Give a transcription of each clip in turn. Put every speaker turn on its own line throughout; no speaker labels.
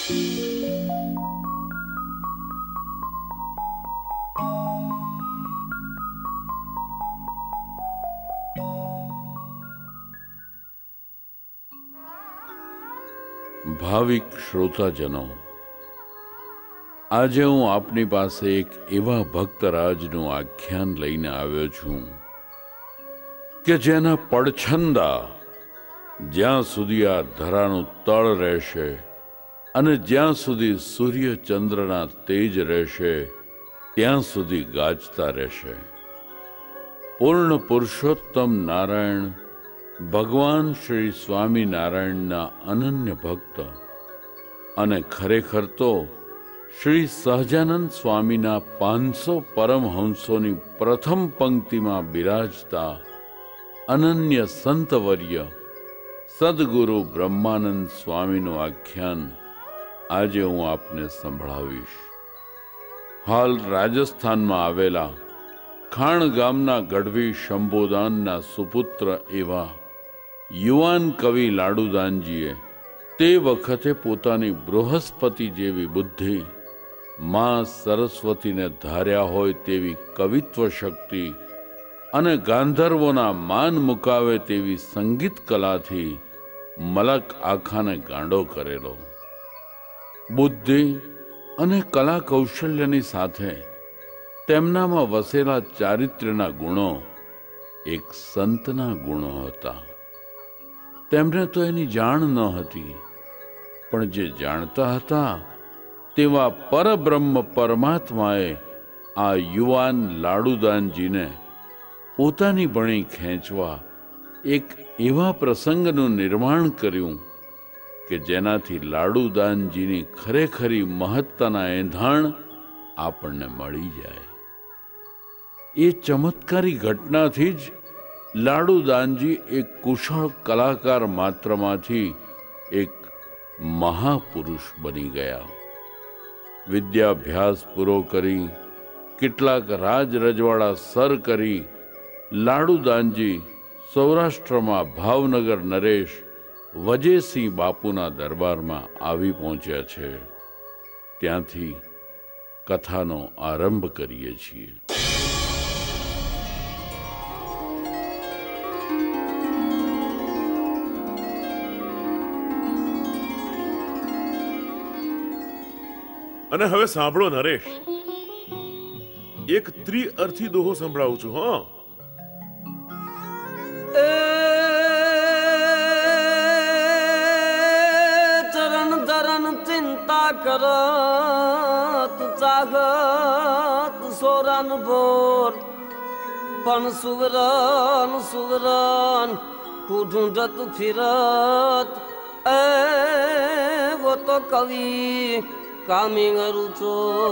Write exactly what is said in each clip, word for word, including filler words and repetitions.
ભાવિક શ્રોતાજનો, આજે હું આપની પાસે એક એવા ભક્તરાજનું આખ્યાન લઈને આવ્યો છું કે જેના પડછંદા જ્યાં સુધી આ ધરાનું તળ રહેશે અને જ્યાં સુધી સૂર્ય ચંદ્રના તેજ રહેશે ત્યાં સુધી ગાજતા રહેશે. પૂર્ણ પુરુષોત્તમ નારાયણ ભગવાન શ્રી સ્વામિનારાયણના અનન્ય ભક્ત અને ખરેખર તો શ્રી સહજાનંદ સ્વામીના પાંચસો પરમહંસોની પ્રથમ પંક્તિમાં બિરાજતા અનન્ય સંતવર્ય સદગુરુ બ્રહ્માનંદ સ્વામીનું આખ્યાન આજે હું આપને સંભળાવીશ. હાલ રાજસ્થાનમાં આવેલા ખાણ ગામના ગઢવી શંભોદાનના સુપુત્ર એવા યુવાન કવિ લાડુદાનજીએ તે વખતે પોતાની બૃહસ્પતિ જેવી બુદ્ધિ, માં સરસ્વતીને ધાર્યા હોય તેવી કવિત્વ શક્તિ અને ગાંધર્વોના માન મુકાવે તેવી સંગીત કલાથી મલક આખાને ગાંડો કરેલો. બુદ્ધિ અને કલા કૌશલ્યની સાથે તેમનામાં વસેલા ચારિત્ર્યના ગુણો એક સંતના ગુણો હતા. તેમને તો એની જાણ ન હતી, પણ જે જાણતા હતા તેવા પરબ્રહ્મ પરમાત્માએ આ યુવાન લાડુદાનજીને પોતાની બણી ખેંચવા એક એવા પ્રસંગનું નિર્માણ કર્યું કે જેનાથી લાડુદાનજીની ખરેખરી મહત્તાના એંધાણ આપણને મળી જાય. એ ચમત્કારી ઘટનાથી જ લાડુદાનજી એક કુશળ કલાકાર માત્રમાંથી એક મહાપુરુષ બની ગયા. વિદ્યાભ્યાસ પૂરો કરી કેટલાક રાજ રજવાડા સર કરી લાડુદાનજી સૌરાષ્ટ્રમાં ભાવનગર નરેશ વજેસિંહ બાપુના દરબારમાં આવી પહોંચ્યા છે. ત્યાંથી કથાનો આરંભ કરીએ છીએ.
અને હવે સાંભળો નરેશ, એક ત્રિઅર્થી દોહો સંભળાવું છું. હા,
ચરણ ધરણ ચિંતા કરત ચાહત સોરન ભોર પણ સુવરન સુવરન કુઢુંડત ફિરત એ વો તો કવિ કામી ગરુચો.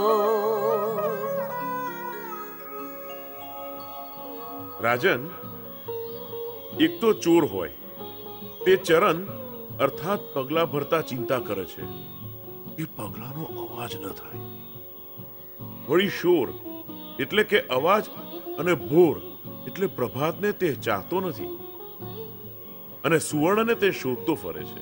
રાજન, એક તો ચોર હોય તે ચરણ અર્થાત પગલા ભરતા ચિંતા કરે છે, એ પગલાનો અવાજ ન થાય. વળી શોર એટલે કે અવાજ અને ભોર એટલે પ્રભાતને તે ચાહતો નથી અને સુવર્ણને તે શોધતો ફરે છે.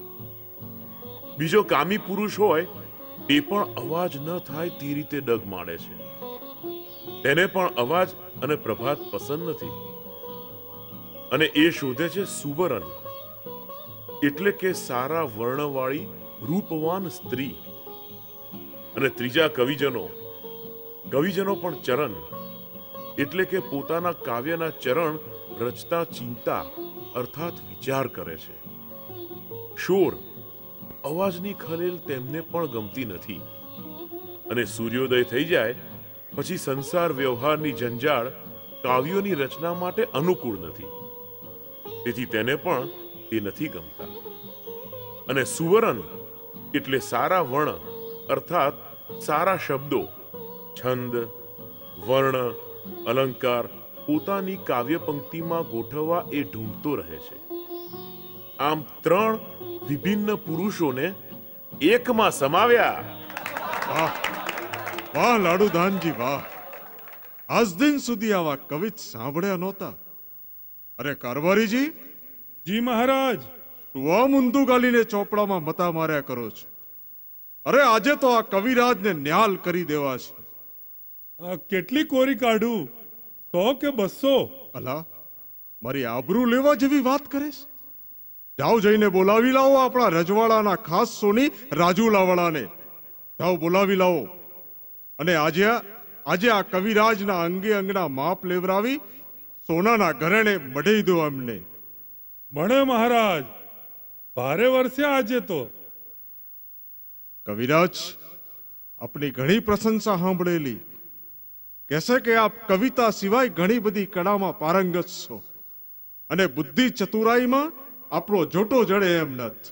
બીજો કામી પુરુષ હોય તે પણ અવાજ ન થાય તે રીતે ડગ માંડે છે. તેને પણ અવાજ અને પ્રભાત પસંદ નથી અને એ શોધે છે સુવર્ણ એટલે કે સારા વર્ણવાળી રૂપવાન સ્ત્રી. અને ત્રીજા કવિજનો કવિજનો પણ ચરણ એટલે કે પોતાના કાવ્યના ચરણ રચતા ચિંતા અર્થાત વિચાર કરે છે. શોર અવાજની ખલેલ તેમને પણ ગમતી નથી અને સૂર્યોદય થઈ જાય પછી સંસાર વ્યવહારની જંજાળ કાવ્યોની રચના માટે અનુકૂળ નથી, તેથી તેને પણ એ નથી ગમતા. અને સુવર્ણ એટલે સારા વર્ણ અર્થાત સારા શબ્દો, છંદ, વર્ણ, અલંકાર પોતાની કાવ્ય પંક્તિમાં ગોઠવવા એ ઢૂંઢતો રહે છે. આમ ત્રણ વિભિન્ન પુરુષોને એકમાં સમાવ્યા.
વાહ વાહ લાડુદાનજી વાહ! આજ દિન સુધી આવા કવિત સાંભળ્યા નહોતા. અરે કારભારીજી.
જી મહારાજ.
શું આમ ઊંધું ગાલીને ચોપડામાં મતા માર્યા કરો છો? અરે આજે તો આ કવિરાજને ન્યાલ કરી દેવા છે.
આ કેટલી કોરી કાઢું? સો કે બસો?
અલા, મારી આબરૂ લેવા જેવી વાત કરીશ? જાઓ, જઈને બોલાવી લાવો આપણા રજવાડાના ખાસ સોની રાજુલાવાળાને. જાઓ, બોલાવી લાવો. અને આજે આજે આ કવિરાજના અંગે અંગના માપ લેવરાવી સોનાના ઘરેણે મઢી દો અમને.
ભણે મહારાજ, ભારે વર્ષે આજે તો.
કવિરાજ, આપની ઘણી પ્રશંસા સાંભળેલી. કહેશે કે આપ કવિતા સિવાય ઘણી બધી કળામાં પારંગત છો અને બુદ્ધિ ચતુરાઈમાં આપણો જોટો જડે એમ નથી.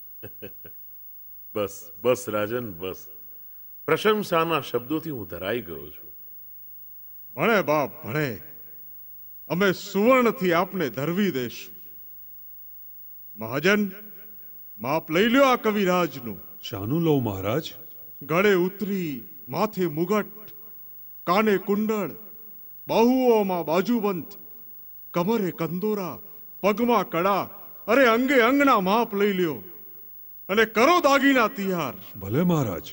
બસ બસ રાજન, બસ. પ્રશંસાના શબ્દોથી હું ધરાઈ ગયો છું.
ભણે બાપ ભણે, અમે સુવર્ણથી આપને ધરવી દેશું. મહાજન, માપ લઈ લ્યો આ કવિરાજનું.
શાનું લઉં મહારાજ?
ગળે ઉતરી, માથે મુગટ, કાને કુંડળ, બાહુઓમાં બાજુબંધ, કમરે કંદોરા, પગમાં કડા, અરે અંગે અંગના માપ લઈ લ્યો અને કરો દાગીના તૈયાર.
ભલે મહારાજ.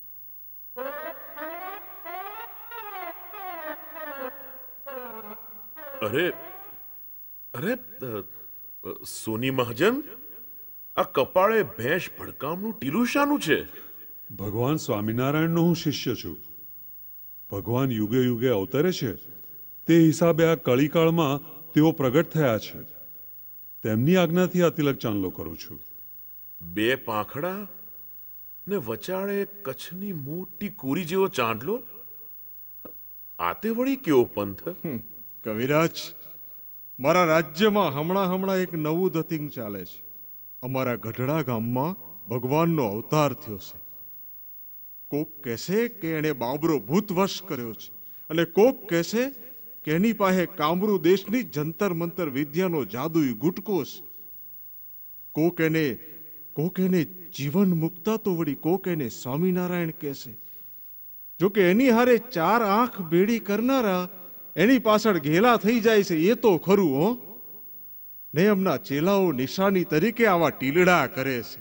અરે અરે અ, અ, સોની મહાજન, આ કપાળે ભેંસ ભડકામનું ટીલું શાનું છે?
ભગવાન સ્વામિનારાયણનો હું શિષ્ય છું. ભગવાન યુગે યુગે અવતરે છે તે હિસાબે આ કળીકાળમાં તેઓ પ્રગટ થયા છે. તેમની આજ્ઞાથી આ તિલક ચાંદલો કરું છું.
બે પાંખડા ને વચાળે કચ્છની મોટી કોરી જેવો ચાંદલો. આતે વળી કેવો પંથ?
હમ, કવિરાજ, મારા રાજ્યમાં હમણાં હમણાં એક નવું ધતિંગ ચાલે છે. અમારા ગઢડા ગામમાં ભગવાનનો અવતાર થયો છે. કોક કહેશે કે એણે બાબરો ભૂતવશ કર્યો છે અને કોક કહેશે કે એની પાસે કામરૂ દેશની જંતર મંતર વિદ્યાનો જાદુઈ ગુટકો છે. કોક એને કોક એને જીવન મુક્તા તો વળી કોક એને સ્વામિનારાયણ કહેશે. જો કે એની હારે ચાર આંખ ભેડી કરનારા એની પાછળ ઘેલા થઈ જાય છે એ તો ખરું. હો ને એમના ચેલાઓ નિશાની તરીકે આવા ટીલડા કરે છે.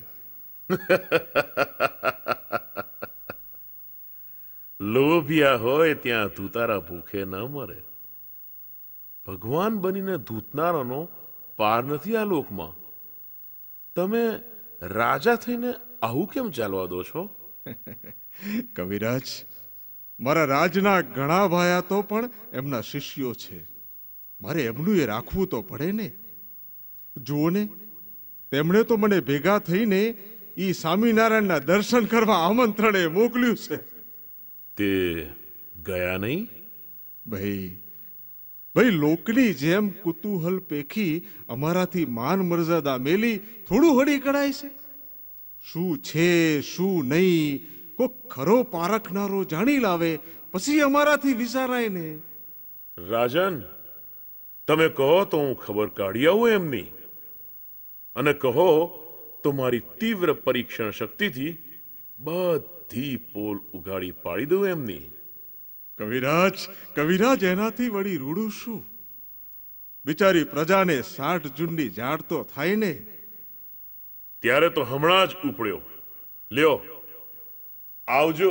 લોભિયા હોય ત્યાં ધૂતારા ભૂખે ન મરે. ભગવાન બનીને ધૂતનારાનો પાર નથી આ લોકમાં. તમે રાજા થઈને આવું કેમ ચાલવા દો છો?
કવિરાજ, મારા રાજના ઘણા ભાયા તો પણ એમના શિષ્યો છે. મારે એમનું એ રાખવું તો પડે ને. જુઓ ને, તેમણે તો મને ભેગા થઈને ઈ સ્વામિનારાયણના દર્શન કરવા આમંત્રણે મોકલ્યું છે.
તે ગયા નહીં?
ભાઈ ભાઈ લોકની જેમ કુતૂહલ પેખી અમારાથી માન મર્યાદા મેલી થોડું હળી કડાય છે? શું છે શું નહીં કોઈ ખરો પારખનારો જાણી લાવે પછી અમારાથી વિચારાય ને.
રાજન, તમે કહો તો હું ખબર કાઢી આવું એમની, અને કહો તો મારી તીવ્ર પરીક્ષણ શક્તિથી બધી પોલ ઉગાડી પાડી દઉં એમની.
કવિરાજ કવિરાજ એનાથી વળી રૂડું શું? બિચારી પ્રજાને સાઠ જૂનની ઝાડ તો થાય ને.
ત્યારે તો હમણાં જ ઉપડ્યો. લ્યો, આવજો.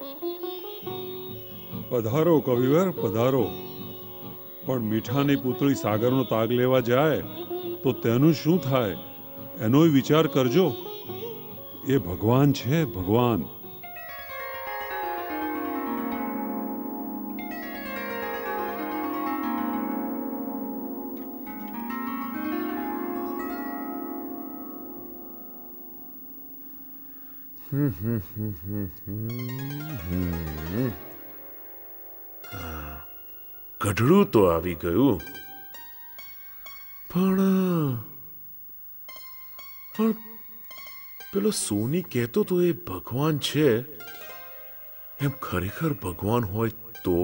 પધારો કવિવર, પધારો. પણ મીઠાની પુતળી સાગરનો તાગ લેવા જાય તો તેનું શું થાય એનોય વિચાર કરજો. એ ભગવાન છે, ભગવાન.
ગઢડું તો આવી ગયું, પણ પણ પેલો સોની કહેતો તો એ ભગવાન છે. એમ ખરેખર ભગવાન હોય તો?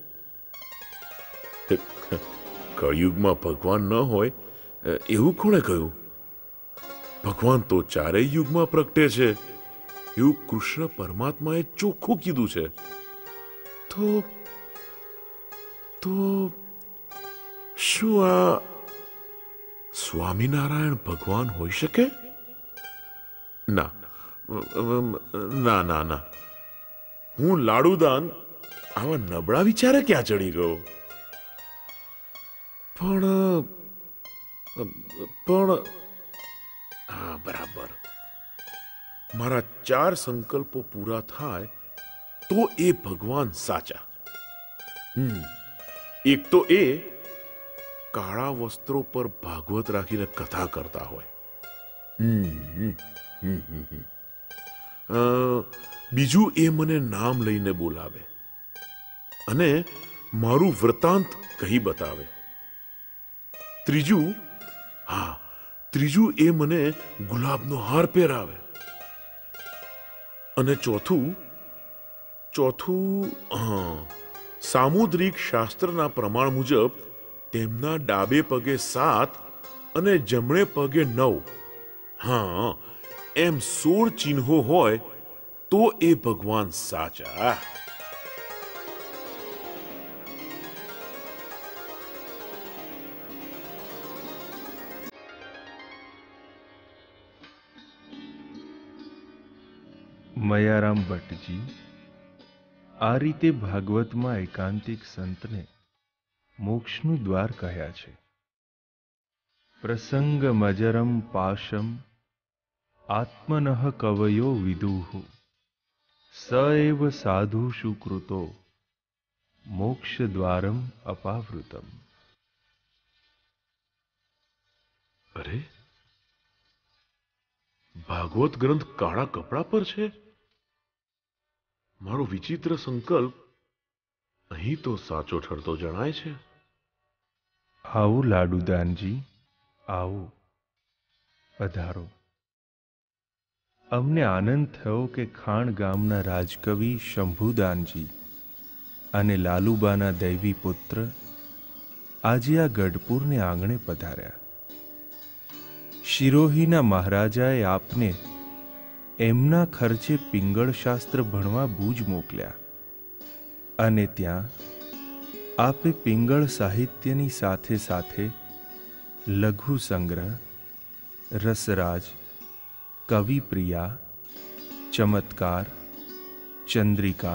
કળિયુગમાં ભગવાન ન હોય એવું કોણે કહ્યું? ભગવાન તો ચારેય યુગમાં પ્રગટે છે એવું કૃષ્ણ પરમાત્માએ ચોખ્ખું કીધું છે. તો તો શું આ સ્વામિનારાયણ ભગવાન હોઈ શકે? ના, ના ના ના, હું લાડુદાન આવા નબળા વિચારે ક્યાં ચડી ગયો? પણ પણ હા, બરાબર. મારા ચાર સંકલ્પો પૂરા થાય તો એ ભગવાન સાચા. હમ એક તો એ કાળા વસ્ત્રો પર ભાગવત રાખીને કથા કરતા હોય. હમ હમ હમ હમ અ, બીજું એ મને નામ લઈને બોલાવે અને મારું વૃતાંત કહી બતાવે. ત્રીજું, હા ત્રીજું એ મને ગુલાબનો હાર પહેરાવે. અને ચોથું ચોથું હા સામુદ્રિક શાસ્ત્રના પ્રમાણ મુજબ તેમના ડાબે પગે સાત અને જમણે પગે નવ, હા એમ સોળ ચિહ્નો હોય તો એ ભગવાન સાચા.
મયારામ ભટ્ટજી આ રીતે ભાગવતમાં એકાંતિક સંતને મોક્ષનું દ્વાર કહ્યા છે. પ્રસંગ મજરમ પાશમ આત્મનઃ કવયો વિદુઃ સ એવ સાધુષુ કૃતો મોક્ષ દ્વારમ અપાવૃતમ.
અરે, ભાગવત ગ્રંથ કાળા કપડા પર છે. મારો વિચિત્ર સંકલ્પ અહીં તો સાચો ઠરતો જણાય છે.
આવો લાડુદાનજી, આવો, પધારો. અમને આનંદ થયો કે ખાણ ગામના રાજકવિ શંભુદાનજી અને લાલુબાના દૈવી પુત્ર આજે આ ગઢપુરને આંગણે પધાર્યા. શિરોહીના મહારાજાએ આપને એમના ખર્ચે પિંગળ શાસ્ત્ર ભણવા ભુજ મોકલ્યા અને ત્યાં આપે પિંગળ સાહિત્યની સાથે સાથે લઘુ સંગ્રહ, રસરાજ, કવિપ્રિયા, ચમત્કાર, ચંદ્રિકા,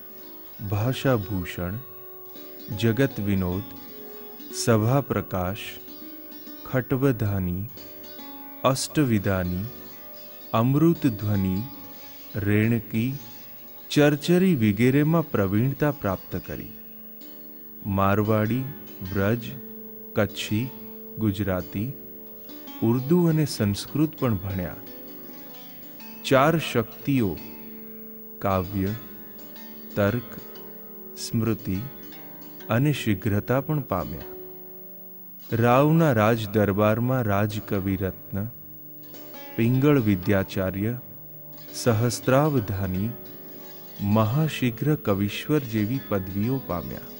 ભાષાભૂષણ, જગત વિનોદ, સભા પ્રકાશ, ખટવધાની, અષ્ટવિધાની, અમૃત ધ્વનિ, રેણકી, ચરચરી વગેરેમાં પ્રવીણતા પ્રાપ્ત કરી. મારવાડી, વ્રજ, કચ્છી, ગુજરાતી, ઉર્દુ અને સંસ્કૃત પણ ભણ્યા. ચાર શક્તિઓ કાવ્ય, તર્ક, સ્મૃતિ અને શીઘ્રતા પણ પામ્યા. રાવના રાજ દરબારમાં રાજકવિ રત્ન, પિંગળ વિદ્યાચાર્ય, સહસ્ત્રાવધાની, મહાશીઘ્ર કવિશ્વર જેવી પદવીઓ પામ્યા.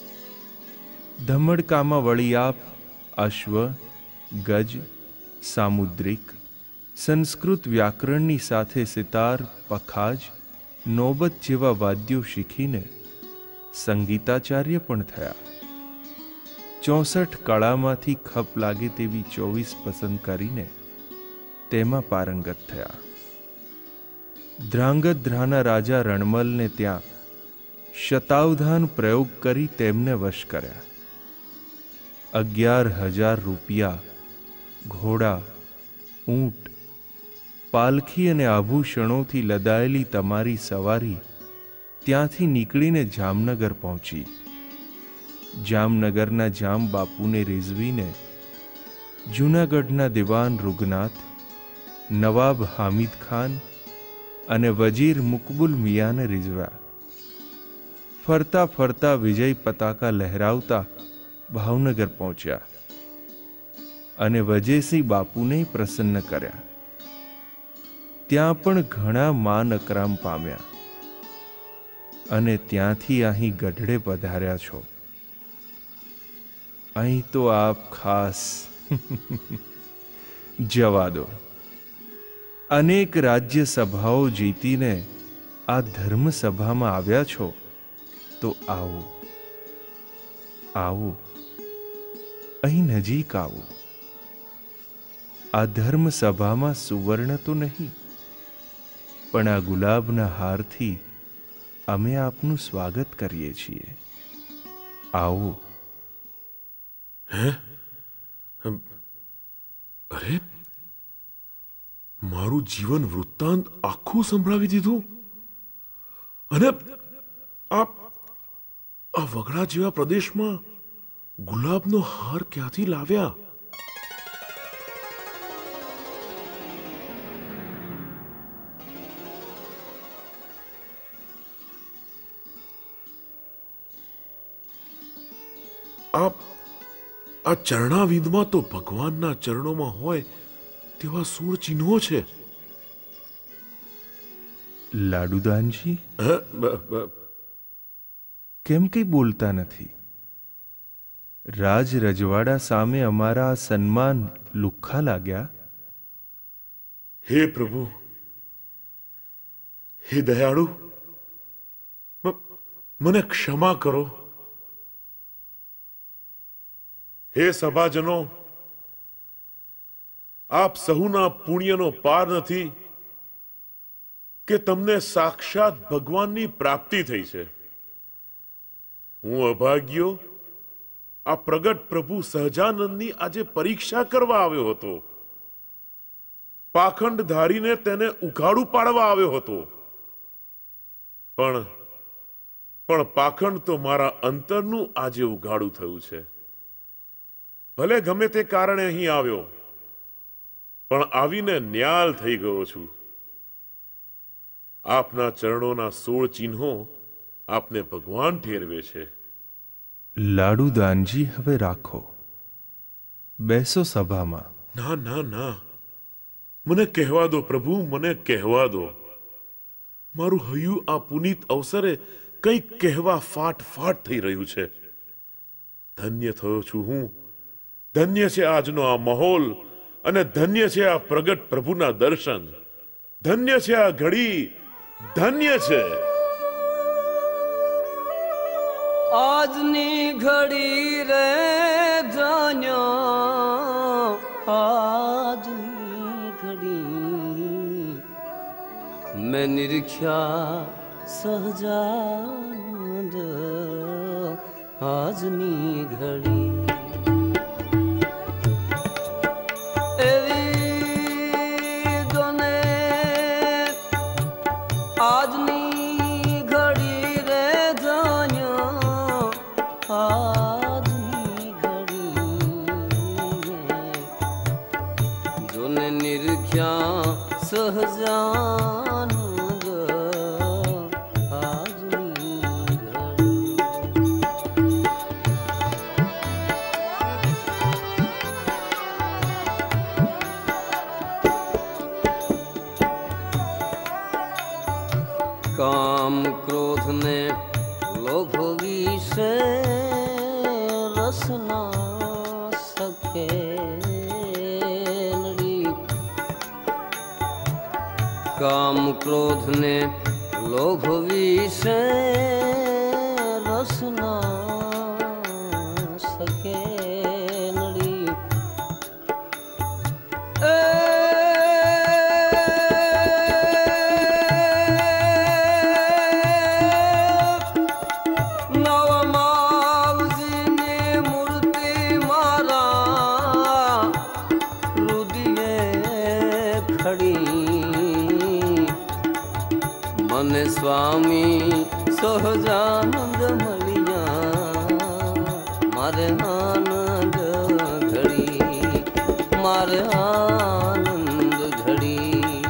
ધમડકામાં વળી આપ અશ્વ, ગજ, સામુદ્રિક, સંસ્કૃત વ્યાકરણની સાથે સિતાર, પખાજ, નોબત જેવા વાદ્યો શીખીને સંગીતાચાર્ય પણ થયા. ચોસઠ કળામાંથી ખપ લાગે તેવી ચોવીસ પસંદ કરીને તેમાં પારંગત થયા. ધ્રાંગધ્રાના રાજા રણમલને ત્યાં શતાવધાન પ્રયોગ કરી તેમને વશ કર્યા. અગિયાર હજાર રૂપિયા, ઘોડા, ઊંટ, પાલખી અને આભૂષણોથી લદાયેલી તમારી સવારી ત્યાંથી નીકળીને જામનગર પહોંચી. જામનગરના જામ બાપુને રીઝવીને જૂનાગઢના દિવાન રુગનાથ, નવાબ હામિદ ખાન અને વજીર મુકબુલ મિયાને રીઝવ્યા. ફરતા ફરતા વિજય પતાકા લહેરાવતા ભાવનગર પહોંચ્યા અને વજેસિંહ બાપુને પ્રસન્ન કર્યા. ત્યાં પણ ઘણા માન અકરામ પામ્યા અને ત્યાંથી અહીં ગઢડે પધાર્યા છો. અહીં તો આપ ખાસ જવા દો. અનેક રાજ્ય સભાઓ જીતીને આ ધર્મ સભામાં આવ્યા છો તો આવો આવો અહીં નજીક આવો. આ ધર્મ સભામાં સુવર્ણ તો નહીં પણ આ ગુલાબના હારથી અમે આપનું સ્વાગત કરીએ છીએ. આવો.
હે? અરે, મારું જીવન વૃત્તાંત આખું સંભળાવી દીધું અને આ આ વગડા જેવા પ્રદેશમાં ગુલાબનો હાર ક્યાંથી લાવ્યા? આ આ ચરણાવિંદમાં તો ભગવાનના ચરણોમાં હોય તેવા સોળ ચિહ્નો છે.
લાડુદાનજી,
હે? બ- બ-
કેમ કઈ બોલતા નથી? રાજ રજવાડા સામે અમારા સન્માન લુખ્ખા લાગ્યા?
હે પ્રભુ, હે દયાળુ, મ- મને ક્ષમા કરો. હે સભાજનો, આપ સહુના પુણ્યનો પાર નથી કે તમને સાક્ષાત ભગવાનની પ્રાપ્તિ થઈ છે. હું અભાગ્યો આ પ્રગટ પ્રભુ સહજાનંદની આજે પરીક્ષા કરવા આવ્યો હતો. પાખંડ ધારીને તેને ઉઘાડું પાડવા આવ્યો હતો. પણ પણ પાખંડ તો મારા અંતરનું આજે ઉઘાડું થયું છે. ભલે ગમે તે કારણે અહીં આવ્યો, પણ આવીને ન્યાલ થઈ ગયો છું. આપના ચરણોના સોળ ચિહ્નો આપને ભગવાન ઠેરવે છે.
લાડુદાનજી, હવે રાખો, બેસો સભામાં.
ના ના ના, મને કહેવા દો પ્રભુ, મને કહેવા દો. મારું હૈયું આ પુનીત અવસરે કંઈક કહેવા ફાટ ફાટ થઈ રહ્યું છે. ધન્ય થયો છું હું. ધન્ય છે આજનો આ માહોલ અને ધન્ય છે આ પ્રગટ પ્રભુના દર્શન. ધન્ય છે આ ઘડી, ધન્ય છે.
આજની ઘડી રે ધન્ય, આજની ઘડી મેં નિરીખ્યા સહજાનંદ. આજની ઘડી આજની ઘડી રે ધન્ય, આજની ઘડી જોને નિરખ્યા સહજાનંદ. આજની ઘડી કામ ક્રોધ ને લોભ વિશે રસના સખે નડી. કામ ક્રોધ ને લોભ વિશે રસના સખે નડી. મને સ્વામી સહજાનંદ મળ્યા. મારે આનંદ ઘડી, મારે આનંદ ઘડી.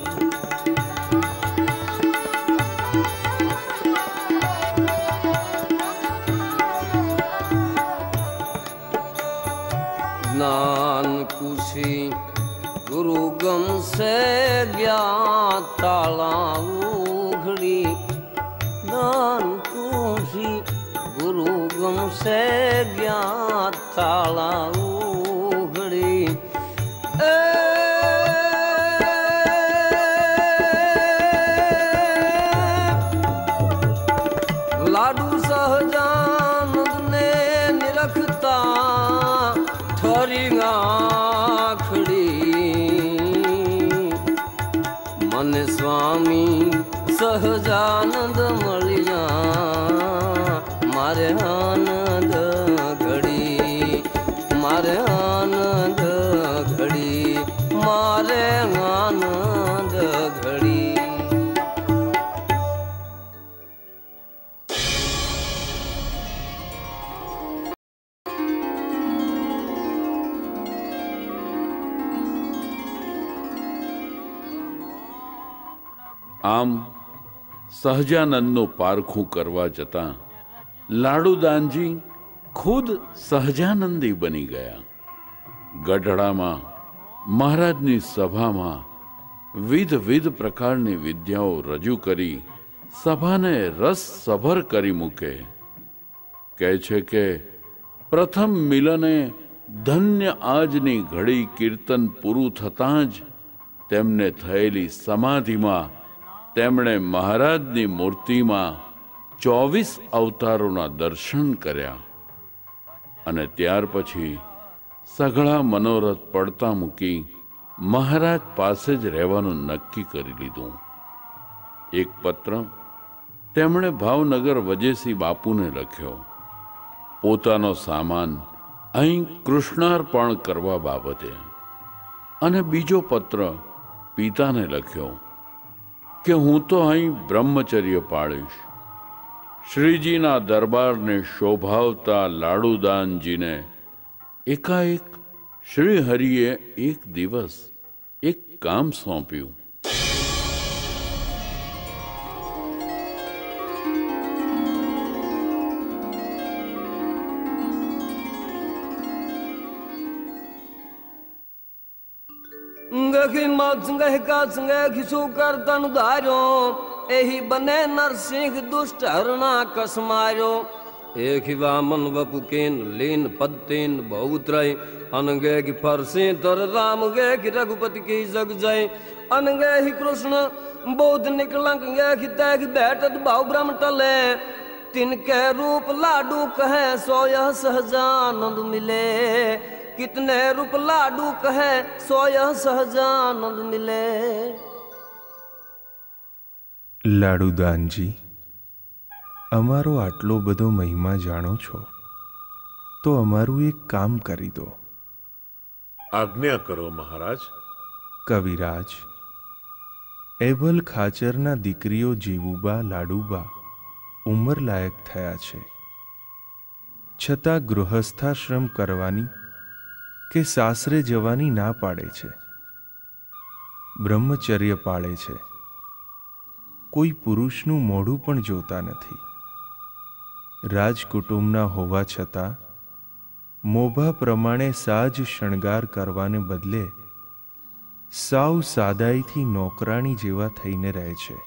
જ્ઞાન કુશી ગુરુ ગમ સે ગયા તાળા ઉઘડી. જ્ઞાન કુશી ગુરુ ગમ સે ગયા તાળા ઉઘડી. એ લાડુ સહજાનંદ ને નિરખતા ઠરી આખડી. મને સ્વામી સહજાનંદ મળ્યા મારે આનંદ ઘડી મારે આનંદ ઘડી મારે આનંદ ઘડી.
આમ સહજાનંદનું પારખું કરવા જતાં લાડુદાનજી ખુદ સહજાનંદી બની ગયા. ગઢડામાં મહારાજની સભામાં વિધ વિધ પ્રકારની વિદ્યાઓ રજૂ કરી સભાને રસસભર કરી મૂકે. કહે છે કે પ્રથમ મિલને ધન્ય આજની ઘડી કીર્તન પૂરું થતાં જ તેમને થયેલી સમાધિમાં તેમણે મહારાજની મૂર્તિમાં ચોવીસ અવતારોના દર્શન કર્યા અને ત્યાર પછી સઘળા મનોરથ પડતા મૂકી મહારાજ પાસે જ રહેવાનું નક્કી કરી લીધું. એક પત્ર તેમણે ભાવનગર વજેસી બાપુને લખ્યો પોતાનો સામાન અહીં કૃષ્ણાર્પણ કરવા બાબતે, અને બીજો પત્ર પિતાને લખ્યો કે હું તો અહીં બ્રહ્મચર્ય પાળીશ. શ્રીજીના દરબારને શોભાવતા લાડુદાનજીને એકાએક શ્રી હરિએ એક દિવસ એક કામ સોંપ્યું.
ગખી મત ગહ કાચ ગખ સુકર તન ધાર્યો એહી બને નરસિંહ દુષ્ટ હરણા કસ માર્યો. એખી વામન વપુ કેન લીન પદ્તેન બહુત્રય અનગે કી ફરસે તર રામ ગે કી રઘુપતિ કી જગ જય અનગે હી કૃષ્ણ બૌદ્ધ નિકલંક ગે કી તૈ બેઠત ભાવ બ્રહ્મ ટલે तिनके रूप लाडू कहे सोय सहजानंद मिले कितने रूप लाडू कहे सोय सहजानंद मिले.
લાડુદાનજી, અમારો આટલો બધો મહિમા જાણો છો તો અમારું એક કામ કરી દો.
આજ્ઞા કરો મહારાજ.
કવિરાજ, એભલ ખાચરના દીકરીઓ જીવુબા લાડુબા ઉંમર લાયક થયા છે, છતાં ગૃહસ્થાશ્રમ કરવાની કે સાસરે જવાની ના પાડે છે. બ્રહ્મચર્ય પાળે છે, કોઈ પુરુષનું મોઢું પણ જોતા નથી. રાજકુટુંબના હોવા છતાં મોભા પ્રમાણે સાજ શણગાર કરવાને બદલે સાવ સાદાઈથી નોકરાણી જેવા થઈને રહે છે.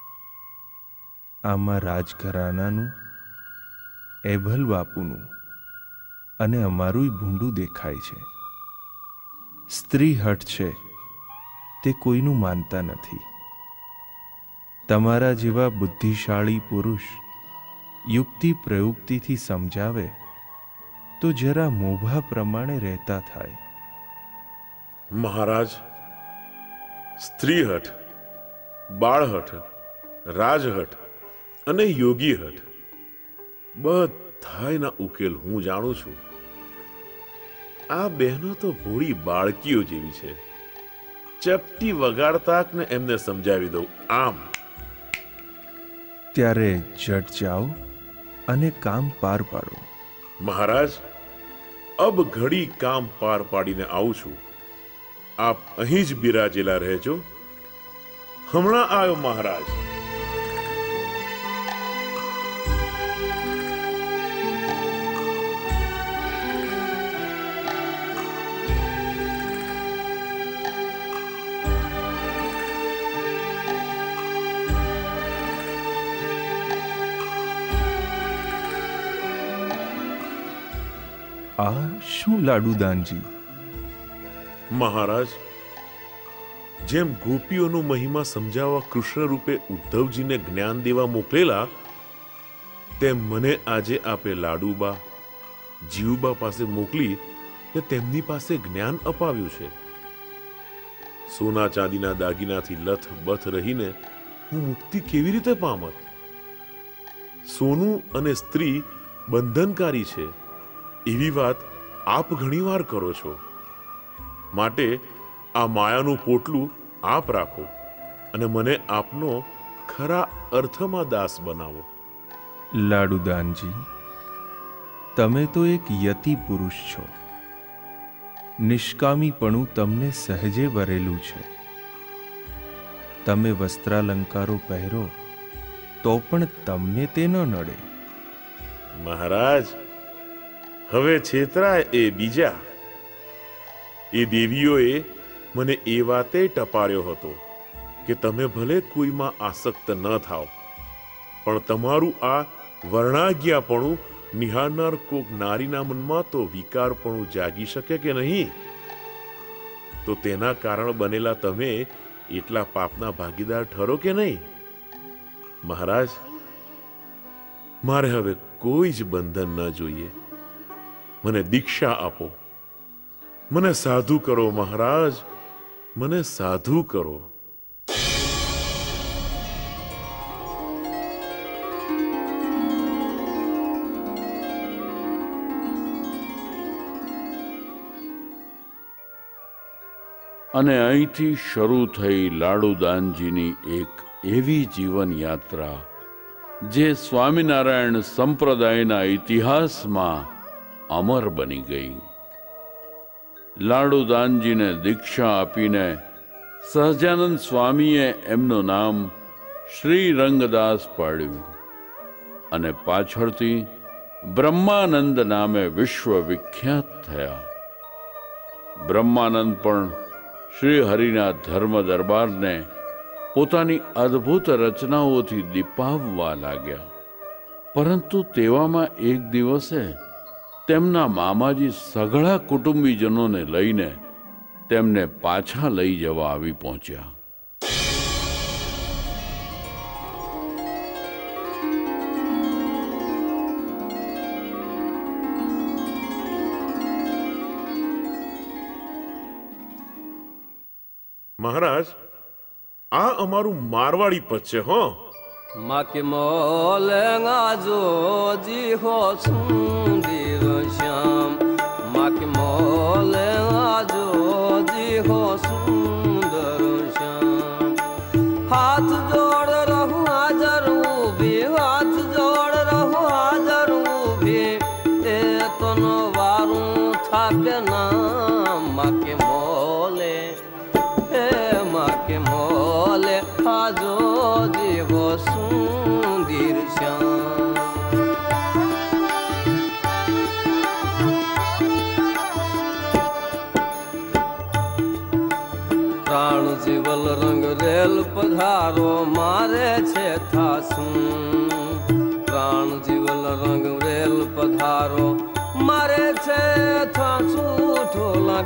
આમાં રાજઘરાનાનું, એભલ બાપુનું અને અમારુંય ભૂંડું દેખાય છે. સ્ત્રી હઠ છે તે કોઈનું માનતા નથી. તમારા જેવા બુદ્ધિશાળી પુરુષ યુક્તિ પ્રયુક્તિથી સમજાવે તો જરા મોભા પ્રમાણે રહેતા થાય.
મહારાજ, સ્ત્રીહઠ, બાળહઠ, રાજહઠ અને યોગી હઠ બધાયના ઉકેલ હું જાણું છું. આ બહેનો તો ભોળી બાળકીઓ જેવી છે. ચપટી વગાડતા ને એમને સમજાવી દઉં. આમ
ત્યારે જટ જાઓ અને કામ પાર પાડો.
મહારાજ, અબ ઘડી કામ પાર પાડીને આવું છું. આપ અહીં જ બિરાજેલા રહેજો. હમણાં આવ્યો મહારાજ.
આ શું લાડુદાનજી?
મહારાજ, જેમ ગોપીઓનો મહિમા સમજાવવા કૃષ્ણ રૂપે ઉદ્ધવજીને જ્ઞાન દેવા મોકલેલા, તેમ મને આજે આપે લાડુબા, જીવુબા પાસે મોકલી ને તેમની પાસે જ્ઞાન અપાવ્યું છે. સોના ચાંદીના દાગીનાથી લથ બથ રહીને હું મુક્તિ કેવી રીતે પામત? સોનું અને સ્ત્રી બંધનકારી છે એવી વાત આપ ઘણીવાર કરો છો. માટે આ માયાનું પોટલું આપ રાખો અને મને આપનો ખરા અર્થમાં દાસ બનાવો.
લાડુદાનજી, તમે તો એક યતિ પુરુષ છો. નિષ્કામીપણું તમને સહજે વરેલું છે. તમે વસ્ત્રાલંકારો પહેરો તો પણ તમને તે ન નડે.
મહારાજ, હવે છેતરાય એ બીજા. એ દેવીઓએ મને એ વાતે ટપાર્યો હતો કે તમે ભલે કોઈમાં આસક્ત ન થાઓ, પણ તમારું આ વર્ણાજ્ઞાપણું નિહાળનાર કોક નારીના મનમાં તો વિકારપણું જાગી શકે કે નહીં? તો તેના કારણ બનેલા તમે એટલા પાપના ભાગીદાર ઠરો કે નહીં? મહારાજ, મારે હવે કોઈ જ બંધન ન જોઈએ. મને દીક્ષા આપો, મને સાધુ કરો. મહારાજ, મને સાધુ કરો.
અને અહીંથી શરૂ થઈ લાડુદાનજીની એક એવી જીવન યાત્રા જે સ્વામિનારાયણ સંપ્રદાયના ઇતિહાસમાં અમર બની ગઈ. લાડુદાનજીને દીક્ષા આપીને સહજાનંદ સ્વામીએ એમનું નામ શ્રી રંગદાસ પાડ્યું અને પાછળથી બ્રહ્માનંદ નામે વિશ્વ વિખ્યાત થયા. બ્રહ્માનંદ પણ શ્રી હરિના ધર્મ દરબારને પોતાની અદ્ભુત રચનાઓથી દીપાવવા લાગ્યા. પરંતુ તેવામાં એક દિવસે તેમના મામાજી સઘળા કુટુંબીજનોને લઈને તેમને પાછા લઈ જવા આવી પહોંચ્યા.
મહારાજ, આ અમારું મારવાડી પદ છે. હો
માકે મોલેંગા જોજી હો સુંદર શ્યામ, માકે મોલેંગા જોજી હો સુંદર શ્યામ. હાથ જોડ રહું હાજર ઊભી, હાથ જોડ રહું હાજર ઊભી, એ તો નો વારું થાકે ના. માકે મોલે એ માકે મોલે હાજો જીવો સુંદર શ્યામ. પ્રાણ જીવલ રંગ રેલ પધારો મારે છે થાસું. પ્રાણ જીવલ રંગ રેલ પધારો મારે છે થાસું. ઠોલા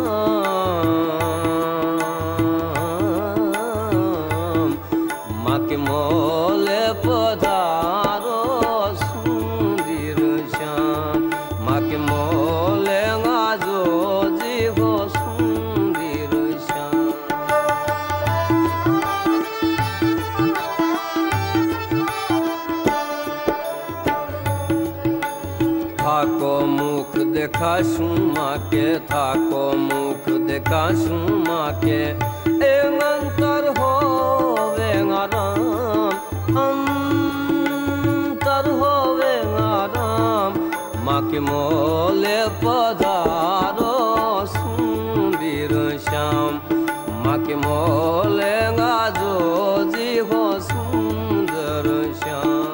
કામ માકે મોલે પધારો સુંદર શ્યામ. માકે મોલે ગાજો જીવો સુંદર શ્યામ. થાકો મુખ દેખાશું માકે, થાકો મુખ દેખાશું માકે, એ અંતર હોવે આરામ, અંતર હોવે આરામ. માકે મોલે પધારો સુંદર શ્યામ. માકે મોલે ગાજો જીવો સુંદર શ્યામ.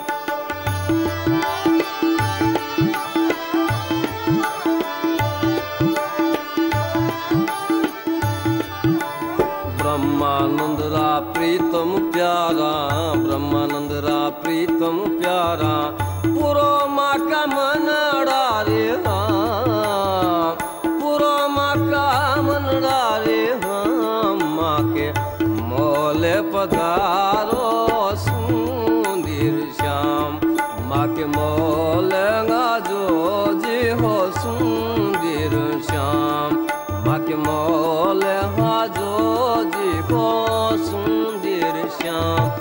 ब्रह्मानंद रा प्रीतम प्यारा, ब्रह्मानंद रा प्रीतम प्यारा, पुरो माँ का मनड़ा रे हाँ, पुरो माँ का मनड़ा रे हाँ. माँ के मोले पधारो सुंदर श्याम. माँ के मोले गाजो जी हो सुंदर श्याम. माँ के मोले हाजो जी हो सुंदर श्याम.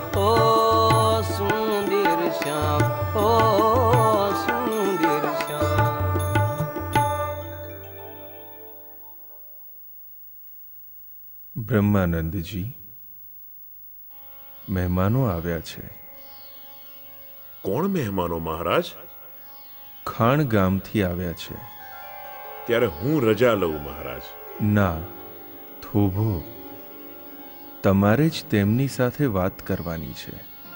બ્રહ્માનંદજી, મહેમાનો આવ્યા છે.
કોણ મહેમાનો મહારાજ?
ખાણ ગામથી આવ્યા છે.
ત્યારે હું રજા લઉં મહારાજ.
ના, થોભો, તમારે જ તેમની સાથે વાત કરવાની છે.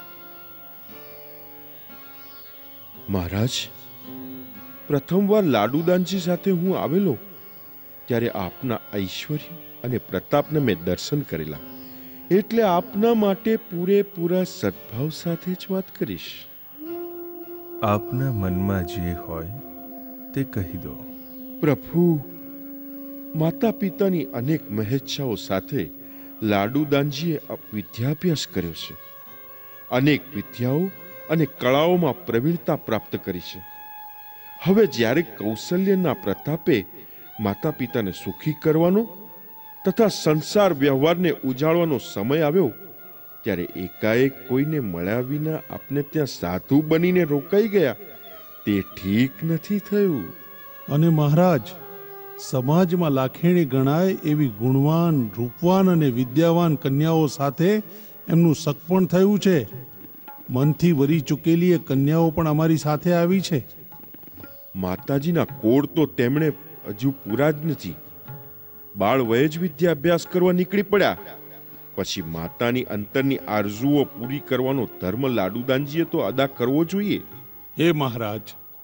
મહારાજ, પ્રથમવાર લાડુદાનજી સાથે હું આવેલો ત્યારે આપના ઐશ્વર્ય અને પ્રતાપને મેં દર્શન કરેલા, એટલે આપના માટે પૂરેપૂરા સદભાવ સાથે જ વાત કરીશ.
આપના મનમાં જે હોય તે કહી દો.
પ્રભુ, માતા પિતાની અનેક મહેચ્છાઓ સાથે લાડુદાનજીએ વિદ્યાભ્યાસ કર્યો છે. અનેક વિદ્યાઓ અને કળાઓમાં પ્રવીણતા પ્રાપ્ત કરી છે. હવે જ્યારે કૌશલ્યના પ્રતાપે માતા પિતાને સુખી કરવાનો તથા સંસાર વ્યવહારને ઉજાળવાનો સમય આવ્યો, ત્યારે એકાએક કોઈને મળ્યા વિના આપને ત્યાં સાધુ બનીને રોકાઈ ગયા, તે ઠીક નથી થયું.
અને મહારાજ, સમાજમાં લાખેણી ગણાય એવી ગુણવાન, રૂપવાન અને વિદ્યાવાન કન્યાઓ સાથે એમનું સગપણ થયું છે. મનથી વરી ચૂકેલી એ કન્યાઓ પણ અમારી સાથે આવી છે.
માતાજીના કોળ તો તેમણે હજુ પૂરા જ નથી. બાળ વયે જ વિદ્યાભ્યાસ કરવા નીકળી પડ્યા. પછી માતાની અંતરની આરઝુઓ પૂરી કરવાનો ધર્મ લાડુદાનજીએ તો અદા કરવો જોઈએ.
હે મહારાજ,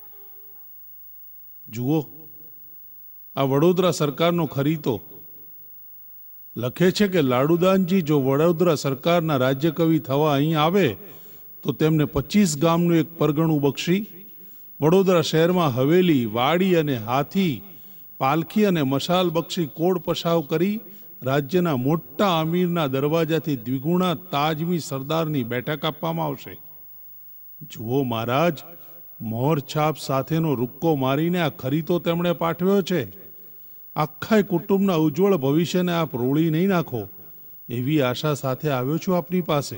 જુઓ, આ વડોદરા સરકારનો ખરીતો લખે છે કે લાડુદાનજી જો વડોદરા સરકારના રાજ્યકવિ થવા અહીં આવે તો તેમને પચીસ ગામનું એક પરગણું બક્ષી વડોદરા શહેરમાં હવેલી, વાડી અને હાથી, પાલખી અને મશાલ બક્ષી કોડ પશાવ કરી રાજ્યના મોટા અમીરના દરવાજાથી દ્વિગુણા તાજમી સરદારની બેઠક આપવામાં આવશે. જુઓ મહારાજ, મોર છાપ સાથેનો રૂક્કો મારીને આ ખરીતો તેમણે પાઠવ્યો છે. આખા કુટુંબના ઉજ્જવળ ભવિષ્યને આપ રોળી નહીં નાખો, એવી આશા સાથે આવ્યો છું આપની પાસે.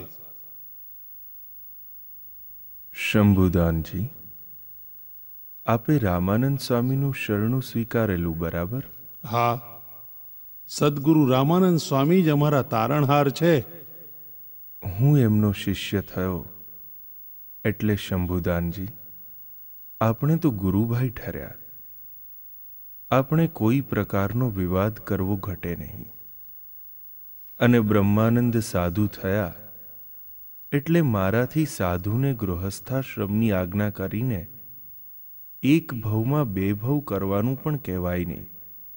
શંભુદાનજી, આપે રામાનંદ સ્વામીનું શરણું સ્વીકારેલું, બરાબર?
હા, સદગુરુ રામાનંદ સ્વામી જ અમારા તારણહાર છે.
હું એમનો શિષ્ય થયો એટલે શંભુદાનજી, આપણે તો ગુરુભાઈ ઠર્યા. આપણે કોઈ પ્રકારનો વિવાદ કરવો ઘટે નહીં. અને બ્રહ્માનંદ સાધુ થયા એટલે મારાથી સાધુને ગૃહસ્થાશ્રમની આજ્ઞા કરીને એક ભવમાં બે ભવ કરવાનું પણ કહેવાય નહીં.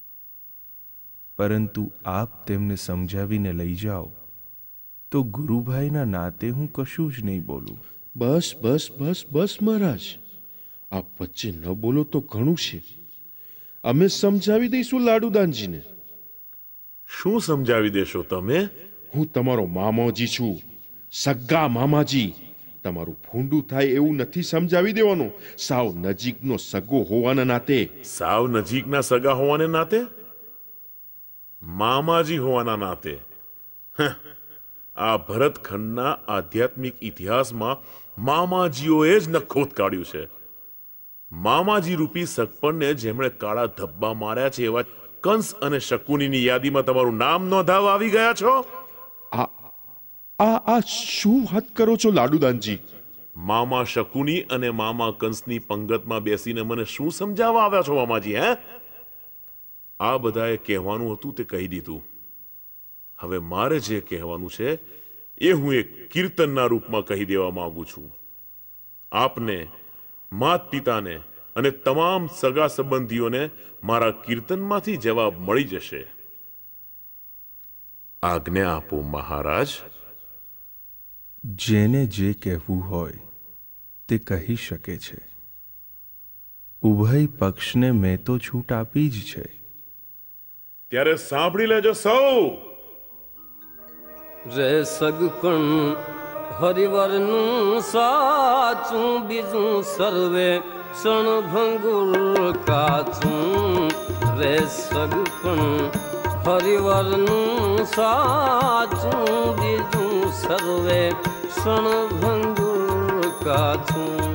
પરંતુ આપ તેમને સમજાવીને લઈ જાઓ તો ગુરુભાઈના નાતે હું કશું જ નહીં બોલું.
બસ બસ બસ બસ મહારાજ, આપ વચ્ચે ન બોલો તો ઘણું છે. અમે સમજાવી દઈશું લાડુદાનજીને.
શું સમજાવી દેશો તમે?
હું તમારો મામાજી છું, સગ્ગા મામાજી. તમારું ભૂંડું થાય એવું નથી સમજાવી દેવાનું. સાવ નજીકનો સગો હોવાના નાતે.
સાવ નજીકના સગા હોવાને નાતે? મામાજી હોવાના નાતે? હં, આ ભરતખંડના આધ્યાત્મિક ઇતિહાસમાં મામાજીઓએ જ નખોત કાઢ્યું છે. મામાજી રૂપી સગપણને જેમણે કાળા ધબ્બા માર્યા છે એવા કંસ અને શકુનીની યાદીમાં તમારું નામ નોંધાવા આવી ગયા છો.
આ આ આ શું વાત કરો છો લાડુદાનજી?
મામા શકુની અને મામા કંસની પંગતમાં બેસીને મને શું સમજાવવા આવ્યા છો મામાજી? હે, આ બધાએ કહેવાનું હતું તે કહી દીધું. હવે મારે જે કહેવાનું છે એ હું એક કીર્તનના રૂપમાં કહી દેવા માંગુ છું. આપને, માત પિતાને અને તમામ સગા સંબંધીઓને મારા કીર્તનમાંથી જવાબ મળી જશે. આજ્ઞા આપો મહારાજ.
જેને જે કહેવું હોય તે કહી શકે છે. ઉભય પક્ષને મેં તો છૂટ આપી જ છે.
ત્યારે સાંભળી લેજો સૌ.
રે સગપણ હરિવરનું સાચું, બીજું સર્વે ક્ષણભંગુર કાચું. રે સગપણ હરિવરનું સાચું, બીજું સર્વે ક્ષણભંગુર કાચું.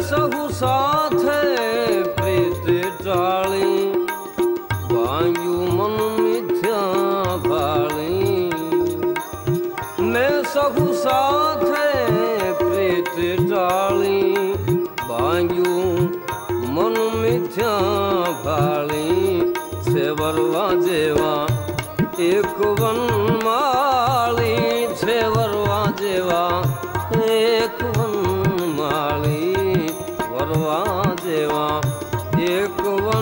સહુ સાથે પ્રીતિ ટાળી વાંગ્યું મન મિથ્યા ભાળી મેં સહુ સાથે પ્રીતિ ટાળી વાંગ્યું મન મિથ્યા ભાળી છેવરવા જેવા એક વનમાળી છેવરવા જેવા એક વનમાળી વરવા જેવા એક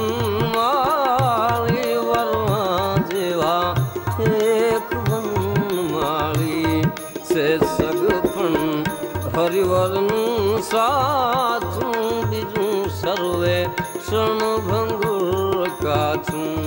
વનમાળી વરવા જેવા એક વનમાળી છે સગપણ હરિવરનું સાચું બીજું સર્વે ક્ષણભંગુર કાચું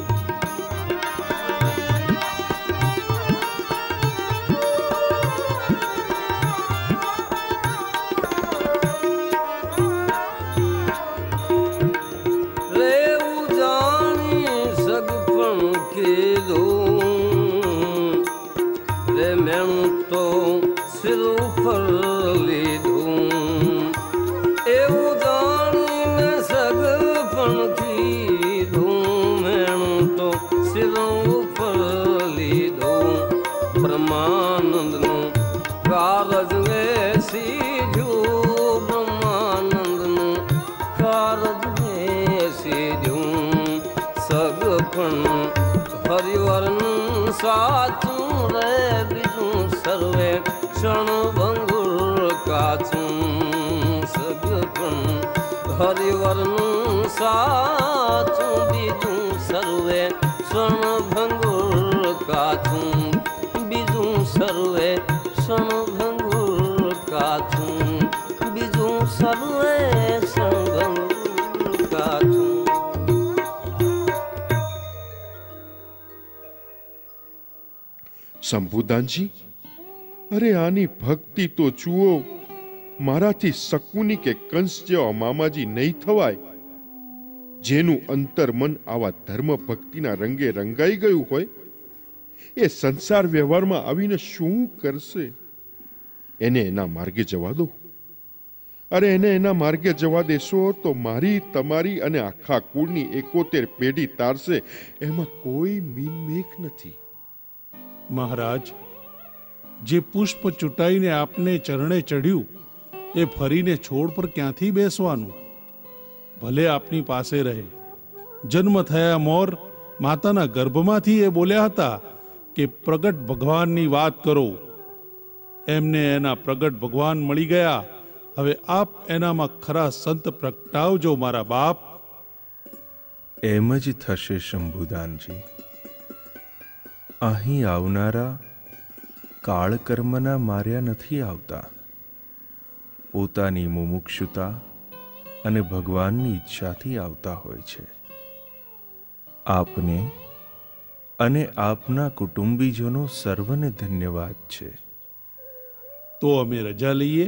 તો સિર ઉપર લીધું એવું જાણીને સગપણ કીધું મેણું તો સિર ઉપર લીધું બ્રહ્માનંદનું કારજ વેસીધ્યું બ્રહ્માનંદનું કારજ વેસીધ્યું સગપણ હરિવરનું સાચું રે બીજું સર્વે ક્ષણભંગુર કાચું સગપણ હરિવરનું સાચું બીજું સર્વે ક્ષણભંગુર કાચું બીજું સર્વે ક્ષણભંગુર કાચું બીજું સર્વે ક્ષણભંગુર કાચું
શંભુદાનજી, અરે આની ભક્તિ તો જુઓ. મારાથી શકુની કે કંસ જેવા મામાજી નહીં થવાય. જેનું અંતર્મન આવા ધર્મ ભક્તિના રંગે રંગાઈ ગયું હોય એ સંસાર વ્યવહારમાં આવીને શું કરશે? એને એના માર્ગે જવા દો. અરે એને એના માર્ગે જવા દેશો તો મારી, તમારી અને આખા કુળની એકોતેર પેઢી તારશે. એમાં કોઈ મીનમેખ નથી.
મહારાજ, જે પુષ્પ ચૂંટાઈને આપને ચરણે ચડ્યું એ ફરીને છોડ પર ક્યાંથી બેસવાનું? ભલે આપની પાસે રહે. જન્મ થયા મોર માતાના ગર્ભમાંથી એ બોલ્યા હતા કે પ્રગટ ભગવાનની વાત કરો. એમને એના પ્રગટ ભગવાન મળી ગયા. હવે આપ એનામાં ખરા સંત પ્રગટાવજો મારા બાપ.
એમ જ થશે શંભુદાનજી. અહીં આવનારા કાળકર્મના માર્યા નથી આવતા. પોતાની મુમુક્ષુતા અને ભગવાનની ઈચ્છાથી આવતા હોય છે. આપને અને આપના કુટુંબીજનો સર્વને ધન્યવાદ છે.
તો અમે રજા લઈએ.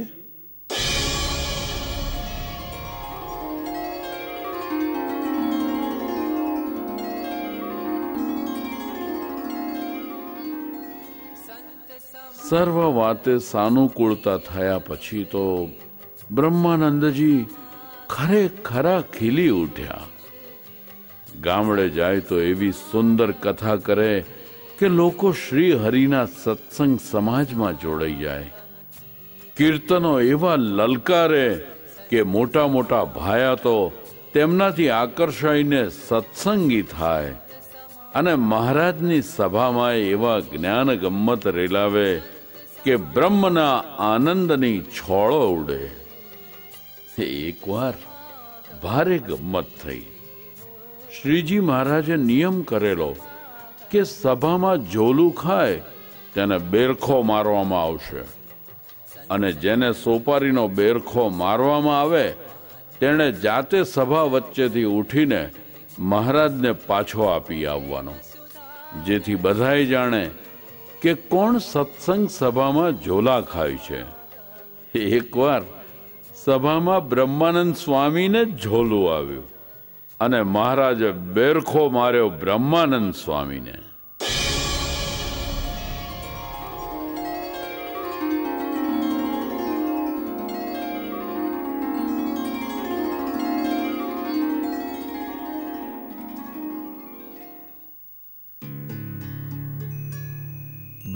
સર્વ વાતે સાનુકૂળતા થયા પછી તો બ્રહ્માનંદજી ખરેખરા ખીલી ઉઠ્યા. ગામડે જાય તો એવી સુંદર કથા કરે કે લોકો શ્રી હરિના સત્સંગ સમાજમાં જોડાઈ જાય. કીર્તનો એવા લલકારે કે મોટા મોટા ભાયા તો તેમનાથી આકર્ષાઈને સત્સંગી થાય અને મહારાજની સભામાં એવા જ્ઞાન ગમ્મત રેલાવે કે બ્રહ્મના આનંદની છોળો ઉડે. એકવાર ભારે ગમ્મત થઈ. શ્રીજી મહારાજે નિયમ કરેલો કે સભામાં જોલું ખાય તેને બેરખો મારવામાં આવશે અને જેને સોપારીનો બેરખો મારવામાં આવે તેણે જાતે સભા વચ્ચેથી ઉઠીને મહારાજને પાછો આપી આવવાનો, જેથી બધાય જાણે કે કોણ સત્સંગ સભામાં ઝોલા ખાય છે. એકવાર સભામાં બ્રહ્માનંદ સ્વામીને જ ઝોલું આવ્યું અને મહારાજે બેરખો માર્યો બ્રહ્માનંદ સ્વામીને.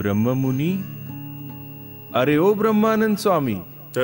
બ્રહ્મમુનિ, અરે ઓ બ્રહ્માનંદ સ્વામી.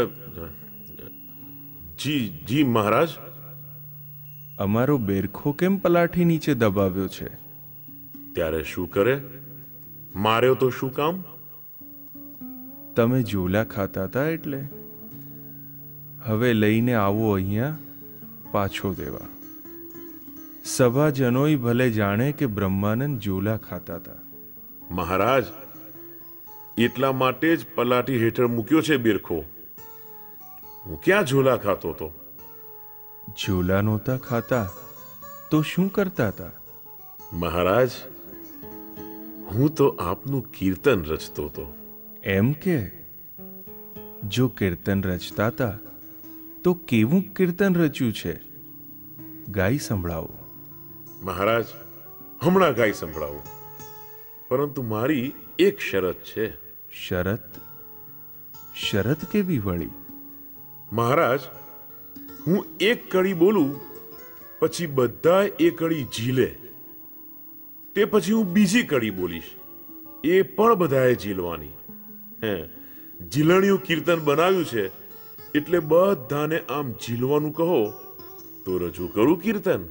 જી જી મહારાજ.
અમારો બેરખો કેમ પલાઠી નીચે દબાવ્યો છે?
ત્યારે શું કરે? માર્યો તો શું કામ?
તમે ઝોલા ખાતા હતા એટલે. હવે લઈને આવો અહીંયા પાછો દેવા. સભાજનોય ભલે જાણે કે બ્રહ્માનંદ ઝોલા ખાતા હતા.
મહારાજ, એટલા માટે જ પલાટી હેઠળ મૂક્યો છે બેરખો. હું ક્યાં ઝોલા ખાતો હતો?
ઝોલા નહોતા ખાતા તો શું કરતા હતા?
મહારાજ, હું તો આપનું કીર્તન રચતો હતો.
એમ કે? જો કીર્તન રચતા હતા તો કેવું કીર્તન રચ્યું છે? ગાઈ સંભળાવો.
મહારાજ, હમણાં ગાઈ સંભળાવો, પરંતુ મારી એક શરત છે.
શરત? શરત કેવી વળી?
મહારાજ, હું એક કડી બોલું પછી બધા એ કડી ઝીલે, તે પછી હું બીજી કડી બોલીશ, એ પણ બધાએ ઝીલવાની. હે, ઝીલણિયું કીર્તન બનાવ્યું છે એટલે બધાને આમ ઝીલવાનું કહો તો રજૂ કરું કીર્તન.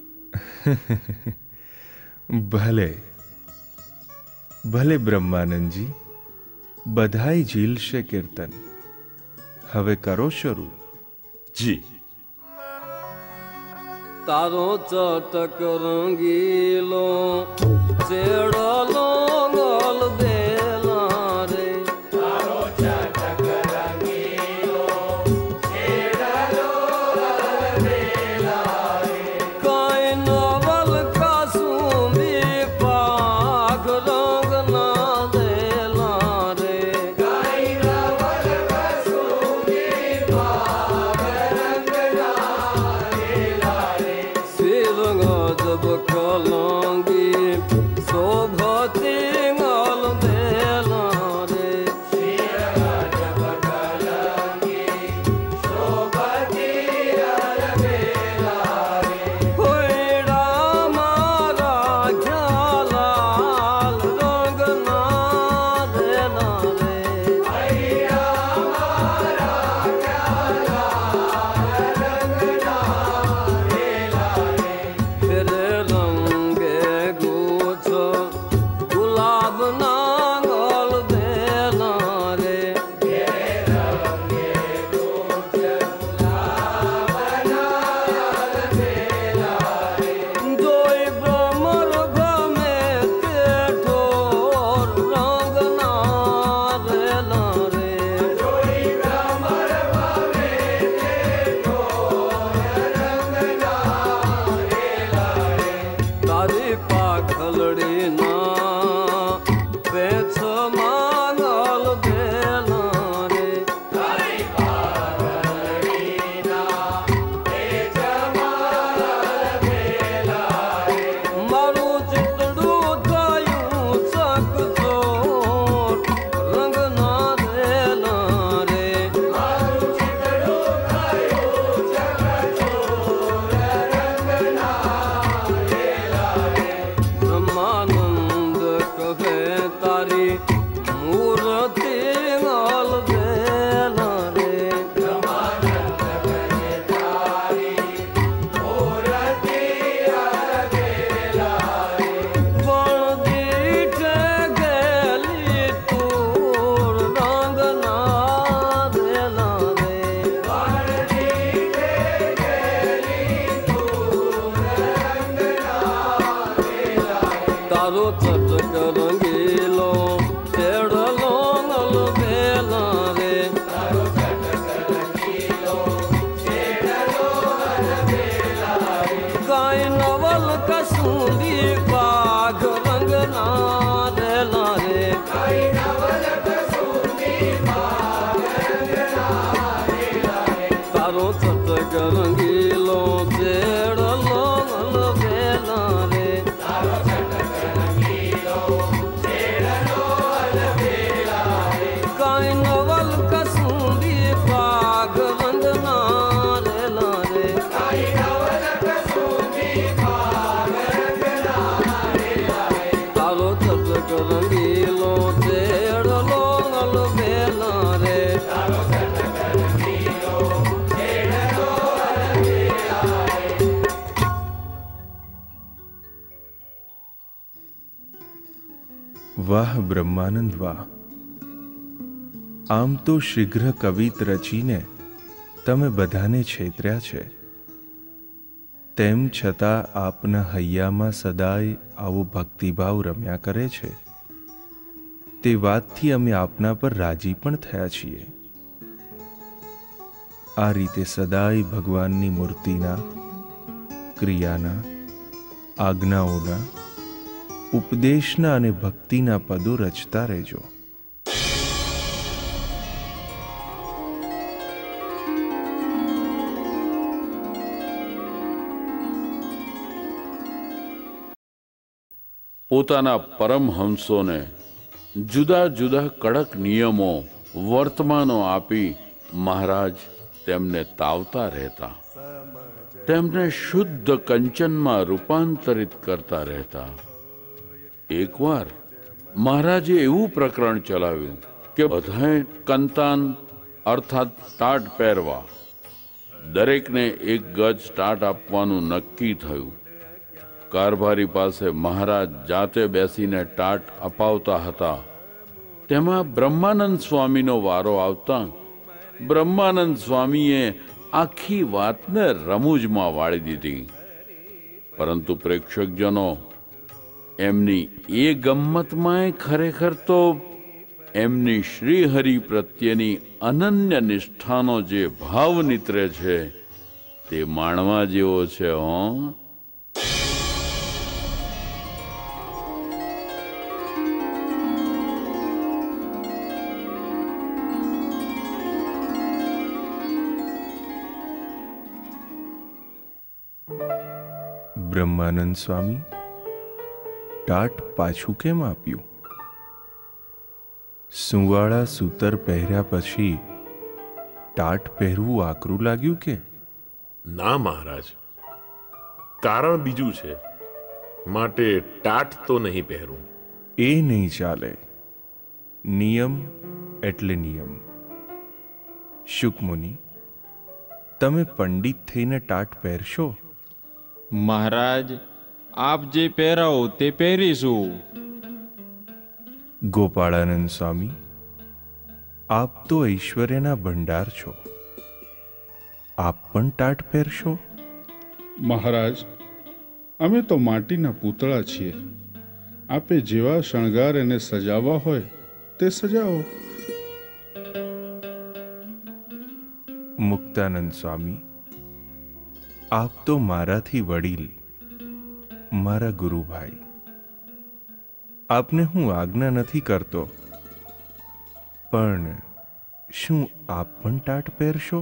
ભલે ભલે બ્રહ્માનંદજી, બધાય ઝીલશે કીર્તન. હવે કરો શરૂ.
જી.
તારો ચટક રંગીલો ચેડલો ગોલ દેલા રે. તારો ચટક રંગીલો ચેડલો ગોલ દેલા રે. કાઈ નવલ કાસુંબી પાઘ રંગ ના દેલા રે. કાઈ નવલ કાસુંબી પાઘ રંગ ના દેલા રે. શિર ગજબ કલંગી શોભતી ગલ દેલા રે. શિર ગજબ કલંગી શોભતી ગલ દેલા રે. હોયડા મારા ખ્યાલાલ રંગ ના દેલા રે. હોયડા મારા ખ્યાલાલ રંગ ના દેલા રે. ફિરે રંગે ગુછ ગુલાબ ના ગલ દેલા રે. ફિરે રંગે ગુછ ગુલાબ ના ગલ દેલા રે. જોઈ ભ્રમર ભમે તે ઠોર રંગ ના દેલા રે. જોઈ ભ્રમર ભમે તે ઠોર રંગ ના દેલા રે. તારી પાખલડી ના પેછ માંગલ દેલા રે. તારી પાખલડી ના પેછ માંગલ દેલા રે. મારું ચિતડું થયું ચકચોર રંગ ના દેલા રે. મારું ચિતડું થયું ચકચોર રંગ ના દેલા રે. બ્રહ્માનંદ કહે તારી મૂર્તિ ગલ દેલા રે. બ્રહ્માનંદ કહે તારી મૂર્તિ ગલ દેલા રે. પણ દીઠે ગેલી તુર રંગ ના દેલા રે. પણ દીઠે ગેલી તુર રંગ ના દેલા રે. તારો ચટક રંગીલો ચેડલો ગલ દેલા રે. તારો ચટક રંગીલો ચેડલો ગલ દેલા રે. કાઈ નવલ કસુંદી પાઘ રંગ ના દેલા રે. કાઈ નવલ કસુંદી પાઘ રંગ ના દેલા રે. તારો ચટક રંગીલો ચેડલો ગલ દેલા રે. તારો ચટક રંગીલો
વાહ બ્રહ્માનંદ વાહ! આમ તો શીઘ્ર કવિત રચીને તમે બધાને છેતર્યા છે, તેમ છતાં આપના હૈયામાં સદાય આવો ભક્તિભાવ રમ્યા કરે છે, તે વાતથી અમે આપના પર રાજી પણ થયા છીએ. આ રીતે સદાય ભગવાનની મૂર્તિના, ક્રિયાના, આજ્ઞાઓના, ઉપદેશના અને ભક્તિના પદો રચતા રહેજો.
પોતાના પરમહંસોને જુદા જુદા કડક નિયમો, વર્તમાનો આપી મહારાજ તેમને તાવતા રહેતા, તેમને શુદ્ધ કંચનમાં રૂપાંતરિત કરતા રહેતા. એકવાર મહારાજે એવું પ્રકરણ ચલાવ્યું કે બધાએ કંતાન અર્થાત ટાટ પહેરવા. દરેકને એક ગજ ટાટ આપવાનું નક્કી થયું. કારભારી પાસે મહારાજ જાતે બેસીને ટાટ અપાવતા હતા. તેમાં બ્રહ્માનંદ સ્વામીનો વારો આવતા બ્રહ્માનંદ સ્વામીએ આખી વાતને રમૂજમાં વાળી દીધી. પરંતુ પ્રેક્ષકજનો એમની એ ગમ્મતમાં ખરેખર તો એમની શ્રીહરિ પ્રત્યેની અનન્ય નિષ્ઠાનો જે ભાવ નીતરે છે તે માણવા જેવો છે. હો
બ્રહ્માનંદ સ્વામી, ટાટ પાછું કેમ આપ્યું? સુંવાળા સૂતર પહેર્યા પછી ટાટ પહેરવું આકરું લાગ્યું કે?
ના મહારાજ, કારણ બીજું છે, માટે ટાટ તો નહીં પહેરું.
એ નહીં ચાલે. નિયમ એટલે નિયમ. શુકમુનિ, તમે પંડિત થઈને ટાટ પહેરશો?
મહારાજ, આપ જે પહેરાવો તે પહેરીશું.
ગોપાળાનંદ સ્વામી, આપ તો ઐશ્વર્યના ભંડાર છો, આપ પણ ટાટ પહેરશો?
મહારાજ, અમે તો માટીના પૂતળા છીએ. આપે જેવા શણગાર એને સજાવવા હોય તે સજાવો.
મુક્તાનંદ સ્વામી, આપ તો મારાથી વડીલ, મારા ગુરુભાઈ. આપને હું આજ્ઞા નથી કરતો, પણ શું આપ પણ ટાટ પહેરશો?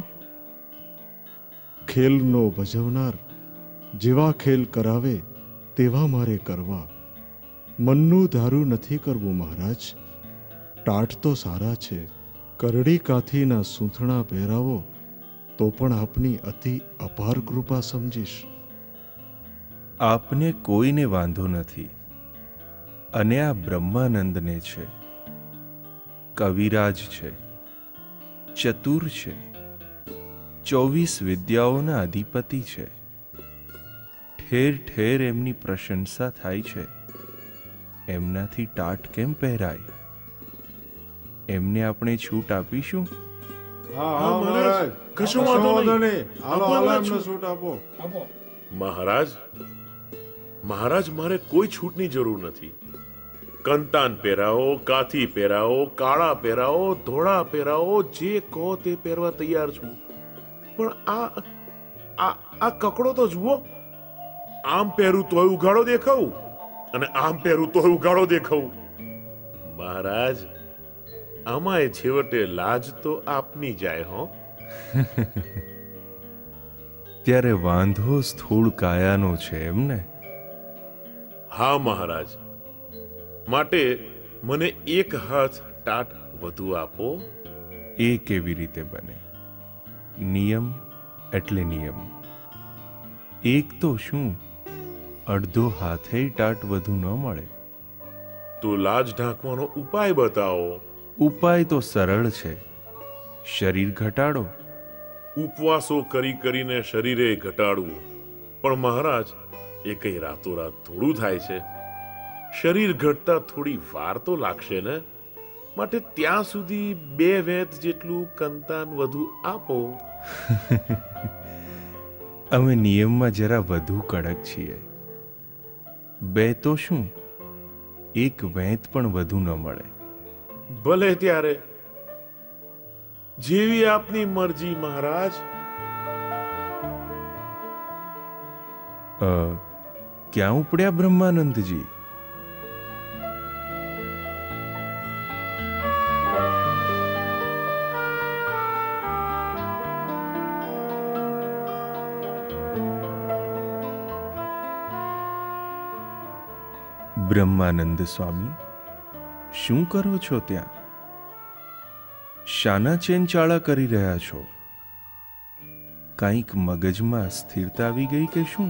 ખેલનો ભજવનાર જેવા ખેલ કરાવે તેવા મારે કરવા. મનનું ધારું નથી કરવું મહારાજ. ટાટ તો સારા છે, કરડી કાથીના સૂંથણા પહેરાવો તો પણ આપની અતિ અપાર કૃપા સમજીશ.
આપને કોઈને વાંધો નથી, અને આ બ્રહ્માનંદને છે. કવિરાજ છે, ચતુર છે, ચોવીસ વિદ્યાઓના અધિપતિ છે. ઠેર ઠેર એમની પ્રશંસા થાય છે. એમનાથી ટાટ કેમ પહેરાય? એમને આપણે છૂટ આપીશું?
કશું વાંધો નહીં.
છૂટ આપો.
મહારાજ, મહારાજ, મારે કોઈ છૂટની જરૂર નથી. કંતાન પહેરાવો, કાથી પહેરાવો, કાળા પહેરાવો, ધોળા પહેરાવો, જે કહો તે પહેરવા તૈયાર છું. પણ આ આ આ કકડો તો જુઓ. આમ પહેરું તોય ઉઘાડો દેખાવું, અને આમ પહેરું તોય ઉઘાડો દેખાવું. મહારાજ, આમાં છેવટે લાજ તો આપની જાય. હો
ત્યારે વાંધો સ્થૂળ કાયાનો છે એમને?
હા મહારાજ, માટે મને એક હાથ ટાટ વધુ આપો.
એ કેવી રીતે બને? નિયમ એટલે નિયમ. એક તો શું, અડધો હાથે ટાટ વધુ ન મળે.
તો લાજ ઢાંકવાનો ઉપાય બતાવો.
ઉપાય તો સરળ છે, શરીર ઘટાડો.
ઉપવાસો કરી કરીને શરીરે ઘટાડવું, પણ મહારાજ, એ કઈ રાતોરાત થોડું થાય છે. શરીર ઘટતા થોડી વાર તો લાગશે ને, માટે ત્યાં સુધી બે વેત જેટલું કંતાન વધુ આપો.
અમે નિયમમાં જરા વધુ કડક છીએ. બે તો શું, એક વેત પણ વધુ ન મળે.
ભલે ત્યારે, જેવી આપની મરજી મહારાજ.
અ, ક્યાં ઉપડ્યા બ્રહ્માનંદજી? બ્રહ્માનંદ સ્વામી, શું કરો છો ત્યાં? શાના ચેનચાળા કરી રહ્યા છો? કંઈક મગજમાં સ્થિરતા આવી ગઈ કે શું?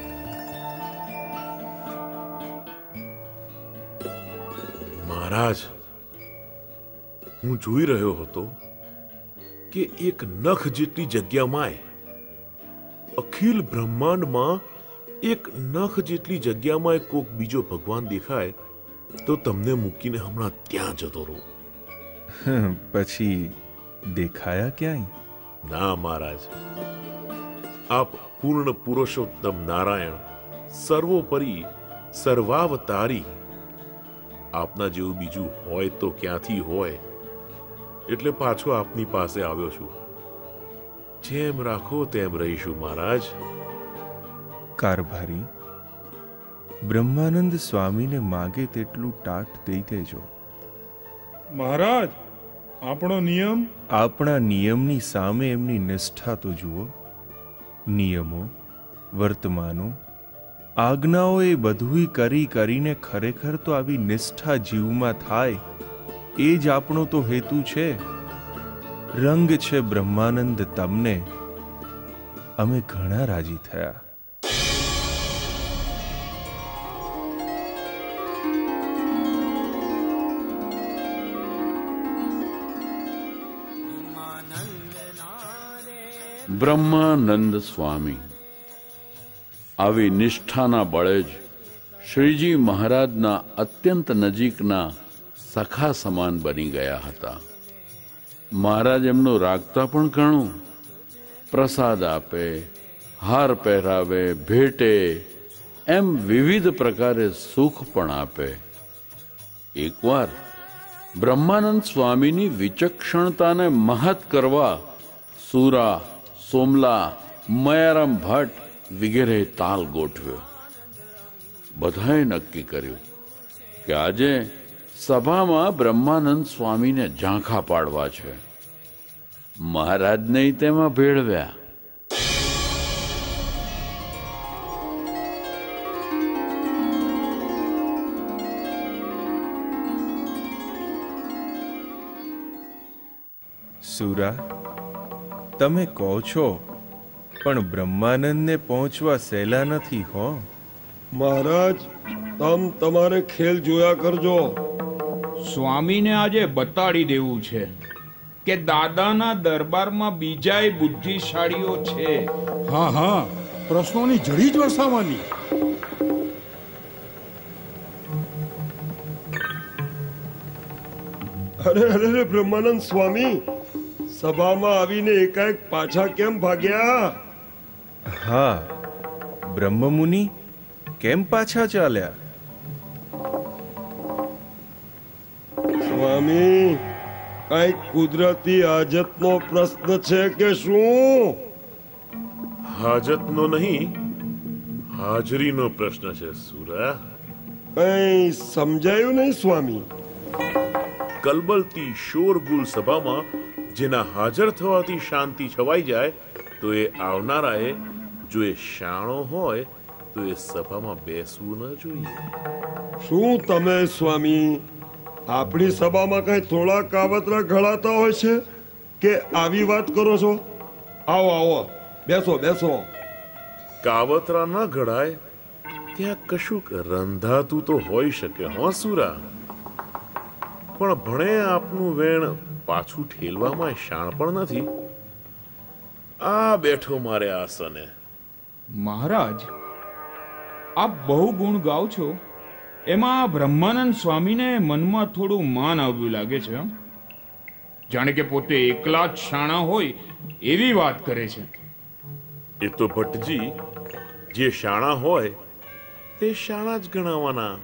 મહારાજ, હું જોઈ રહ્યો હતો કે એક નખ જેટલી જગ્યામાં અખિલ બ્રહ્માંડમાં એક નખ જેટલી જગ્યામાં કોક બીજો ભગવાન દેખાય તો તમને મૂકીને હમણાં ત્યાં જતો રહું.
પછી દેખાયા ક્યાંય?
ના મહારાજ, આપ પૂર્ણ પુરુષોત્તમ નારાયણ, સર્વોપરી સર્વાવતારી, આપના જેવું બીજું હોય તો ક્યાંથી હોય, એટલે પાછો આપની પાસે આવ્યો છું. જેમ રાખો તેમ રહીશું મહારાજ.
કારભારી, બ્રહ્માનંદ સ્વામીને માગે તેટલું ટાટ દઈ દેજો.
મહારાજ, આપણો નિયમ.
આપણા નિયમની સામે એમની નિષ્ઠા તો જુઓ. નિયમો, વર્તમાનો, આજ્ઞાઓ એ બધુંય કરી કરીને ખરેખર તો આવી નિષ્ઠા જીવમાં થાય એ જ આપણો તો હેતુ છે. રંગ છે બ્રહ્માનંદ તમને, અમે ઘણા રાજી થયા.
બ્રહ્માનંદ સ્વામી આવી નિષ્ઠાના બળે જ શ્રીજી મહારાજના અત્યંત નજીકના સખા સમાન બની ગયા હતા. મહારાજ એમનું રાખતા પણ ઘણું. પ્રસાદ આપે, હાર પહેરાવે, ભેટે, એમ વિવિધ પ્રકારે સુખ પણ આપે. એકવાર બ્રહ્માનંદ સ્વામીની વિચક્ષણતાને મહત કરવા સુરા, સોમલા, મયારામ ભટ્ટ વગેરે તાલ ગોઠવ્યો. બધાએ નક્કી કર્યું કે આજે સભામાં બ્રહ્માનંદ સ્વામીને ઝાંખા પાડવા છે. મહારાજને તેમાં ભેળવ્યા.
સુરા, તમે કહો છો, પણ બ્રહ્માનંદને પહોંચવા સહેલા નથી હો.
મહારાજ, તમ તમારે ખેલ જોયા કરજો.
સ્વામીને આજે બતાડી દેવું છે કે દાદાના દરબારમાં બીજાય બુદ્ધિશાળીઓ છે.
હા હા, પ્રશ્નોની જડી જ વસાવવાની.
અરે અરે બ્રહ્માનંદ સ્વામી, સભામાં આવીને એકાએક પાછા કેમ ભાગ્યા?
હા, બ્રહ્મમુનિ કેમ પાછા ચાલ્યા?
સ્વામી, કઈક કુદરતી હાજતનો પ્રશ્ન છે કે શું?
હાજતનો નહીં, હાજરીનો પ્રશ્ન છે સુરા.
કઈ સમજાયું નહીં સ્વામી.
કલબલતી શોરગુલ સભામાં જેના હાજર થવાથી શાંતિ છવાઈ જાય તો એ આવનારાએ જો એ શાણો હોય તો એ સભામાં બેસવું ન જોઈએ.
શું તમે સ્વામી આપણી સભામાં કઈ થોડા કાવતરા ઘડાતા હોય છે કે આવી વાત કરો છો? આવો આવો, બેસો બેસો.
કાવતરા ન ઘડાય ત્યાં કશુંક રંધાતું તો હોઈ શકે હો સુરા, પણ ભણે આપનું વેણ પાછું ઠેલવામાં શાણ પણ નથી. આ બેઠો મારે આસને.
મહારાજ, આપ બહુ ગુણ ગાઓ છો, એમાં બ્રહ્માનંદ સ્વામીને મનમાં થોડું માન આવ્યું લાગે છે હં? જાણે કે પોતે એકલા જ શાણા હોય એવી વાત કરે છે.
એ તો ભટ્ટજી, જે શાણા હોય તે શાણા જ ગણાવાના.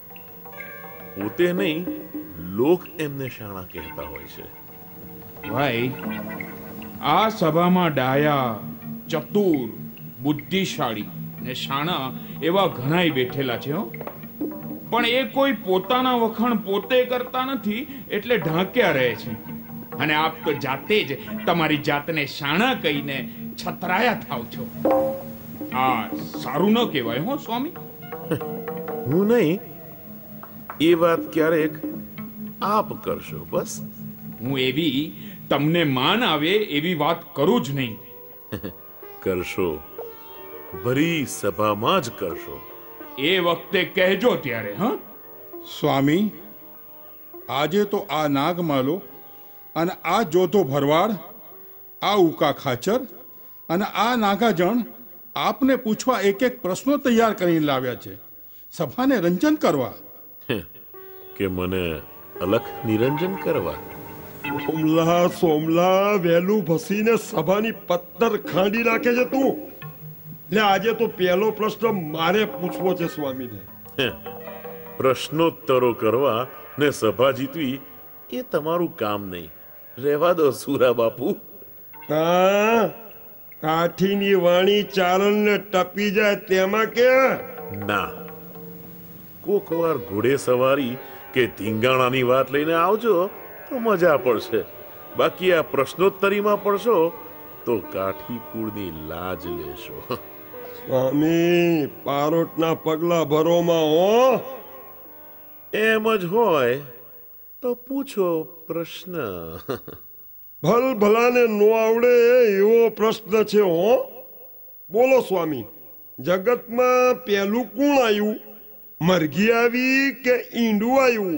પોતે નહીં, લોક એમને શાણા કહેતા હોય છે.
ભાઈ, આ સભામાં ડાયા, ચતુર, બુદ્ધિશાળી ને શાણા એવા ઘણાય બેઠેલા છે હો. પણ એ કોઈ પોતાના વખાણ પોતે કરતા નથી એટલે ઢાંક્યા રહે છે. અને આપ તો જાતે જ તમારી જાતને શાણા કહીને છતરાયા થાવ છો. આ સારું ન કહેવાય હો સ્વામી.
હું નહીં, એ વાત ક્યારેક આપ કરશો. બસ
હું એવી તમને માન આવે એવી વાત કરું જ નહીં.
કરશો, ભરી સભામાં જ કરશો.
એ વખતે કહેજો ત્યારે. હા
સ્વામી, આજે તો આ નાગમાલો અને આ જોતો ભરવાડ, આ ઉકા ખાચર અને આ નાગાજણ આપને પૂછવા એક એક પ્રશ્નો તૈયાર કરીને લાવ્યા છે, સભાને રંજન કરવા.
કે મને અલખ નિરંજન કરવા?
સોમલા સોમલા વેલું ભસીને સભાની પત્તર ખાંડી નાખે છે તું. લે, આજે તો પહેલો પ્રશ્ન મારે પૂછવો છે સ્વામીને.
પ્રશ્નોત્તરો કરવા ને સભા જીતવી એ તમારું કામ નહીં. રહેવા દો સુરા બાપુ.
હા, કાઠીની વાણી ચારણ ને ટપી જાય તેમાં કે
ના, કોક વાર ઘોડે સવારી કે ધીંગાણાની વાત લઈને આવજો તો મજા પડશે. બાકી આ પ્રશ્નોત્તરીમાં પડશો તો કાઠી કુળની લાજ લેશો.
સ્વામી, પારોટના પગલા ભરોમાં હો.
એમ જ હોય તો પૂછો પ્રશ્ન.
ભલ ભલાને નો આવડે એવો પ્રશ્ન છે હો. બોલો સ્વામી, જગતમાં પહેલું કોણ આવ્યું? મરઘી આવી કે ઈંડું આવ્યું?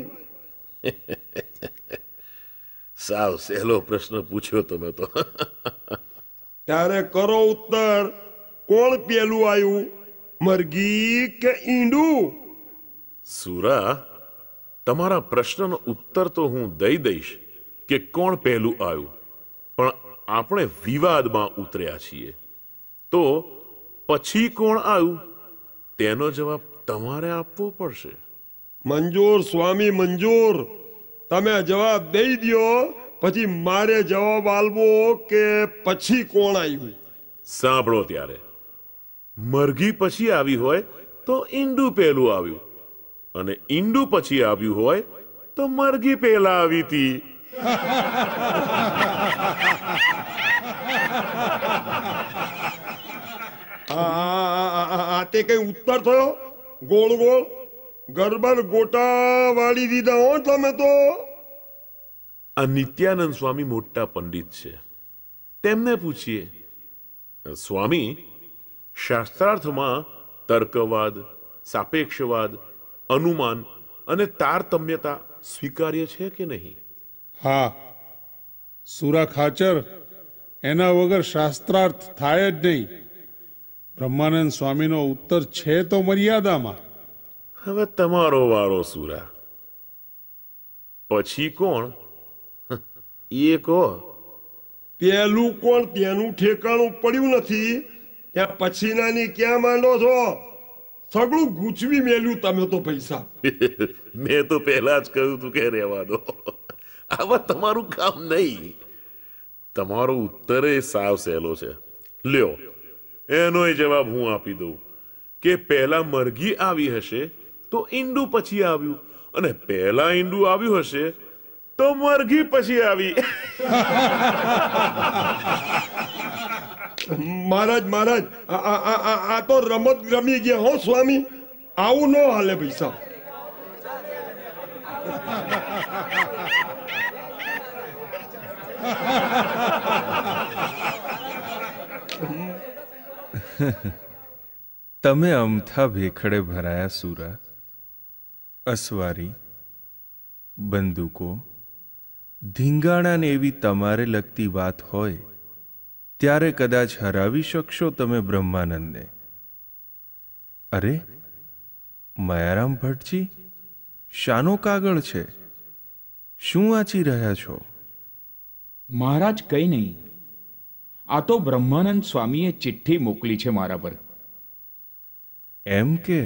સાવ સહેલો પ્રશ્ન પૂછ્યો તમે તો.
ત્યારે કરો ઉત્તર. કોણ પહેલું આવ્યું, મરઘી કે ઈંડું?
સુરા, તમારા પ્રશ્નનો ઉત્તર તો હું દઈ દઈશ કે કોણ પહેલું આવ્યું, પણ આપણે વિવાદમાં ઉતર્યા છીએ તો પછી કોણ આવ્યું તેનો જવાબ તમારે આપવો પડશે.
મંજૂર સ્વામી, મંજૂર. તમે જવાબ દઈ દો, પછી મારે જવાબ આલવો કે પછી કોણ આવ્યું?
સાંભળો ત્યારે. મરઘી પછી આવી હોય તો ઈંડું પહેલું આવ્યું, અને ઈંડું પછી આવ્યું હોય તો મરઘી પહેલા આવી હતી.
આ તે કઈ ઉત્તર થયો? ગોળ ગોળ ગરબર ગોટા વાળી દીધા હો તમે તો.
આ નિત્યાનંદ સ્વામી મોટા પંડિત છે, તેમને પૂછીએ. સ્વામી, શાસ્ત્રાર્થમાં તર્કવાદ, સાપેક્ષવાદ, અનુમાન અને તારતમ્યતા સ્વીકાર્ય છે કે નહીં?
હા, સુરા ખાચર, એના વગર શાસ્ત્રાર્થ થાય જ નહીં. બ્રહ્માનંદ સ્વામીનો ઉત્તર છે તો મર્યાદામાં.
હવે તમારો વારો સુરા. પછી કોણ એ કહો.
પેલું કોણ તેનું ઠેકાણું પડ્યું નથી, ત્યાં પછી નાની ક્યાં માંડો છો? સગળું ગૂંચવી મેલ્યું તમે તો પૈસા.
મેં તો પહેલા જ કહ્યું તું કે રહેવા દો. આવા તમારું કામ નહીં. તમારો ઉત્તર એ સાવ સહેલો છે. લ્યો, એનોય જવાબ હું આપી દઉં કે પહેલા મરઘી આવી હશે તો ઈંડું પછી આવ્યું, અને પહેલા ઈંડું આવ્યું હશે તો મરઘી પછી આવી.
મહારાજ મહારાજ આ તો રમત રમી ગયા હો સ્વામી. આવું ન હાલે પૈસા.
તમે અમથા ભેખડે ભરાયા સુરા. અસવારી, બંદૂકો, ધીંગાણાને એવી તમારે લગતી વાત હોય ત્યારે કદાચ હરાવી શકશો તમે બ્રહ્માનંદને. અરે, મયારામ ભટ્ટજી, શાનો કાગળ છે? શું વાંચી રહ્યા છો?
મહારાજ, કઈ નહીં. આ તો બ્રહ્માનંદ સ્વામીએ ચિઠ્ઠી મોકલી છે મારા પર.
એમ કે?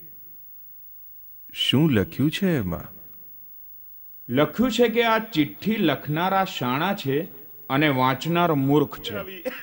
શું લખ્યું છે એમાં?
લખ્યું છે કે આ ચિઠ્ઠી લખનારા શાણા છે અને વાંચનાર મૂર્ખ છે.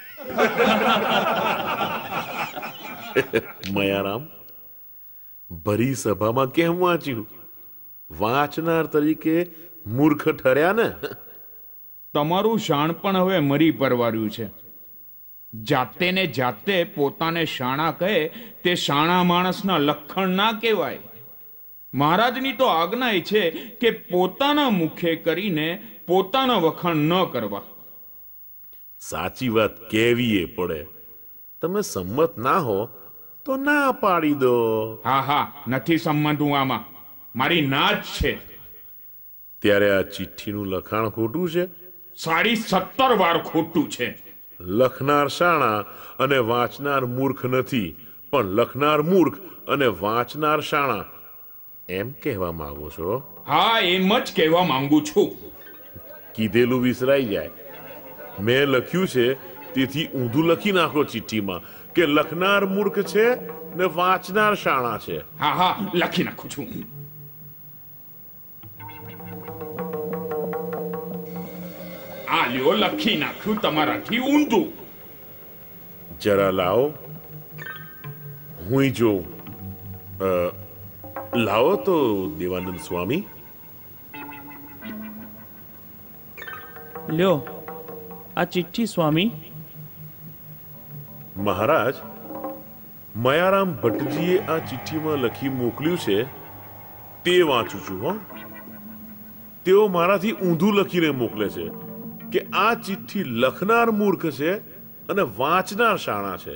મયારામ, ભરી સભામાં કેમ વાંચ્યું? વાંચનાર તરીકે મૂર્ખ ઠર્યા ને.
તમારું શાણ પણ હવે મરી પરવાર્યું છે. જાતે ને જાતે પોતાને શાણા કહે તે શાણા માણસના લક્ષણ ના કહેવાય. મહારાજની તો આજ્ઞા છે કે પોતાના મુખે કરીને પોતાના વખાણ ન કરવા.
સાચી વાત કેવી એ પડે. તમે સંમત ના હો તો ના પાડી દો.
હા હા, નથી સંમત હું આમાં. મારી ના જ છે.
ત્યારે આ ચિઠ્ઠીનું લખાણ ખોટું છે?
સાડી સત્તર વાર ખોટું છે.
લખનાર શાણા અને વાંચનાર મૂર્ખ નથી, પણ લખનાર મૂર્ખ અને વાંચનાર શાણા, એમ કહેવા માંગો છો?
હા, એમ જ કહેવા માંગુ છું.
કીધેલું વિસરાઈ જાય. મેં લખ્યું છે તેથી ઊંધું લખી નાખો ચિઠ્ઠીમાં કે લખનાર મૂર્ખ છે ને વાંચનાર શાણા છે.
હા હા, લખી નાખું છું. આ લ્યો, લખી નાખ્યું તમારાથી ઊંધું.
જરા લાવો, હું જોઉં. લાવો તો દેવાનંદ સ્વામી.
લ્યો આ ચિઠ્ઠી સ્વામી.
મહારાજ, મયારામ ભટ્ટજીએ આ ચિઠ્ઠીમાં લખી મોકલ્યું છે તે વાંચું છું. હો, તેઓ મારાથી ઊંધું લખીને મોકલે છે કે આ ચિઠ્ઠી લખનાર મૂર્ખ છે અને વાંચનાર શાણા છે.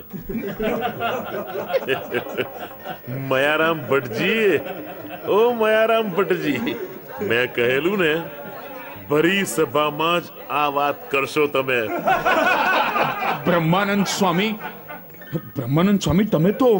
મયારામ ભટ્ટજી, ઓ મયારામ ભટ્ટજી, મેં કહેલું ને, ભરી સભામાં જ આ વાત કરશો તમે.
બ્રહ્માનંદ સ્વામી, બ્રહ્માનંદ સ્વામી, તમે તો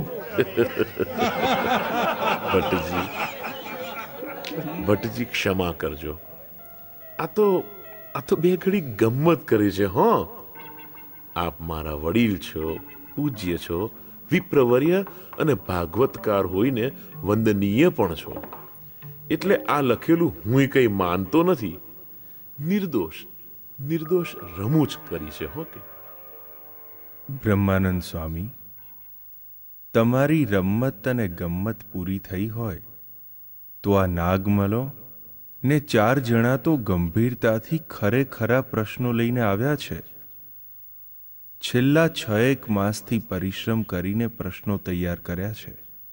ભટ્ટજી, ભટ્ટજી ક્ષમા કરજો. આ તો આ તો બે ઘડી ગમ્મત કરી છે. હો, આપ મારા વડીલ છો, પૂજ્ય છો, વિપ્રવર્ય અને ભાગવતકાર હોઈને વંદનીય પણ છો. એટલે આ લખેલું હું કઈ માનતો નથી. નિર્દોષ નિર્દોષ રમૂજ કરી છે. હો કે
બ્રહ્માનંદ સ્વામી, તમારી રમત અને ગમ્મત પૂરી થઈ હોય તો આ નાગમલો ને ચાર જણા તો ગંભીરતાથી ખરેખરા પ્રશ્નો લઈને આવ્યા છે. છેલ્લા છ એક માસથી પરિશ્રમ કરીને પ્રશ્નો તૈયાર કર્યા છે.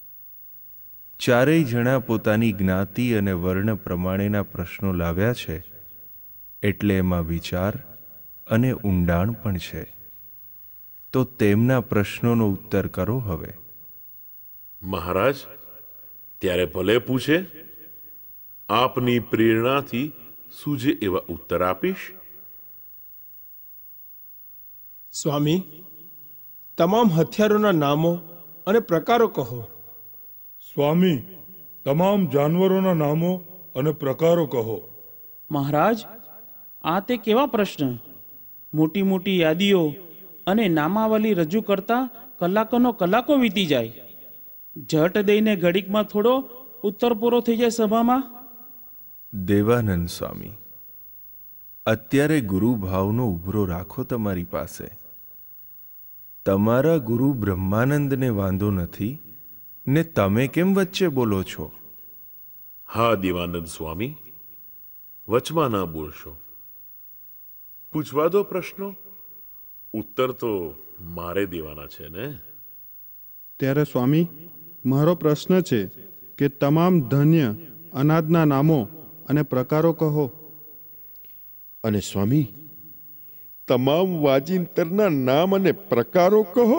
ચારેય જણા પોતાની જ્ઞાતિ અને વર્ણ પ્રમાણેના પ્રશ્નો લાવ્યા છે, એટલે એમાં વિચાર અને ઊંડાણ પણ છે. તો તેમના પ્રશ્નોનો ઉત્તર કરો હવે.
મહારાજ, ત્યારે ભલે પૂછે. આપની પ્રેરણાથી સૂજે એવા ઉત્તર આપીશ.
સ્વામી, તમામ હથિયારોના નામો અને પ્રકારો કહો.
સ્વામી, તમામ જાનવરોના નામો અને પ્રકારો કહો.
મહારાજ, આ તે કેવા પ્રશ્ન! મોટી મોટી યાદીઓ અને નામાવલી રજૂ કરતા કલાકોનો કલાકો વીતી જાય. ઝટ દઈને ઘડીકમાં થોડો ઉત્તર પૂરો થઈ જાય સભામાં.
દેવાનંદ સ્વામી, અત્યારે ગુરુભાવનો ઉભરો રાખો તમારી પાસે. તમારા ગુરુ બ્રહ્માનંદને વાંધો નથી ને તમે કેમ વચ્ચે બોલો છો?
હા દેવાનંદ સ્વામી, વચમાં ના બોલશો. પૂછવા દો પ્રશ્નો. ઉત્તર તો મારે દેવાના છે ને.
ત્યારે સ્વામી, મારો પ્રશ્ન છે કે તમામ ધન્ય અનાજના નામો અને પ્રકારો કહો.
અને સ્વામી, તમામ વાજિંતરના નામ અને પ્રકારો કહો.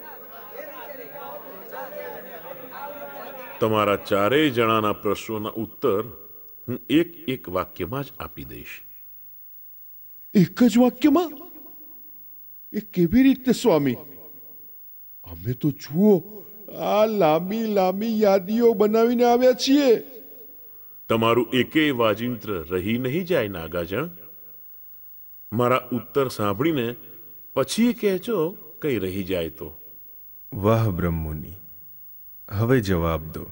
તમારા ચારેય જણાના પ્રશ્નોના ઉત્તર હું એક એક વાક્યમાં જ આપી દઈશ.
એક જ વાક્યમાં? એ કેવી રીતે સ્વામી? અમે તો જુઓ આ લાંબી લાંબી યાદીઓ બનાવીને આવ્યા છીએ.
તમારું એકેય વાજિંત્ર રહી નહીં જાય નાગાજણ. મારા ઉત્તર સાંભળીને પછી કહેજો કઈ રહી જાય તો.
વાહ બ્રહ્મુનિ, હવે જવાબ દો.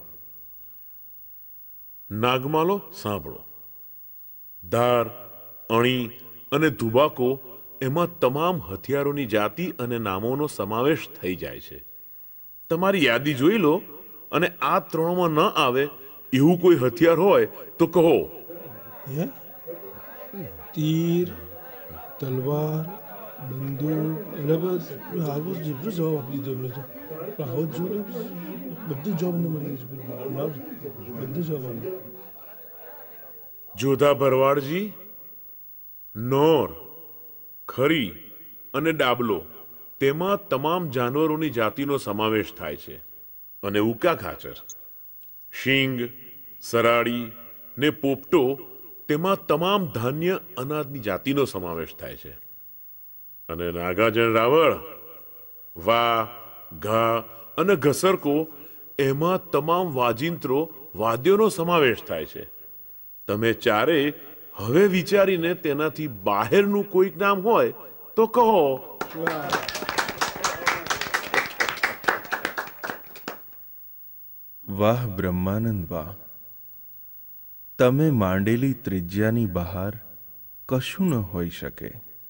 નાગમાલો સાંભળો. ધાર, અણી અને ધુબાકો એમાં તમામ હથિયારોની જાતિ અને નામોનો સમાવેશ થઈ જાય છે. તમારી યાદી જોઈ લો અને આ ત્રણમાં ન આવે એવું કોઈ હથિયાર હોય તો કહો.
તીર, તલવાર, બંદૂક અને આવો જેટલો જવાબ આપી દીધો એમને તો. આવો જ જોડે બધું જવાબ ન મળી ગયું છે. બધું જવાબ આવ્યું.
જોધા ભરવાડજી, નોર, ખરી અને ડાબલો તેમાં તમામ જાનવરોની જાતિનો સમાવેશ થાય છે. અને ઉકા ખાચર, શીંગ, સરાડી ને પોપટો તેમાં તમામ ધાન્ય અનાજની જાતિનો સમાવેશ થાય છે. અને નાગાજણ રાવળ, વા, ઘા અને ઘસરકો એમાં તમામ વાજિંત્રો વાદ્યોનો સમાવેશ થાય છે. તમે ચારે હવે વિચારીને તેનાથી બહારનું કોઈક નામ હોય તો કહો.
વાહ બ્રહ્માનંદ વાહ, તમે માંડેલી ત્રિજ્યાની બહાર કશું ન હોઈ શકે.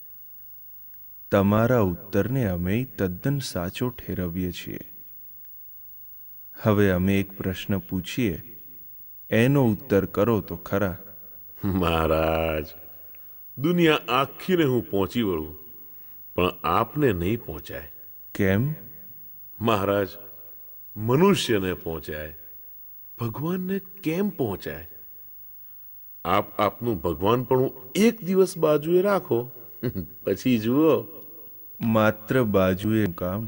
તમારા ઉત્તરને અમે તદ્દન સાચો ઠેરવીએ છીએ. હવે અમે એક પ્રશ્ન પૂછીએ, એનો ઉત્તર કરો તો ખરા.
મહારાજ, દુનિયા આખીને હું પહોંચી વળું પણ આપને નહીં પહોંચાય.
કેમ?
મહારાજ, મનુષ્યને પહોંચાય, ભગવાનને કેમ પહોંચાય? આપ આપનું ભગવાન પણ એક દિવસ બાજુએ રાખો, પછી જુઓ.
માત્ર બાજુએ કામ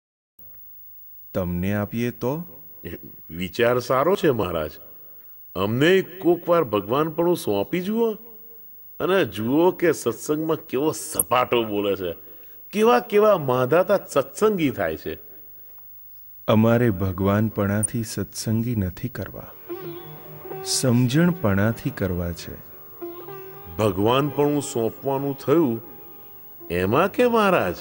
તમને આપીએ તો?
વિચાર સારો છે મહારાજ. અમને કોક વાર ભગવાન પણ સોંપી જુઓ અને જુઓ કે સત્સંગમાં કેવો સપાટો બોલે છે, કેવા કેવા માધાતા સત્સંગી થાય છે.
અમારે ભગવાનપણાથી સત્સંગી નથી કરવા, સમજણપણાથી કરવા છે.
ભગવાન પણ સોંપવાનું થયું એમાં કે મહારાજ?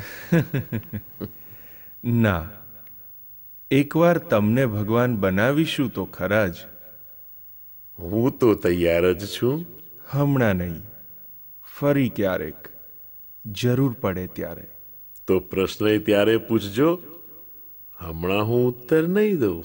ના, એકવાર તમને ભગવાન બનાવીશું તો ખરા જ.
હું તો તૈયાર જ છું.
હમણાં નહીં, ફરી ક્યારેક, જરૂર પડે ત્યારે.
તો પ્રશ્ન ત્યારે પૂછજો, હમણાં હું ઉત્તર નહીં દઉં.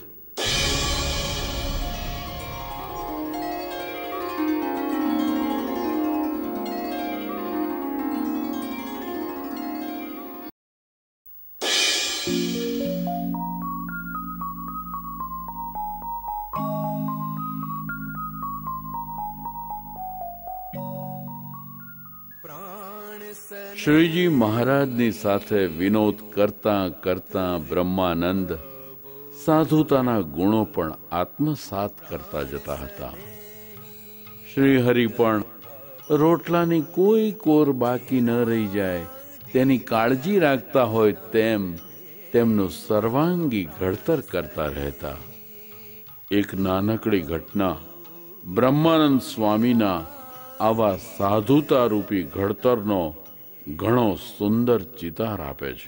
શ્રીજી મહારાજની સાથે વિનોદ કરતા કરતા બ્રહ્માનંદ સાધુતાના ગુણો પણ આત્મસાત કરતા જતા હતા. શ્રી હરિ પણ રોટલાની કોઈ કોર બાકી ન રહી જાય તેની કાળજી રાખતા હોય તેમ તેમનું સર્વાંગી ઘડતર કરતા રહેતા. એક નાનકડી ઘટના બ્રહ્માનંદ સ્વામીના આવા સાધુતા રૂપી ઘડતરનો ઘણો સુંદર ચિતાર આપે છે.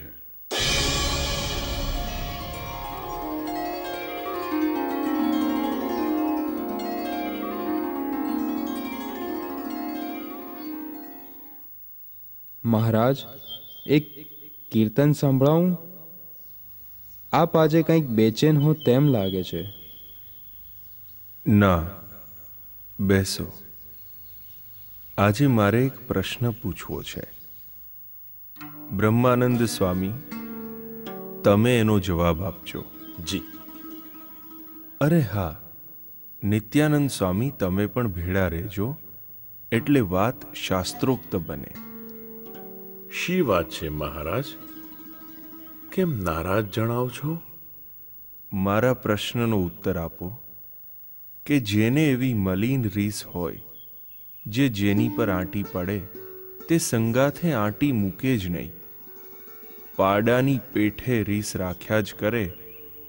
મહારાજ, એક કીર્તન સંભળાવું? આપ આજે કંઈક બેચેન હો તેમ લાગે છે.
ના, બેસો. આજે મારે એક પ્રશ્ન પૂછવો છે. બ્રહ્માનંદ સ્વામી, તમે એનો જવાબ આપજો.
જી.
અરે હા, નિત્યાનંદ સ્વામી તમે પણ ભેળા રહેજો, એટલે વાત શાસ્ત્રોક્ત બને.
શી વાત છે મહારાજ? કેમ નારાજ જણાવ છો?
મારા પ્રશ્નનો ઉત્તર આપો કે જેને એવી મલિન રીસ હોય જે જેની પર આંટી પડે તે સંગાથે આંટી મૂકે જ નહીં, પાડાની પેઠે રીસ રાખ્યા જ કરે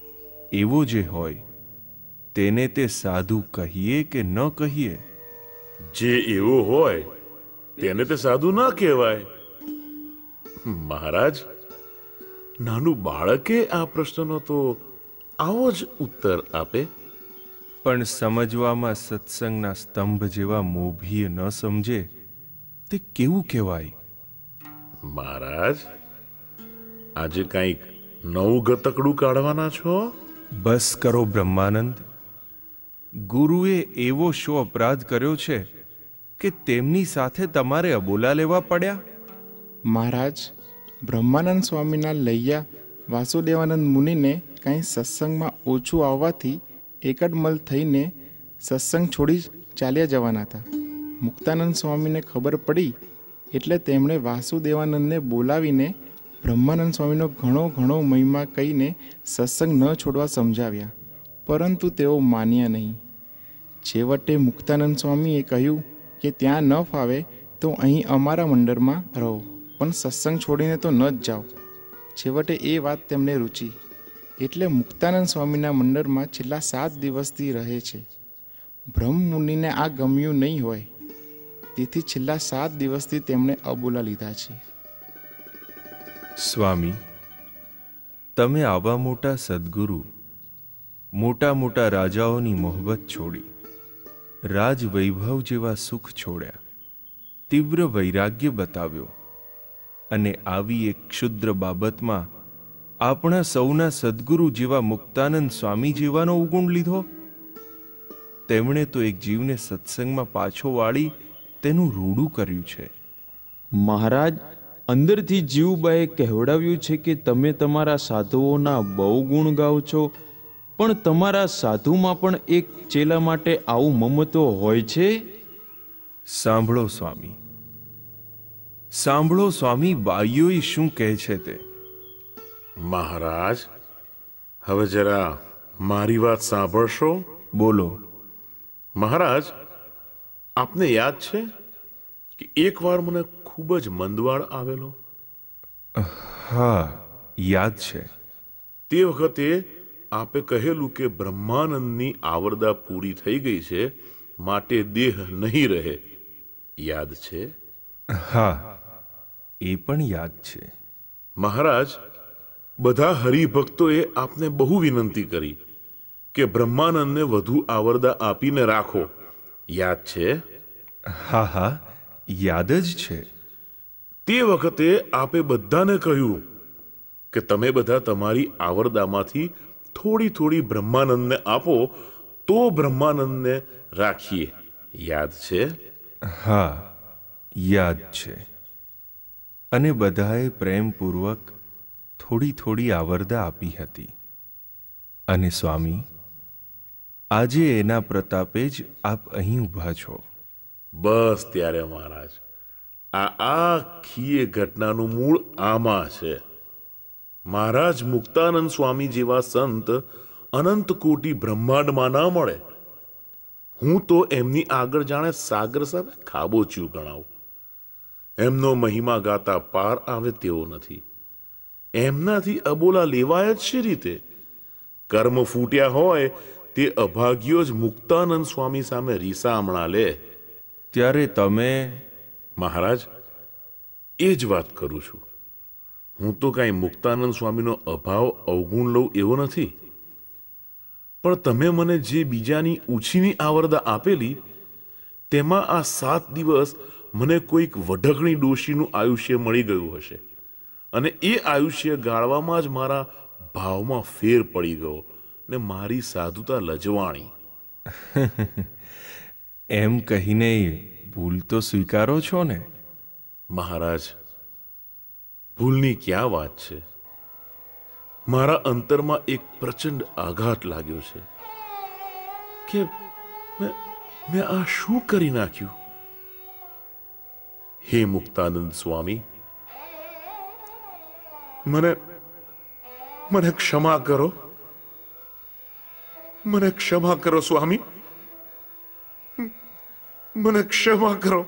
એવો જે હોય તેને તે સાધુ કહીએ કે ન કહીએ?
જે એવો હોય તેને તે સાધુ ના કહેવાય. મહારાજ, નાનું બાળકે આ પ્રશ્નનો તો આવો જ ઉત્તર આપે.
પણ સમજવામાં સત્સંગના સ્તંભ જેવા મોભીએ ન સમજે તે કેવું કહેવાય?
મહારાજ, આજે કંઈક નવું ગતકડું કાઢવાના છો?
બસ કરો બ્રહ્માનંદ. ગુરુએ એવો શો અપરાધ કર્યો છે કે તેમની સાથે તમારે અબોલા લેવા પડ્યા?
મહારાજ, બ્રહ્માનંદ સ્વામીના લૈયા વાસુદેવાનંદ મુનિને કાંઈ સત્સંગમાં ઓછું આવવાથી એકડમલ થઈને સત્સંગ છોડી ચાલ્યા જવાના હતા. મુક્તાનંદ સ્વામીને ખબર પડી એટલે તેમણે વાસુદેવાનંદને બોલાવીને બ્રહ્માનંદ સ્વામીનો ઘણો ઘણો મહિમા કહીને સત્સંગ ન છોડવા સમજાવ્યા, પરંતુ તેઓ માન્યા નહીં. છેવટે મુક્તાનંદ સ્વામીએ કહ્યું કે ત્યાં ન ફાવે તો અહીં અમારા મંડળમાં રહો, પણ સત્સંગ છોડીને તો ન જ જાઓ. છેવટે એ વાત તેમને રૂચી એટલે મુક્તાનંદ સ્વામીના મંડળમાં છેલ્લા સાત દિવસથી રહે છે. બ્રહ્મ મુનિને આ ગમ્યું નહીં હોય, તેથી છેલ્લા સાત દિવસથી તેમણે અબોલા લીધા છે.
સ્વામી, તમે આવા મોટા સદ્ગુરુ, મોટા મોટા રાજાઓની મોહબત છોડી, રાજ વૈભવ જેવા સુખ છોડ્યા, તીવ્ર વૈરાગ્ય બતાવ્યો અને આવી એક ક્ષુદ્ર બાબતમાં આપણા સૌના સદ્ગુરુ જેવા મુક્તાનંદ સ્વામી જેવાનો અવગુણ લીધો. તેમણે તો એક જીવને સત્સંગમાં પાછો વાળી તેનું રૂડું કર્યું છે.
મહારાજ, અંદરથી જીવબાએ કહેવડાવ્યું છે કે તમે તમારા સાધુઓના બહુ ગુણ ગાઓ છો, પણ તમારા સાધુમાં પણ એક ચેલા માટે આવું મમત્વ હોય છે?
સાંભળો સ્વામી, સાંભળો સ્વામી, બાઈઓએ શું કહે છે તે.
મહારાજ, હવે જરા મારી વાત સાંભળશો?
બોલો.
મહારાજ, આપને યાદ છે કે એકવાર મને ખૂબ જ મંદવાડ આવેલો?
હા, યાદ છે.
તે વખતે આપે કહેલું કે બ્રહ્માનંદની આવરદા પૂરી થઈ ગઈ છે, માટે દેહ નહીં રહે. યાદ છે?
હા, એ પણ યાદ છે.
મહારાજ, બધા હરિભક્તોએ આપને બહુ વિનંતી કરી કે બ્રહ્માનંદને વધુ આવરદા આપીને રાખો. યાદ છે?
હા હા, યાદ જ છે.
તે વખતે આપે બધાને કહ્યું કે તમે બધા તમારી આવરદામાંથી થોડી થોડી બ્રહ્માનંદને આપો તો બ્રહ્માનંદને રાખીએ. યાદ છે?
હા, યાદ છે. અને બધાએ પ્રેમપૂર્વક થોડી થોડી આવરદા આપી હતી. અને સ્વામી, આજે એના પ્રતાપે જ આપ અહીં ઊભા છો.
બસ ત્યારે મહારાજ, આ આખી ઘટનાનું મૂળ આમાં છે. મહારાજ મુક્તાનંદ સ્વામી જેવા સંત અનંત કોટી બ્રહ્માંડમાં ના મળે. હું તો એમની આગળ જાણે સાગર સામે ખાબોચિયું ગણાવું. એમનો મહિમા ગાતા પાર આવે તેવો નથી. એમનાથી અબોલા લેવાય જ શી રીતે? કર્મ ફૂટ્યા હોય તે અભાગ્યો જ મુક્તાનંદ સ્વામી સામે રીસામણા લે.
ત્યારે તમે?
મહારાજ, એ જ વાત કરું છું. હું તો કાંઈ મુક્તાનંદ સ્વામીનો અભાવ અવગુણ લઉં એવો નથી, પણ તમે મને જે બીજાની ઉછીની આવરદા આપેલી તેમાં આ સાત દિવસ મને કોઈક વઢકણી ડોશીનું આયુષ્ય મળી ગયું હશે, અને એ આયુષ્ય ગાળવામાં જ મારા ભાવમાં ફેર પડી ગયો ને મારી સાધુતા લજવાણી.
એમ કહીને ભૂલ તો સ્વીકારો છો ને?
મહારાજ, ભૂલની ક્યાં વાત છે? મારા અંતરમાં એક પ્રચંડ આઘાત લાગ્યો છે કે મેં મેં આ શું કરી નાખ્યું. હે મુક્તાનંદ સ્વામી, મને મને ક્ષમા કરો. મને ક્ષમા કરો સ્વામી, મને ક્ષમા કરો.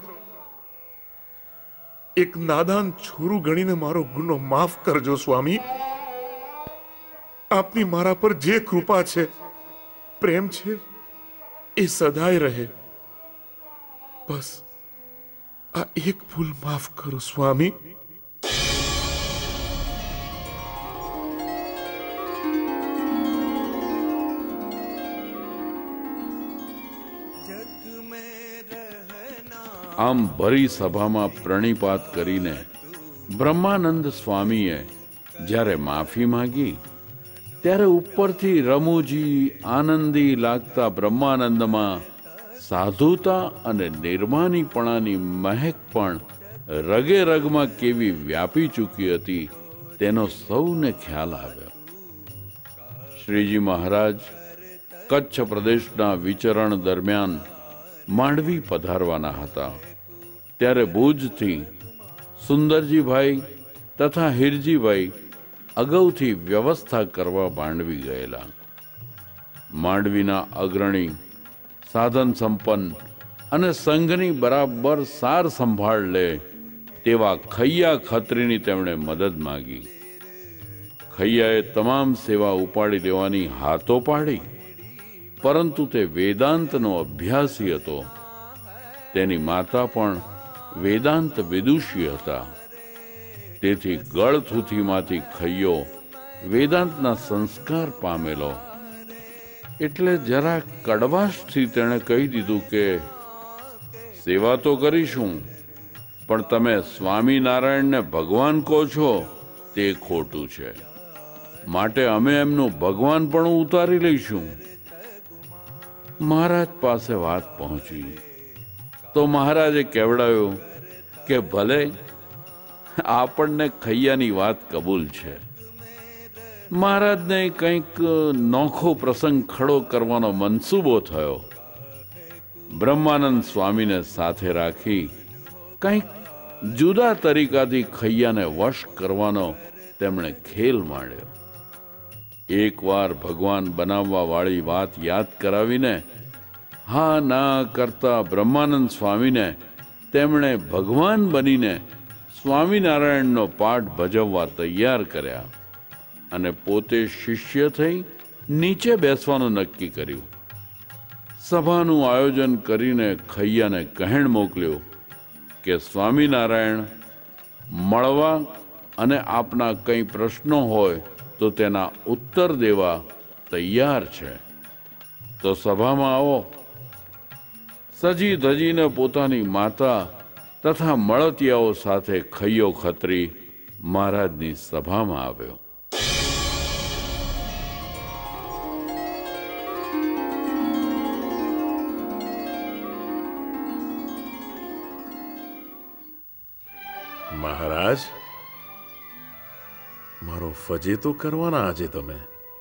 એક નાદાન છોરું ગણીને મારો ગુનો માફ કરજો સ્વામી. આપની મારા પર જે કૃપા છે, પ્રેમ છે, એ સદાય રહે. બસ આ એક ભૂલ માફ કરો સ્વામી.
આમ ભરી સભામાં પ્રણિપાત કરીને બ્રહ્માનંદ સ્વામીએ જ્યારે માફી માંગી ત્યારે ઉપરથી રમૂજી આનંદી લાગતા બ્રહ્માનંદમાં સાધુતા અને નિર્માનીપણાની મહેક પણ રગે રગમાં કેવી વ્યાપી ચૂકી હતી તેનો સૌને ખ્યાલ આવ્યો. શ્રીજી મહારાજ કચ્છ પ્રદેશના વિચરણ દરમિયાન માંડવી પધારવાના હતા ત્યારે ભુજથી સુંદરજીભાઈ તથા હિરજીભાઈ અગાઉથી વ્યવસ્થા કરવા માંડવી ગયેલા. માંડવીના અગ્રણી, સાધન સંપન્ન અને સંઘની બરાબર સાર સંભાળ લે તેવા ખૈયા ખત્રીની તેમણે મદદ માંગી. ખૈયાએ તમામ સેવા ઉપાડી દેવાની હાથો પાડી, પરંતુ તે વેદાંતનો અભ્યાસી હતો. તેની માતા પણ વેદાંત વિદુષી હતા. તેથી ગળથુથીમાંથી ખૈયો વેદાંતના સંસ્કાર પામેલો. એટલે જરા કડવાશથી તેણે કહી દીધું કે સેવા તો કરીશું, પણ તમે સ્વામિનારાયણને ભગવાન કહો છો તે ખોટું છે. માટે અમે એમનું ભગવાન પણ ઉતારી લઈશું. મહારાજ પાસે વાત પહોંચી તો મહારાજે કહેવડાવ્યું કે ભલે, આપણને ખૈયાની વાત કબૂલ છે. મહારાજને કંઈક નોખો પ્રસંગ ખડો કરવાનો મનસૂબો થયો. બ્રહ્માનંદ સ્વામીને સાથે રાખી કંઈક જુદા તરીકાથી ખૈયાને વશ કરવાનો તેમણે ખેલ માંડ્યો. એકવાર ભગવાન બનાવવા વાળી વાત યાદ કરાવીને હા ના કરતા બ્રહ્માનંદ સ્વામીને તેમણે ભગવાન બનીને સ્વામિનારાયણનો પાઠ ભજવવા તૈયાર કર્યા અને પોતે શિષ્ય થઈ નીચે બેસવાનું નક્કી કર્યું. સભાનું આયોજન કરીને ખૈયાને કહેણ મોકલ્યો કે સ્વામિનારાયણ મળવા અને આપના કંઈ પ્રશ્નો હોય તો તેના ઉત્તર દેવા તૈયાર છે, તો સભામાં આવો. સજી ધજીને પોતાની માતા તથા મળતિયાઓ સાથે ખૈયો ખત્રી મહારાજની સભામાં આવ્યો.
મહારાજ, મારો ફજે તો કરવાના આજે તમે.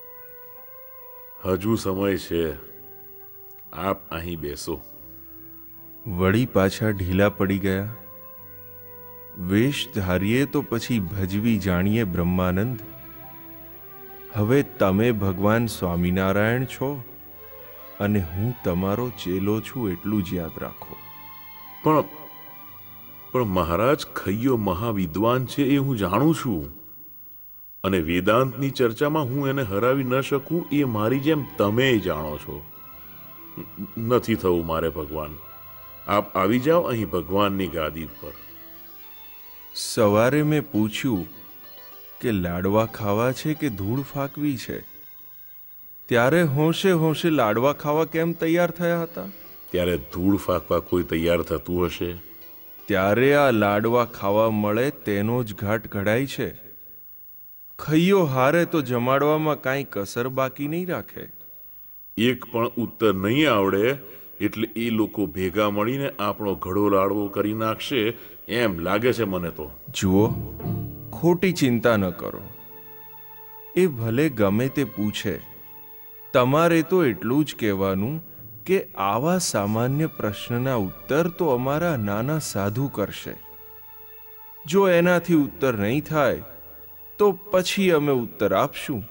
હજુ સમય છે, આપ અહીં બેસો.
વળી પાછા ઢીલા પડી ગયા. વેશ ધારીએ તો પછી ભજવી જાણીએ બ્રહ્માનંદ. હવે તમે ભગવાન સ્વામિનારાયણ છો અને હું તમારો ચેલો છું, એટલું જ યાદ રાખો.
પણ પણ મહારાજ, ખૈયો મહાવિદ્વાન છે એ હું જાણું છું, અને વેદાંતની ચર્ચામાં હું એને હરાવી ન શકું એ મારી જેમ તમે જાણો છો. નથી થવું મારે ભગવાન. આપ આવી જાઓ અહીં ભગવાનની ગાદી પર.
સવારે મેં પૂછ્યું કે લાડવા ખાવા છે કે ધૂળ ફાંકવી છે, ત્યારે હોંશે હોંશે લાડવા ખાવા કેમ તૈયાર થયા હતા?
ત્યારે ધૂળ ફાંકવા કોઈ તૈયાર થતું હશે?
ત્યારે આ લાડવા ખાવા મળે તેનો જ ઘાટ ઘડાય છે. ખૈયો હારે તો જમાડવામાં કાંઈ કસર બાકી નહીં રાખે.
એક પણ ઉત્તર નહીં આવડે એટલે એ લોકો ભેગા મળીને આપણો ઘડો લાડવો કરી નાખશે એમ લાગે છે મને તો.
જુઓ, ખોટી ચિંતા ન કરો. એ ભલે ગમે તે પૂછે, તમારે તો એટલું જ કહેવાનું કે આવા સામાન્ય પ્રશ્નના ઉત્તર તો અમારા નાના સાધુ કરશે. જો એનાથી ઉત્તર નહીં થાય તો પછી અમે ઉત્તર આપશું.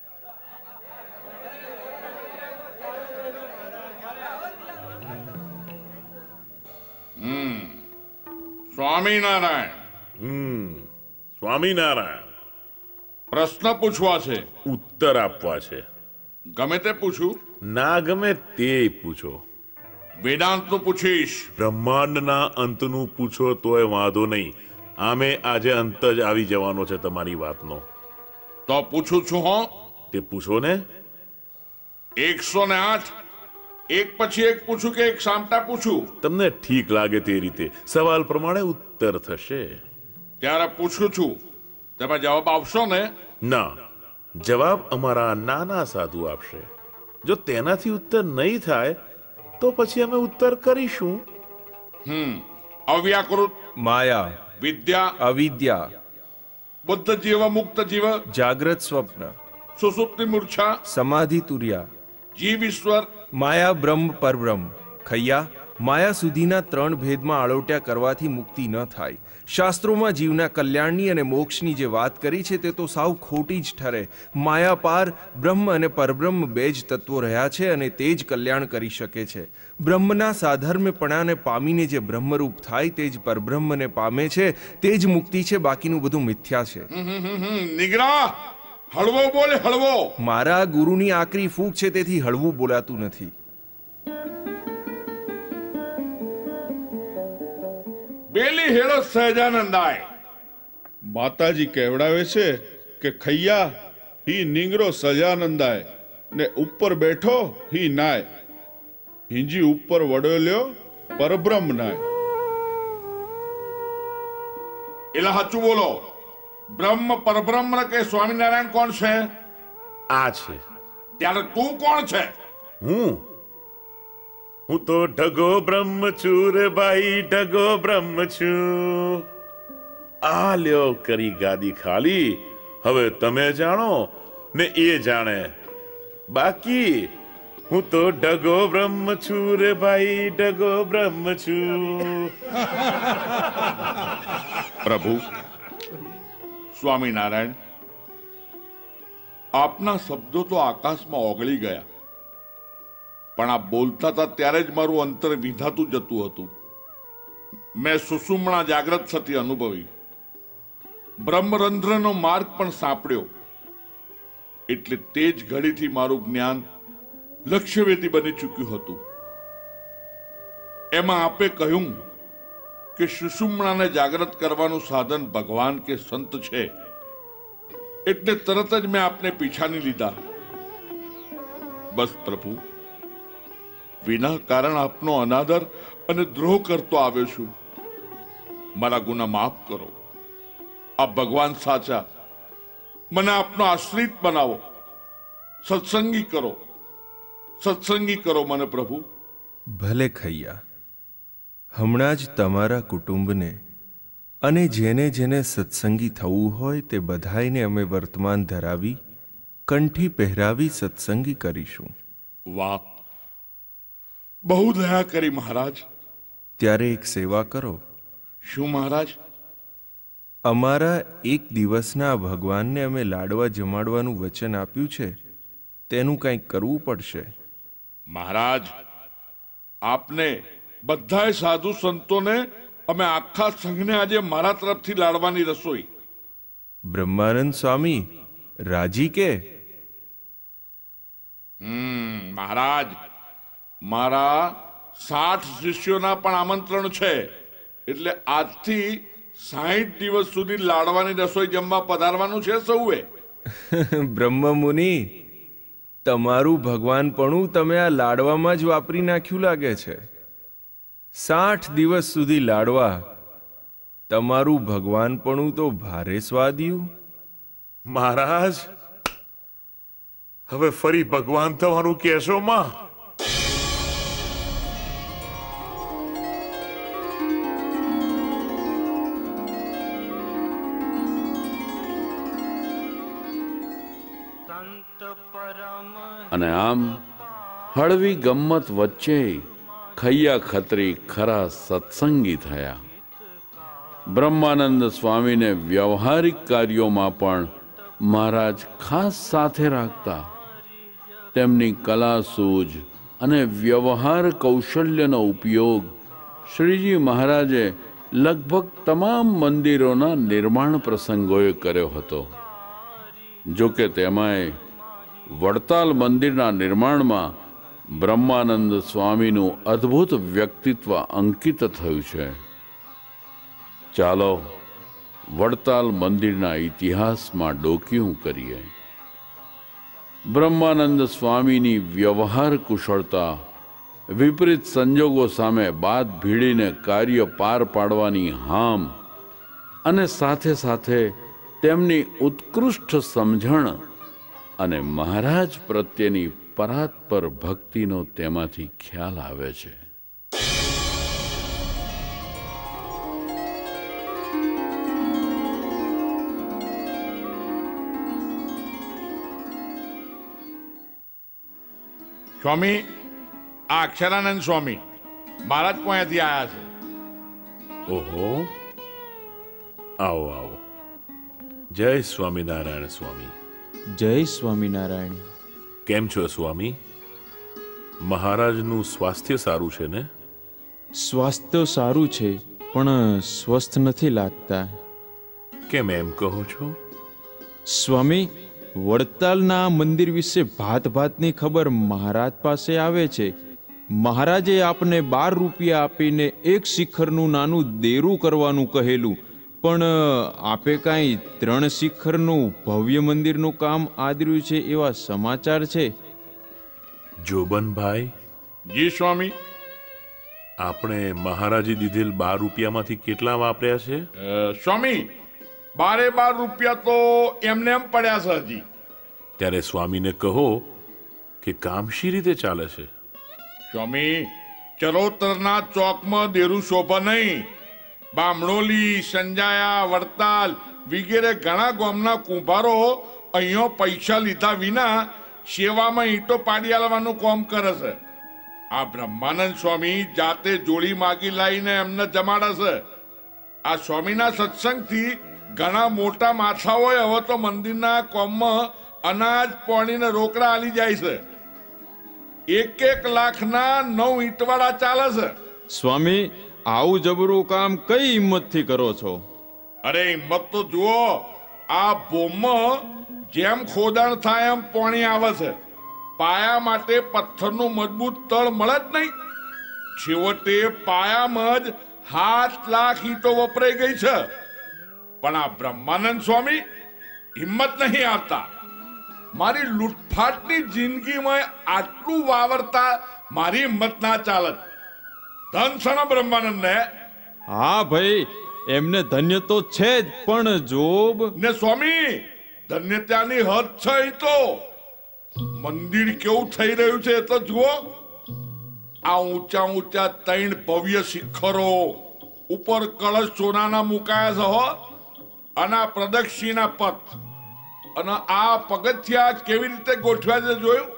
હમ સ્વામિનારાયણ.
હમ સ્વામિનારાયણ.
પ્રશ્ન પૂછવા છે,
ઉત્તર આપવા છે.
ગમે તે પૂછું?
ના ગમે તે પૂછો.
વેદાંતનું પૂછીશ?
બ્રહ્માંડના અંતનું પૂછો તોય વાંધો નહીં. આમે આજે અંત જ આવી જવાનો છે તમારી વાતનો.
તો પૂછું છું હો.
તે પૂછો ને.
એકસો ને આઠ એક પછી એક પૂછું કે એક સામટા પૂછું?
તમને ઠીક લાગે તે રીતે. સવાલ પ્રમાણે ઉત્તર થશે.
ત્યારે પૂછું છું, તમે જવાબ આપશો ને?
ના, જવાબ અમારા નાના સાધુ આપશે. જો તેનાથી ઉત્તર નહીં થાય તો પછી અમે ઉત્તર કરીશું.
હમ અવ્યાકૃત
માયા,
વિદ્યા,
અવિદ્યા,
બુદ્ધ જીવ, મુક્ત જીવ,
જાગ્રત સ્વપ્ન,
સુષુપ્તિ મૂર્છા,
સમાધિ તુર્યા,
જીવ ઈશ્વર,
માયા બ્રહ્મ પરબ્રહ્મ. ખૈયા, માયા સુધીના ત્રણ ભેદમાં આળોટ્યા કરવાથી મુક્તિ ન થાય. શાસ્ત્રોમાં જીવના કલ્યાણની અને મોક્ષની જે વાત કરી છે તે તો સાવ ખોટી જ ઠરે. માયા પાર બ્રહ્મ અને પરબ્રહ્મ બે જ તત્વો રહ્યા છે અને તે જ કલ્યાણ કરી શકે છે. બ્રહ્મના સાધર્મ્યપણાને પામીને જે બ્રહ્મરૂપ થાય તે જ પરબ્રહ્મને પામે છે, તે જ મુક્તિ છે. બાકીનું બધું મિથ્યા છે.
નિગ્રહ, હળવો બોલે, હળવો.
મારા ગુરુની આકરી ફૂંક છે, તેથી હળવું બોલાતું નથી.
બેલી હેળો સહજાનંદાય.
માતાજી કહેવડાવે છે કે ખૈયા હી નીંગરો સજાનંદાય ને ઉપર બેઠો હી નાય. હિંજી ઉપર વડોલ્યો પરબ્રહ્મ નાય.
એલા સાચું બોલો, બ્રહ્મ પરબ્રહ્મ કે સ્વામિનારાયણ કોણ છે?
આ છે.
ત્યારે તું કોણ છે?
હું હું તો ઢગો બ્રહ્મ છું રે ભાઈ, ઢગો બ્રહ્મ છું. આ લ્યો કરી ગાદી ખાલી. હવે તમે જાણો ને એ જાણે. બાકી હું તો ઢગો બ્રહ્મ છું રે ભાઈ, ઢગો બ્રહ્મ છું.
પ્રભુ સ્વામિનારાયણ, આપના શબ્દો તો આકાશમાં ઓગળી ગયા, પણ આપ બોલતા હતા ત્યારે જ મારું અંતર વિંધાતું જતું હતું. મેં સુષુમ્ણા જાગ્રત થતી અનુભવી, બ્રહ્મરંધ્રનો માર્ગ પણ સાંપડ્યો. એટલે તે જ ઘડીથી મારું જ્ઞાન લક્ષ્યવેદી બની ચૂક્યું હતું. એમાં આપે કહ્યું કે સુષુમ્ણાને જાગ્રત કરવાનું સાધન ભગવાન કે સંત છે, એટલે તરત જ મેં આપને પીછાની લીધા. બસ પ્રભુ, વિના કારણ આપનો અનાદર અને દ્રોહ કરતો આવ્યો છું. મારા ગુના માફ કરો. આપ ભગવાન સાચા, મને આપનો આશ્રિત બનાવો. સત્સંગી કરો, સત્સંગી કરો મને પ્રભુ.
ભલે ખૈયા, હમણાં જ તમારા કુટુંબને અને જેને જેને સત્સંગી થવું હોય તે બધાઈને અમે વર્તમાન ધરાવી કંઠી પહેરાવી સત્સંગી કરીશું.
વાહ, બહુ દયા કરી મહારાજ.
ત્યારે એક સેવા કરો.
શું મહારાજ?
અમારા એક દિવસના ભગવાનને અમે લાડવા જમાડવાનું વચન આપ્યું છે, તેનું કંઈક કરવું પડશે.
મહારાજ, આપને બધાય સાધુ સંતોને અમે આખા સંઘને આજે મારા તરફથી લાડવાની રસોઈ.
બ્રહ્માનંદ સ્વામી રાજી કે?
હમ મહારાજ, મારા સાઠ શિષ્યોના પણ આમંત્રણ છે, એટલે આજથી સાહીઠ દિવસ સુધી લાડવાની રસોઈ જમવા પધારવાનું છે સૌએ.
બ્રહ્મ મુનિ, તમારું ભગવાનપણું તમે આ લાડવામાં જ વાપરી નાખ્યું લાગે છે. સાઠ દિવસ સુધી લાડવા, તમારું ભગવાનપણું તો ભારે સ્વાદિયું.
મહારાજ, હવે ફરી ભગવાન થવાનું કહેશો માં?
અને આમ હળવી ગમ્મત વચ્ચે ખૈયા ખત્રી ખરા સત્સંગી થયા. બ્રહ્માનંદ સ્વામીને વ્યવહારિક કાર્યોમાં પણ મહારાજ ખાસ સાથે રાખતા. તેમની કલા સૂઝ અને વ્યવહાર કૌશલ્યનો ઉપયોગ શ્રીજી મહારાજે લગભગ તમામ મંદિરોના નિર્માણ પ્રસંગોએ કર્યો હતો. જો કે તેમાંય વડતાલ મંદિરના નિર્માણમાં બ્રહ્માનંદ સ્વામીનું અદ્ભુત વ્યક્તિત્વ અંકિત થયું છે. ચાલો વડતાલ મંદિરના ઇતિહાસમાં ડોકિયું કરીએ. બ્રહ્માનંદ સ્વામીની વ્યવહાર કુશળતા, વિપરીત સંજોગો સામે બાદ ભીડીને કાર્ય પાર પાડવાની હામ અને સાથે સાથે તેમની ઉત્કૃષ્ટ સમજણ અને મહારાજ પ્રત્યેની પરાત્પર ભક્તિનો તેમાંથી ખ્યાલ આવે છે.
સ્વામી, આ અક્ષરાનંદ સ્વામી મહારાજ પોયાથી આવ્યા છે.
ઓહો, આવો આવો. જય સ્વામિનારાયણ સ્વામી.
જય સ્વામિનારાયણ.
કેમ છો સ્વામી? મહારાજનું સ્વાસ્થ્ય સારું છે ને?
સ્વાસ્થ્ય સારું છે, પણ સ્વસ્થ નથી લાગતા.
કેમ એમ કહો છો?
સ્વામી, વડતાલના મંદિર વિશે ભાત ભાતની ખબર મહારાજ પાસે આવે છે. મહારાજે આપને બાર રૂપિયા આપીને એક શિખરનું નાનું દેરું કરવાનું કહેલું, પણ આપે કાંઈ ત્રણ શિખરનું ભવ્ય મંદિરનું કામ આદર્યું છે એવા સમાચાર છે.
જોબનભાઈ.
જી સ્વામી.
આપણે મહારાજે દીધેલ બાર રૂપિયામાંથી કેટલા વાપર્યા છે?
સ્વામી, બારે બાર રૂપિયા તો એમને એમ પડ્યા છે હજી.
ત્યારે સ્વામીને કહો કે કામ શી રીતે ચાલે છે?
સ્વામી, ચરોતરના ચોકમાં દેરું શોભા નહીં. બામણોલી, સંજાયા, વડતાલ વગેરે ઘણા ગામના કુંભારો અહીંયા પૈસા લીધા વિના સેવામાં ઈંટો પાડી આલવાનું કામ કરે છે. આ બ્રહ્માનંદ સ્વામી જાતે જોડી માગી લાવીને એમને જમાડે છે. આ સ્વામીના સત્સંગથી ઘણા મોટા માથાઓએ હવે તો મંદિરના કોમમાં અનાજ પાણીને રોકડા આલી જાય છે. એક એક લાખના નવ ઈંટવાળા ચાલે છે.
સ્વામી, આવું જબરું કામ કઈ હિંમતથી કરો છો?
અરે હિંમત તો જુઓ. આ ભૂમમાં જેમ ખોદાણ થાય એમ પાણી આવે છે. પાયા માટે પથ્થરનું મજબૂત તળ મળે જ નહીં. છેવટે પાયામાં જ સાત લાખ ઈંટો વપરાઈ ગઈ છે. પણ આ બ્રહ્માનંદ સ્વામી હિંમત નહીં આપતા. મારી લૂંટફાટની જિંદગીમાં આટલું વાવરતા મારી હિંમત ના ચાલત. ધન સણ બ્રહ્માનંદ ને.
હા ભાઈ, એમને ધન્ય તો છે જ, પણ જોબ
ને સ્વામી ધન્યતાની હદ છે. એ તો મંદિર કેવું થઈ રહ્યું છે તો જુઓ. આ ઊંચા ઊંચા ત્રણ ભવ્ય શિખરો ઉપર કળશ સોનાના મુકાયા છે હો. અને આ પ્રદક્ષિણા પથ અને આ પગથિયા કેવી રીતે ગોઠવ્યા છે જોયું?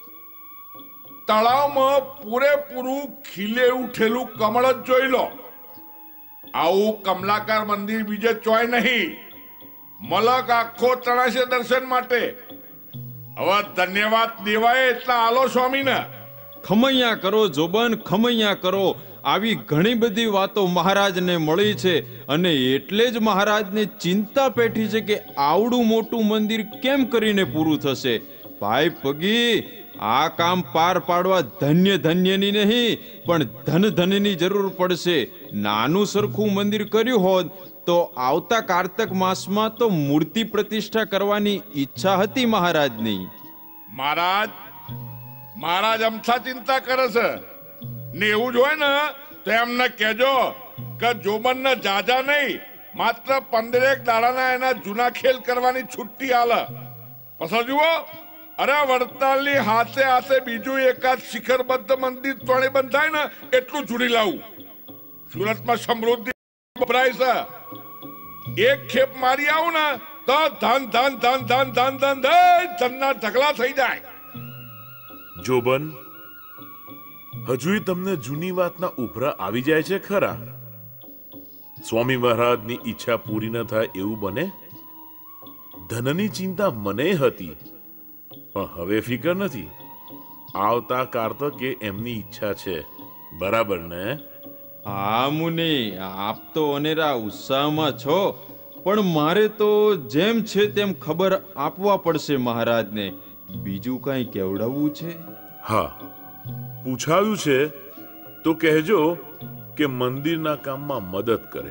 તળાવમાં પૂરેપૂરું ખીલે ઉઠેલું કમળ જ જોઈ લો. આવું કમલાકાર મંદિર બીજે ચોય નહીં. મલક આખો તણાશે દર્શન માટે. હવે ધન્યવાદ દેવાય એટલા આલો સ્વામીને.
ખમૈયા કરો જોબન, ખમૈયા કરો. આવી ઘણી બધી વાતો મહારાજને મળી છે અને એટલે જ મહારાજને ચિંતા પેઠી છે કે આવડું મોટું મંદિર કેમ કરીને પૂરું થશે. ભાઈ પગી, આ કામ પાર પાડવા ધન્ય ધન્યની નહીં પણ ધન ધનની જરૂર પડશે. નાનું સરખું મંદિર કર્યું હોત તો આવતા કાર્તક માસમાં તો મૂર્તિ પ્રતિષ્ઠા કરવાની ઈચ્છા હતી મહારાજની.
મહારાજ મહારાજ અમથા ચિંતા કરે છે ને એવું જ હોય ને તો એમને કહેજો કે જોબન ને જાજા નહીં, માત્ર પંદરેક દાડાના એના જૂના ખેલ કરવાની છુટ્ટી આલે. પછી જુઓ, અરે વડતાલની હાથે હાથે બીજું એકાદ શિખરબદ્ધ મંદિર ત્રણે બંધાય ને એટલું જોડી લાવું. સુરતમાં સમૃદ્ધિ વપરાય છે. એક ખેપ મારી આવું ને તો ધન ધન ધન ધન ધન ધન ધન ધનના ઢગલા થઈ જાય.
જોબન, હજુય તમને જૂની વાતના ઉભરા આવી જાય છે ખરા? સ્વામી મહારાજની ઈચ્છા પૂરી ન થાય એવું બને? ધનની ચિંતા મને હતી, પણ હવે ફિકર નથી. આવતા કાર્તકે એમની ઈચ્છા છે, બરાબર ને?
હા મુનિ, આપ તો અનેરા ઉત્સાહમાં છો, પણ મારે તો જેમ છે તેમ ખબર આપવા પડશે મહારાજને. બીજું કઈ કેવડાવવું છે?
હા, પૂછાવ્યું છે તો કહેજો કે મંદિરના કામમાં મદદ કરે.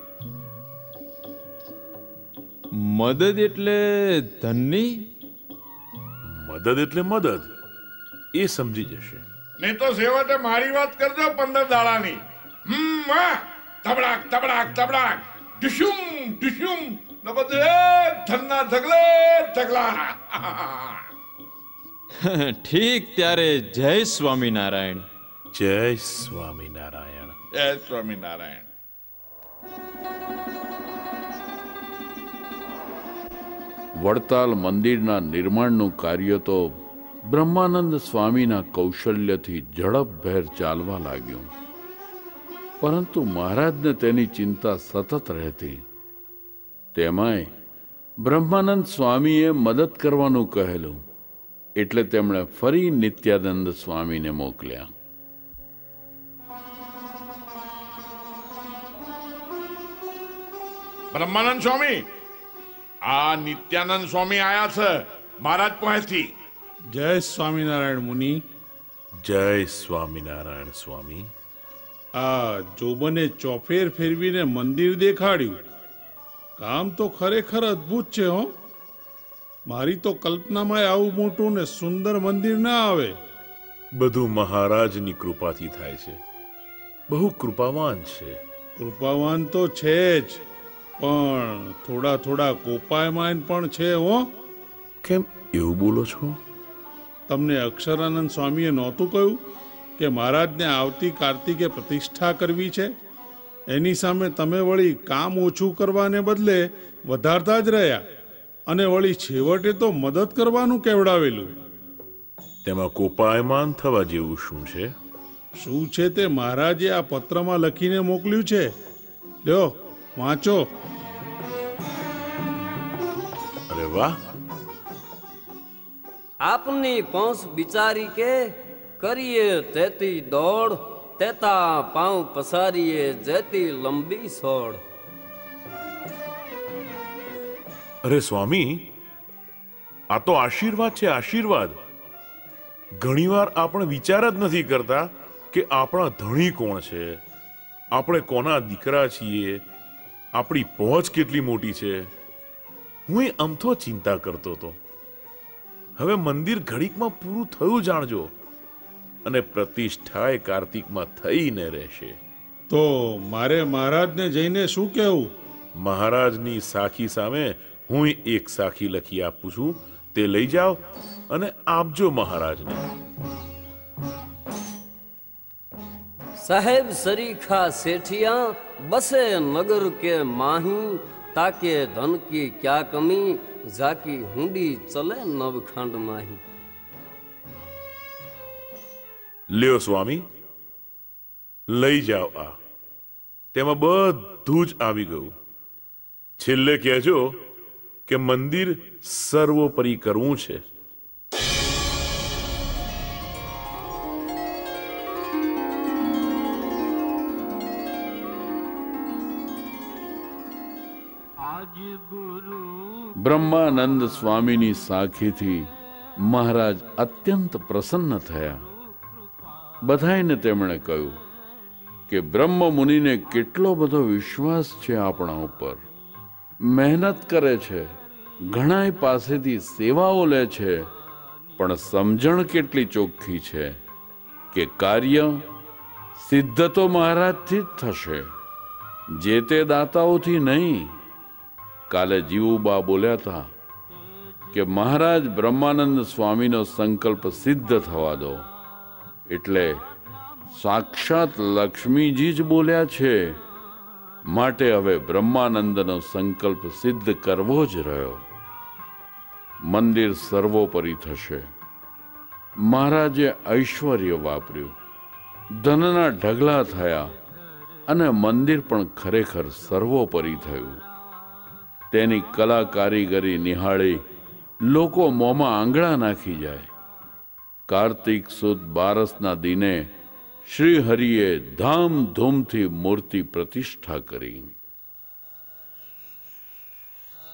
મદદ એટલે ધનની?
મદદ એટલે મદદ, એ સમજી જશે.
નહીં તો સેવટે મારી વાત કરજો પંદર દાડાની. હમ વાહ, તબડાક તબડાક તબડાક, ઢુશુમ ઢુશુમ, ન બધે ધનના ઢગલે ઢગલા.
ઠીક, ત્યારે જય સ્વામિનારાયણ.
જય સ્વામિનારાયણ.
જય સ્વામિનારાયણ.
વડતાલ મંદિરના નિર્માણનું કાર્ય તો બ્રહ્માનંદ સ્વામીના કૌશલ્યથી ઝડપભેર ચાલવા લાગ્યું, પરંતુ મહારાજને તેની ચિંતા સતત રહેતી. તેમાંય બ્રહ્માનંદ સ્વામીએ મદદ કરવાનું કહેલું, એટલે તેમણે ફરી નિત્યાનંદ સ્વામીને મોકલ્યા.
બ્રહ્માનંદ સ્વામી, આ નિત્યાનંદ સ્વામી આયા છે મહારાજ પાસેથી.
જય સ્વામિનારાયણ મુનિ.
જય સ્વામિનારાયણ સ્વામી.
આ જોબને ચોફેર ફેરવીને મંદિર દેખાડ્યું. કામ તો ખરેખર અદ્ભુત છે હો. મારી તો કલ્પનામાં આવું મોટું ને સુંદર મંદિર ના આવે.
બધું મહારાજની કૃપાથી થાય છે. બહુ કૃપાવાન છે.
કૃપાવાન તો છે જ, પણ થોડા થોડા કોપાયમાન પણ છે હો.
કેમ એવું બોલો છો?
તમને અક્ષરાનંદ સ્વામીએ નહોતું કહ્યું કે મહારાજને આવતી કાર્તિકે પ્રતિષ્ઠા કરવી છે? એની સામે તમે વળી કામ ઓછું કરવાને બદલે વધારતા જ રહ્યા, અને વળી છેવટે તો મદદ કરવાનું કેવડાવેલું.
તેમાં કોપાયમાન થવા જેવું શું છે?
શું છે તે મહારાજે આ પત્રમાં લખીને મોકલ્યું છે. લ્યો વાંચો.
અરે વાહ.
આપની પંસ બિચારી કે કરીએ તેતી દોડ, તેતા પાઉં પસારીએ જેતી લંબી સોડ.
અરે સ્વામી, આ તો આશીર્વાદ છે, આશીર્વાદ. ઘણીવાર આપણે વિચાર જ નથી કરતા કે આપણા ધણી કોણ છે, આપણે કોના દીકરા છીએ, આપણી પહોંચ કેટલી મોટી છે. હું એ અમથો ચિંતા કરતો હતો. હવે મંદિર ઘડીકમાં પૂરું થયું જાણજો, અને પ્રતિષ્ઠા એ કાર્તિકમાં થઈને રહેશે.
તો મારે મહારાજને જઈને શું કહેવું?
મહારાજની સાખી સામે હું એક સાખી લખી આપું છું, તે લઈ જાઓ અને આપજો મહારાજને.
સાહેબ સરીખા સેઠિયા બસે નગર કે માહી, તાકે ધન કી ક્યા કમી, જાકી હુંડી ચલે નવખંડ માહી.
લ્યો સ્વામી, લઈ જાઓ. આ તેમાં બધું જ આવી ગયું. છેલ્લે કહેજો કે મંદિર સર્વોપરી કરવું છે.
બ્રહ્માનંદ સ્વામીની સાખીથી મહારાજ અત્યંત પ્રસન્ન થયા. બધાઈને તેમણે કહ્યું કે બ્રહ્મ મુનિને કેટલો બધો વિશ્વાસ છે આપણા ઉપર. મહેનત કરે છે, ઘણાય પાસેથી સેવાઓ લે છે, પણ સમજણ કેટલી ચોખ્ખી છે કે કાર્ય સિદ્ધ તો મહારાજથી જ થશે, જે તે દાતાઓથી નહીં. કાલે જીવુબા બોલ્યા હતા કે મહારાજ બ્રહ્માનંદ સ્વામીનો સંકલ્પ સિદ્ધ થવા દો, એટલે સાક્ષાત લક્ષ્મીજી જ બોલ્યા છે. માટે હવે બ્રહ્માનંદનો સંકલ્પ સિદ્ધ કરવો જ રહ્યો. મંદિર સર્વોપરી થશે. મહારાજે ઐશ્વર્ય વાપર્યું, ધનના ઢગલા થયા, અને મંદિર પણ ખરેખર સર્વોપરી થયું. તેની કલા કારીગરી નિહાળી લોકો મોંમાં આંગળા નાખી જાય. કાર્તિક સુદ બારસના દિને શ્રી હરિએ ધામધૂમથી મૂર્તિ પ્રતિષ્ઠા કરી.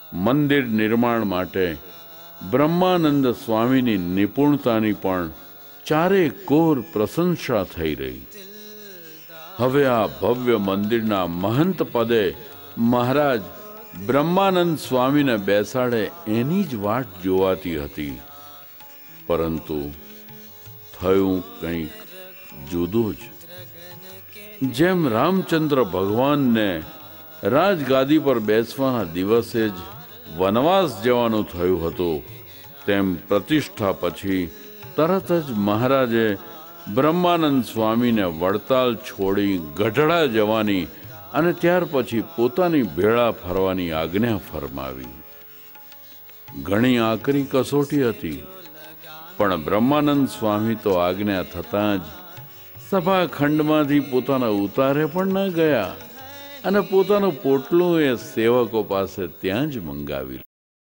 મંદિર નિર્માણ માટે બ્રહ્માનંદ સ્વામીની નિપુણતાની પણ ચારે કોર પ્રશંસા થઈ રહી. હવે આ ભવ્ય મંદિરના મહંત પદે મહારાજ બ્રહ્માનંદ સ્વામીને બેસાડે એની જ વાટ જોવાતી હતી. પરંતુ થયું કંઈક જુદું જ. જેમ રામચંદ્ર ભગવાનને રાજગાદી પર બેસવાના દિવસે જ વનવાસ જવાનું થયું હતું, તેમ પ્રતિષ્ઠા પછી તરત જ મહારાજે બ્રહ્માનંદ સ્વામીને વડતાલ છોડી ગઢડા જવાની અને ત્યાર પછી પોતાની ભેળા ફરવાની આજ્ઞા ફરમાવી. ઘણી આકરી કસોટી હતી, પણ બ્રહ્માનંદ સ્વામી તો આજ્ઞા થતાં જ સભાખંડમાંથી પોતાના ઉતારે પણ ન ગયા અને પોતાનું પોટલું એ સેવકો પાસે ત્યાં જ મંગાવી.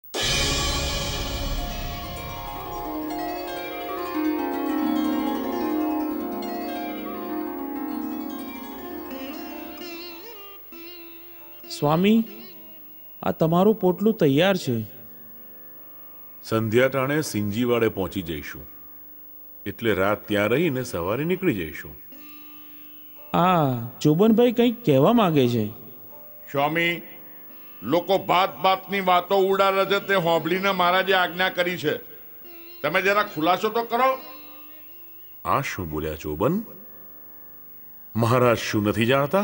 સ્વામી, આ તમારું પોટલું તૈયાર છે.
સંધ્યા ટાણે સિંજીવાડે પહોંચી જઈશું, એટલે રાત ત્યાં રહીને સવારે નીકળી જઈશું.
આ જોબનભાઈ કંઈક કહેવા માંગે છે.
સ્વામી, લોકો ભાત ભાતની વાતો ઉડાડે છે તે હોંભળીને મહારાજે આજ્ઞા કરી છે. તમે જરા ખુલાસો તો કરો.
આ શું બોલ્યા જોબન? મહારાજ શું નથી જાણતા?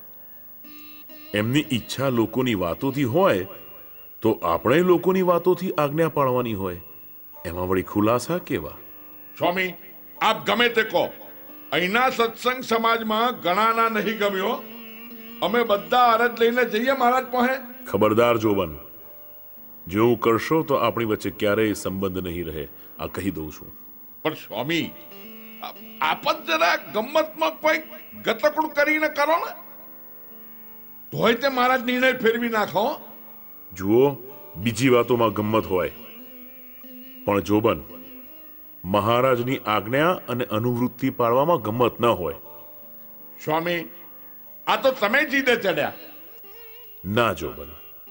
એમની ઈચ્છા લોકોની વાતોથી હોય તો આપણે લોકોની વાતોથી આજ્ઞા પાડવાની હોય. એમાં વળી ખુલાસા કેવા?
સ્વામી, આપ ગમે તે કહો, અહીંના સત્સંગ સમાજમાં ઘણાના નહીં ગમ્યો. અમે બધા અરજ લઈને જઈએ મહારાજ પાસે.
ખબરદાર જોબન, જેવું કરશો તો આપણી વચ્ચે ક્યારેય સંબંધ નહીં રહે, આ કહી દઉં છું.
પણ સ્વામી, આપ જ જરા ગમ્મતમાં કોઈ ગતકડું કરીને કરો ને, તોય તે મહારાજ નિર્ણય ફેરવી નાખો.
જુઓ, બીજી વાતોમાં ગમ્મત હોય, પણ જોબન, મહારાજની આજ્ઞા અને અનુવૃત્તિ પાડવામાં ગમ્મત ન હોય.
સ્વામી, આ તો તમે જીદે ચડ્યા.
ના જોબન,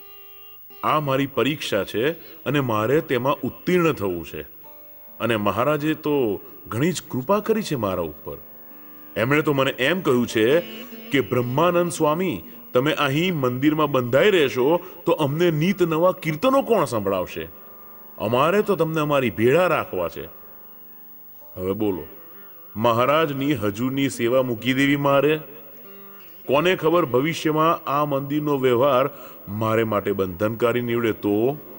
આ મારી પરીક્ષા છે અને મારે તેમાં ઉત્તીર્ણ થવું છે. અને મહારાજે તો ઘણી જ કૃપા કરી છે મારા ઉપર. એમણે તો મને એમ કહ્યું છે કે બ્રહ્માનંદ સ્વામી, તમે અહીં મંદિરમાં બંધાઈ રહેશો તો અમને નીત નવા કીર્તનો કોણ સંભળાવશે? અમારે તો તમને અમારી ભેળા રાખવા છે. હવે બોલો, મહારાજની હજુરની સેવા મૂકી દેવી મારે? કોને ખબર ભવિષ્યમાં આ મંદિરનો વ્યવહાર મારે માટે બંધનકારી નીવડે તો?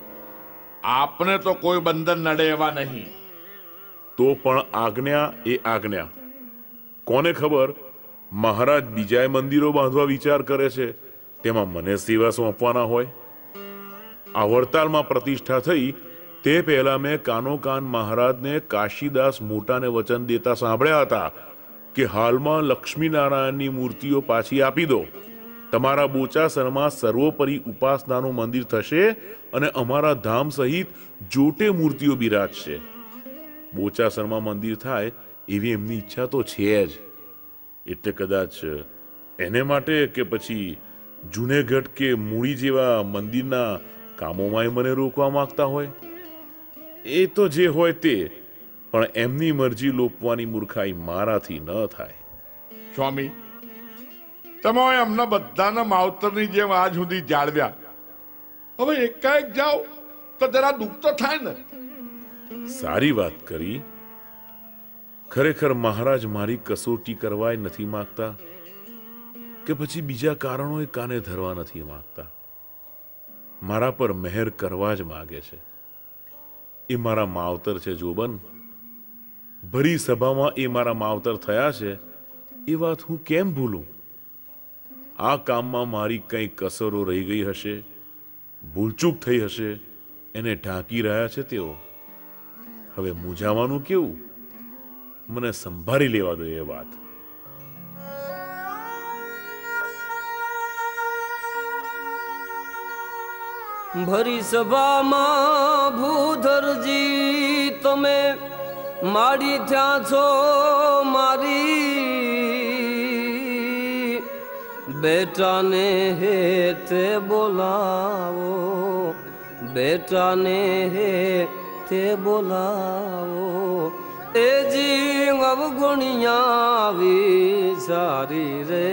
આપને તો કોઈ બંધન નડે એવા નહીં.
તો પણ આજ્ઞા એ આજ્ઞા. કોને ખબર મહારાજ બીજાય મંદિરો બાંધવા વિચાર કરે છે, તેમાં મને સેવા સોંપવાના હોય. આ વડતાલમાં પ્રતિષ્ઠા થઈ તે પહેલા મેં કાનો કાન મહારાજને કાશીદાસ મોટાને વચન દેતા સાંભળ્યા હતા કે હાલમાં લક્ષ્મીનારાયણની મૂર્તિઓ પાછી આપી દો. તમારા બોચાસરમાં સર્વોપરી ઉપાસનાનું મંદિર થશે અને અમારા ધામ સહિત જોટે મૂર્તિઓ બિરાજશે. બોચાસરમાં મંદિર થાય એવી એમની ઈચ્છા તો છે જ. એટલે કદાચ એને માટે કે પછી જુનેગઢ કે મૂળી જેવા મંદિરના કામોમાં મને રોકવા માંગતા હોય. એ તો જે હોય તે, પણ એમની મરજી લોપવાની મૂર્ખાઈ મારાથી ન થાય.
સ્વામી, તમે અમને બધાના માવતરની જેમ આજ સુધી જાળવ્યા, હવે એકાએક જાઓ તો જરા દુઃખ તો થાય ને.
સારી વાત કરી. ખરેખર મહારાજ મારી કસોટી કરવાય નથી માંગતા કે પછી બીજા કારણોએ કાને ધરવા નથી માંગતા. મારા પર મહેર કરવા જ માગે છે. એ મારા માવતર છે જોબન. ભરી સભામાં એ મારા માવતર થયા છે એ વાત હું કેમ ભૂલું? આ કામમાં મારી કંઈ કસરો રહી ગઈ હશે, ભૂલચૂક થઈ હશે, એને ઢાંકી રહ્યા છે તેઓ. હવે મૂંઝાવાનું કેવું? મને સંભાળી લેવા દો એ વાત.
ભરી સભામાં ભૂધરજી તમે માડી થયા છો મારી બેટાને હેતે બોલાવો बेटा ने है ते बोलाओ ए जी अवगुणिया विचारी रे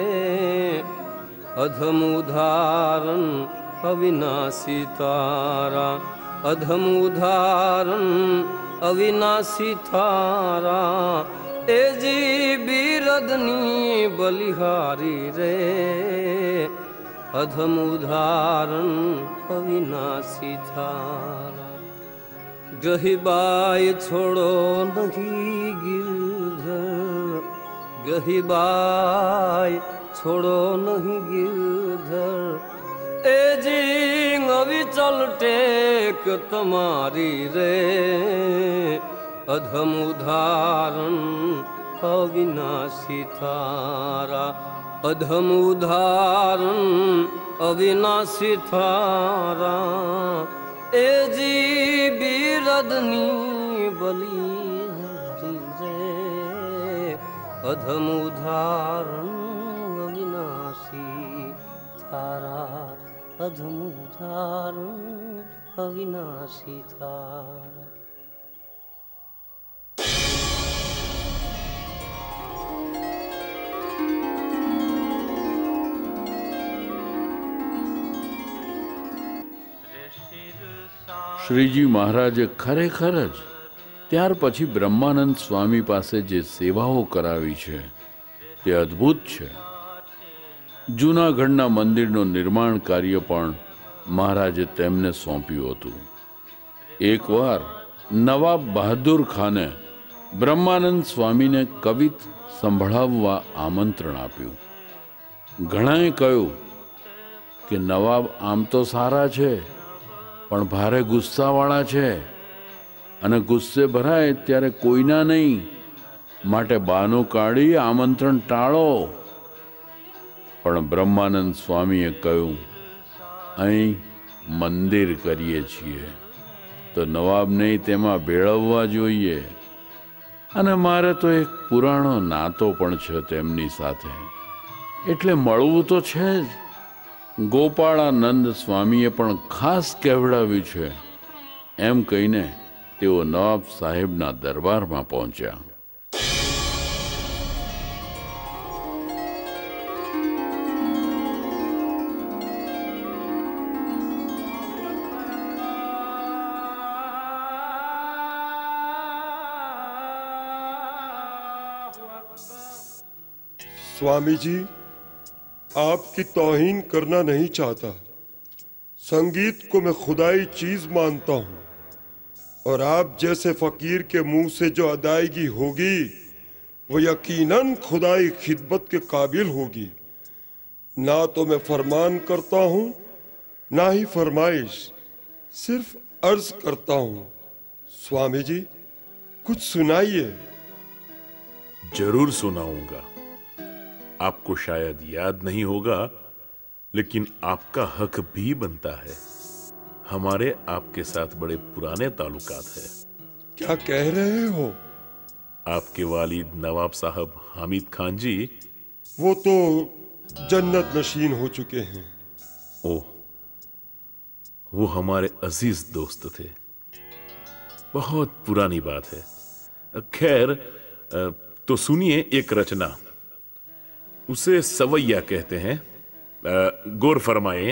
अधम उदाहरण अविनाशी तारा अधम उदाहरण अविनाशी थारा ए जी बीरदनी बलिहारी रे अधम उदाहरण अविनाशी थारा गहिबाई छोड़ो नहीं गिरधर गहिबाई छोड़ो नहीं गिरधर ए जी अविचल टेक तुम्हारी रे अधम उदाहरण अविनाशी थारा अधम उदाहरण अविनाशी थारा ए जी बीरदनी बलिहारी रे अधम उदाहरण अविनाशी थारा अधम उदाहरण अविनाशी थारा।
શ્રીજી મહારાજે ખરેખર જ ત્યાર પછી બ્રહ્માનંદ સ્વામી પાસે જે સેવાઓ કરાવી છે તે અદ્ભુત છે. જૂનાગઢના મંદિરનું નિર્માણ કાર્ય પણ મહારાજે તેમને સોંપ્યું હતું. એકવાર નવાબ બહાદુર ખાને બ્રહ્માનંદ સ્વામીને કવિત સંભળાવવા આમંત્રણ આપ્યું. ઘણાએ કહ્યું કે નવાબ આમ તો સારા છે પણ ભારે ગુસ્સાવાળા છે અને ગુસ્સે ભરાય ત્યારે કોઈના નહીં, માટે બાનું કાઢી આમંત્રણ ટાળો. પણ બ્રહ્માનંદ સ્વામીએ કહ્યું, અહીં મંદિર કરીએ છીએ તો નવાબને તેમાં ભેળવવા જોઈએ અને મારે તો એક પુરાણો નાતો પણ છે તેમની સાથે, એટલે મળવું તો છે જ. ગોપાળાનંદ સ્વામીએ પણ ખાસ કહેવડાવ્યું છે. એમ કહીને તેઓ નવાબ સાહેબના દરબારમાં પહોંચ્યા.
स्वामी जी, आपकी तौहीन करना नहीं चाहता। संगीत को मैं खुदाई चीज मानता हूं और आप जैसे फकीर के मुंह से जो अदायगी होगी वो यकीनन खुदाई खिदमत के काबिल होगी। ना तो मैं फरमान करता हूं ना ही फरमाइश, सिर्फ अर्ज करता हूं। स्वामी जी, कुछ सुनाइए।
जरूर सुनाऊंगा। आपको शायद याद नहीं होगा, लेकिन आपका हक भी बनता है। हमारे आपके साथ बड़े पुराने ताल्लुकात है।
क्या कह रहे हो?
आपके वालिद नवाब साहब हामिद खान जी,
वो तो जन्नत नशीन हो चुके हैं।
ओह, वो हमारे अजीज दोस्त थे। बहुत पुरानी बात है। खैर, तो सुनिए एक रचना, उसे सवैया कहते हैं। गौर फरमाए।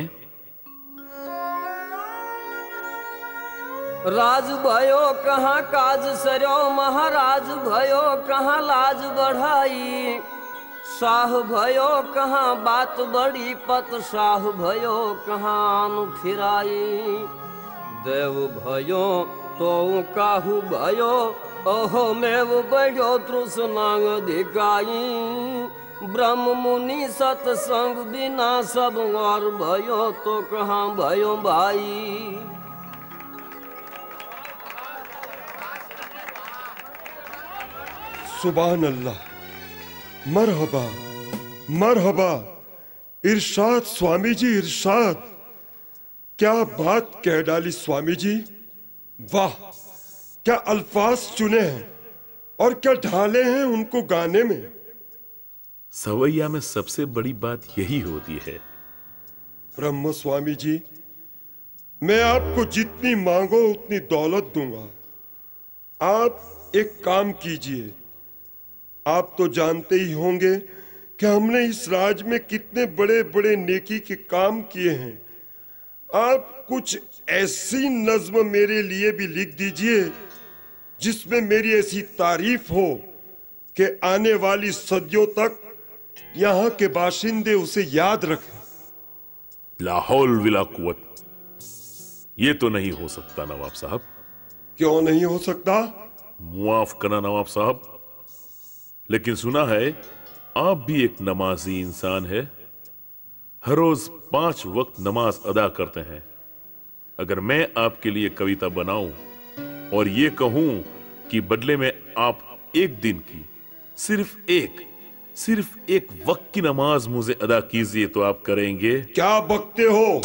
राज भयो कहाँ काज सरयो, महाराज भयो कहाँ लाज बढ़ाई, शाह भयो कहाँ बात बड़ी पत, शाह भयो कहाँ फिराई, देव भयो तो काहू भयो, ओहो मेव बढ़ो तृष्णांग दिखाई, ब्रह्म मुनि सत्संग बिना सब और भयो तो कहाँ भयो भाई।
सुभान अल्लाह, मरहबा मरहबा, इरशाद स्वामी जी, इरशाद। क्या बात कह डाली स्वामी जी, वाह क्या अल्फाज चुने हैं और क्या ढाले हैं उनको गाने में।
सवैया में सबसे बड़ी बात यही होती है।
ब्रह्म स्वामी जी, मैं आपको जितनी मांगो उतनी दौलत दूंगा। आप एक काम कीजिए। आप तो जानते ही होंगे कि हमने इस राज में कितने बड़े बड़े नेकी के काम किए हैं। आप कुछ ऐसी नज्म मेरे लिए भी लिख दीजिए जिसमें मेरी ऐसी तारीफ हो कि आने वाली सदियों तक यहाँ के बाशिंदे उसे याद रखें।
लाहौल विला कुवत, ये तो नहीं हो सकता नवाब साहब।
क्यों नहीं हो सकता?
मुआफ करना नवाब साहब, लेकिन सुना है आप भी एक नमाजी इंसान है, हर रोज पांच वक्त नमाज अदा करते हैं। अगर मैं आपके लिए कविता बनाऊं और ये कहूं कि बदले में आप एक दिन की सिर्फ एक सिर्फ एक वक्त की नमाज मुझे अदा कीजिए, तो आप करेंगे?
क्या बकते हो?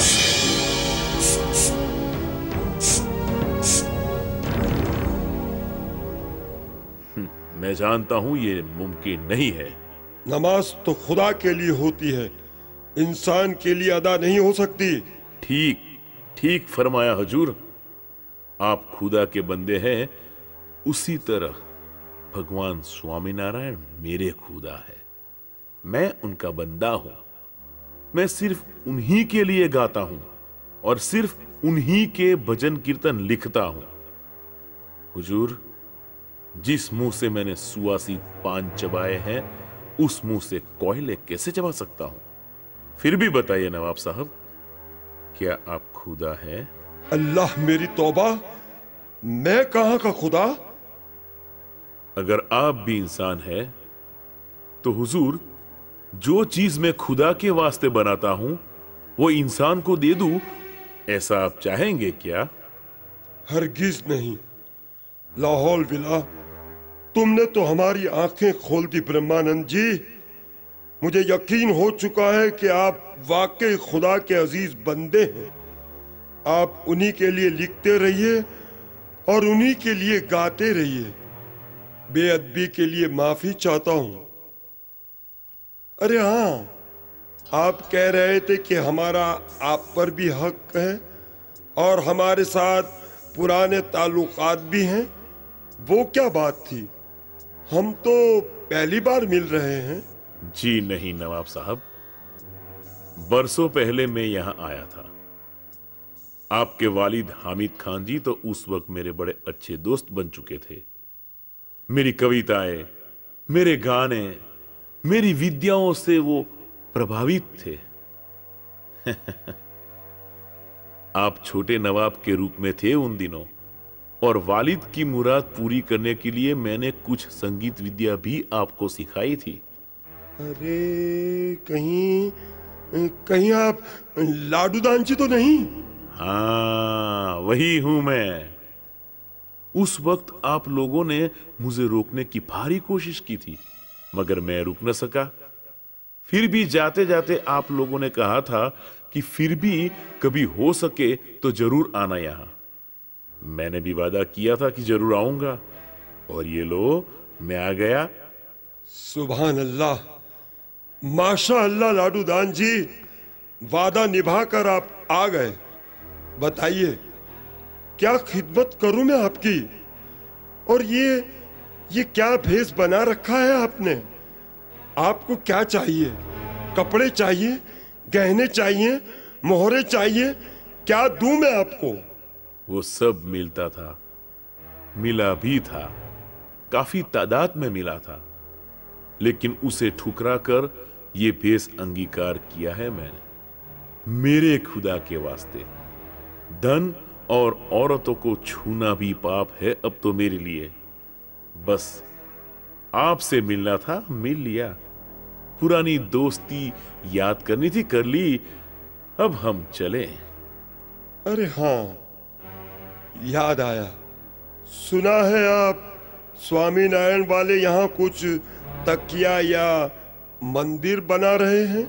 मैं जानता हूं ये मुमकिन नहीं है।
नमाज तो खुदा के लिए होती है, इंसान के लिए अदा नहीं हो सकती।
ठीक ठीक फरमाया हुजूर। आप खुदा के बंदे हैं, उसी तरह भगवान स्वामीनारायण मेरे खुदा है, मैं उनका बंदा हूं। मैं सिर्फ उन्हीं के लिए गाता हूं और सिर्फ उन्हीं के भजन कीर्तन लिखता हूं। हुजूर, जिस मुंह से मैंने सुवासी पान चबाए हैं उस मुंह से कोयले कैसे चबा सकता हूं? फिर भी बताइए नवाब साहब, क्या आप खुदा हैं?
अल्लाह मेरी तौबा, मैं कहां का खुदा?
अगर आप भी इंसान हैं तो हुजूर, जो चीज मैं खुदा के वास्ते बनाता हूं वो इंसान को दे दूं, ऐसा आप चाहेंगे क्या?
हरगिज नहीं। लाहौल विला, तुमने तो हमारी आंखें खोल दी ब्रह्मानंद जी। मुझे यकीन हो चुका है कि आप वाकई खुदा के अजीज बंदे हैं। आप उन्हीं के लिए लिखते रहिए और उन्हीं के लिए गाते रहिए। बेअदबी के लिए माफी चाहता हूं। अरे हाँ, आप कह रहे थे कि हमारा आप पर भी हक है और हमारे साथ पुराने ताल्लुकात भी हैं। वो क्या बात थी? हम तो पहली बार मिल रहे हैं।
जी नहीं नवाब साहब, बरसों पहले मैं यहां आया था। आपके वालिद हामिद खान जी तो उस वक्त मेरे बड़े अच्छे दोस्त बन चुके थे। मेरी कविताएं, मेरे गाने, मेरी विद्याओं से वो प्रभावित थे। आप छोटे नवाब के रूप में थे उन दिनों, और वालिद की मुराद पूरी करने के लिए मैंने कुछ संगीत विद्या भी आपको सिखाई थी।
अरे कहीं कहीं आप लाडूदान जी तो नहीं?
हाँ, वही हूं मैं। उस वक्त आप लोगों ने मुझे रोकने की भारी कोशिश की थी, मगर मैं रुक न सका। फिर भी जाते जाते आप लोगों ने कहा था कि फिर भी कभी हो सके तो जरूर आना यहां। मैंने भी वादा किया था कि जरूर आऊंगा, और ये लो मैं आ गया।
सुभान अल्लाह, माशा अल्लाह लाडूदान जी, वादा निभाकर आप आ गए। बताइए, क्या खिदमत करूं मैं आपकी? और ये ये क्या भेष बना रखा है आपने? आपको क्या चाहिए? कपड़े चाहिए, गहने चाहिए, मोहरे चाहिए? क्या दूं मैं आपको?
वो सब मिलता था, मिला भी था, काफी तादाद में मिला था, लेकिन उसे ठुकरा कर ये भेष अंगीकार किया है मैंने, मेरे खुदा के वास्ते। धन और औरतों को छूना भी पाप है अब तो मेरे लिए। बस आपसे मिलना था, मिल लिया। पुरानी दोस्ती याद करनी थी, कर ली। अब हम चले।
अरे हाँ, याद आया। सुना है आप स्वामीनारायण वाले यहाँ कुछ तकिया या मंदिर बना रहे हैं?